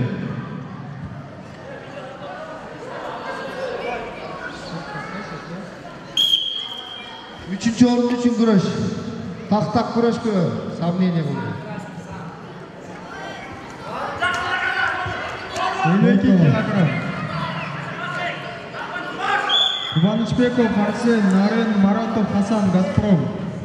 uchinchi o'rin uchun kurash. Tak-tak kurash ko'radi. Samleniya bo'ldi. elli ikki kilogram. Quvonchbekov, Arsen, Naren, Maratov, Hasan, Gazprom.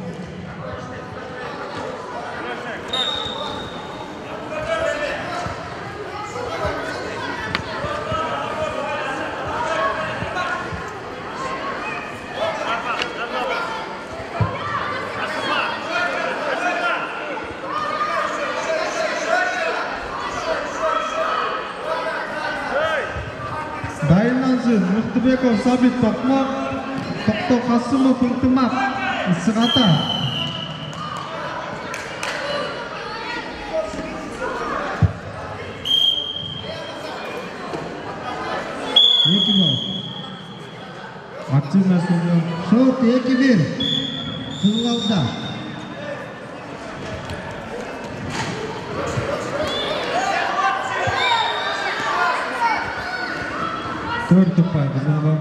Dayınlansın. Mıhtibekov, Sabit, Tokmak, Tokto, Qassimov, Iltimak, Sig'ata. ikki bir. Aktivna so'zlar. Shot ikki bir. Qizg'alda. to'rt to'pay Qizilg'oq.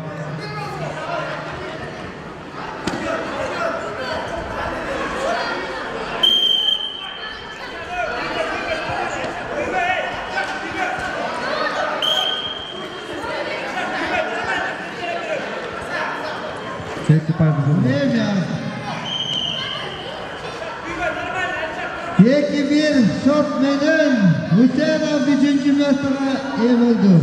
to'rt to'pay Qizilg'oq. Время. ikki bir shot bilan Husenov uchinchi martaga ega bo'ldi.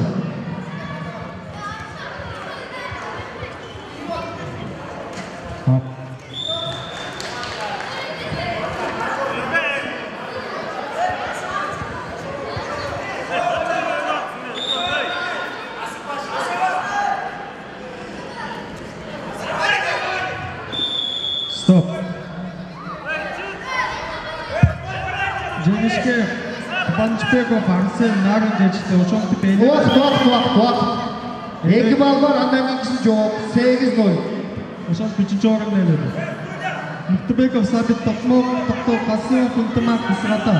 жеңишке Кубанычбеков Арсен Нарын жетишти. Ошентип элүү. Уақыт, уақыт, уақыт, уақыт. Екі балл бар, андан кийинкиси жок. сегиз ноль. Ошентип үчүнчү орунду ээледи. Муктубеков Сабит Токмок, Токтор Касымов Ынтымак Исрата.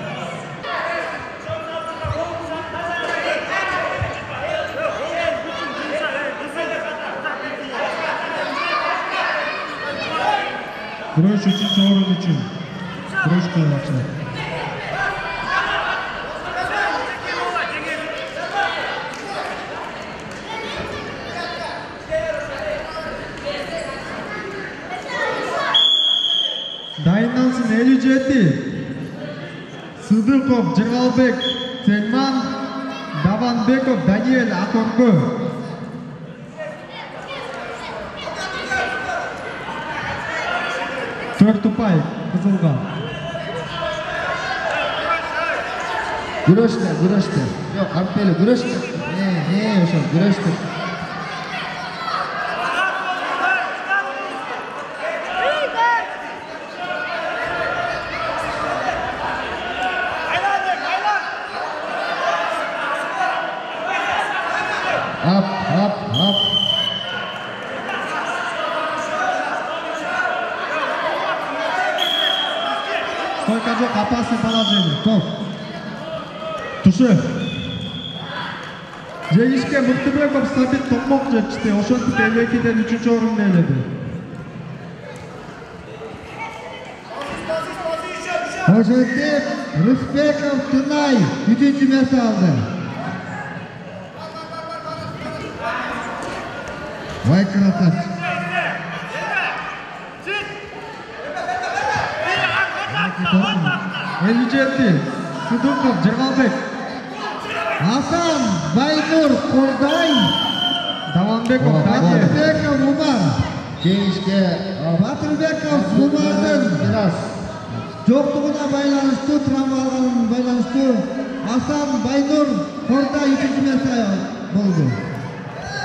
Күрөш үчүнчү орун үчүн. Күрөш кылмакчы. Дайындансын элүү жети. Сыдыков Жыргалбек Сельман, Даванбеков Даниэль Акорго. Төрт ұпай қызылға. Күрөштер, күрөштер. Жок, Артбели күрөштер. Не, не, ошо күрөштер. Ап, ап, ап. Стойка жоқ, опасный положение. Топ. Тушы. Жеңишке Муктубеков Сабит Токмок жетишти. Ошентип элүү экиден үчүнчү орунду ээледи. Ошентип Рысбеков Тынай үчүнчү месте алды. Вай красавчик. элүү жети. Сыдыков Жыргалбек. Асан Байнур Кордай. Даванбеков Даниэль. Батырбеков Умар. Жеңишке Батырбеков Умардын Мирас. жоқтығына байланысты, травмаларына байланысты Асан Байнур Кордай үчүнчү месте болды.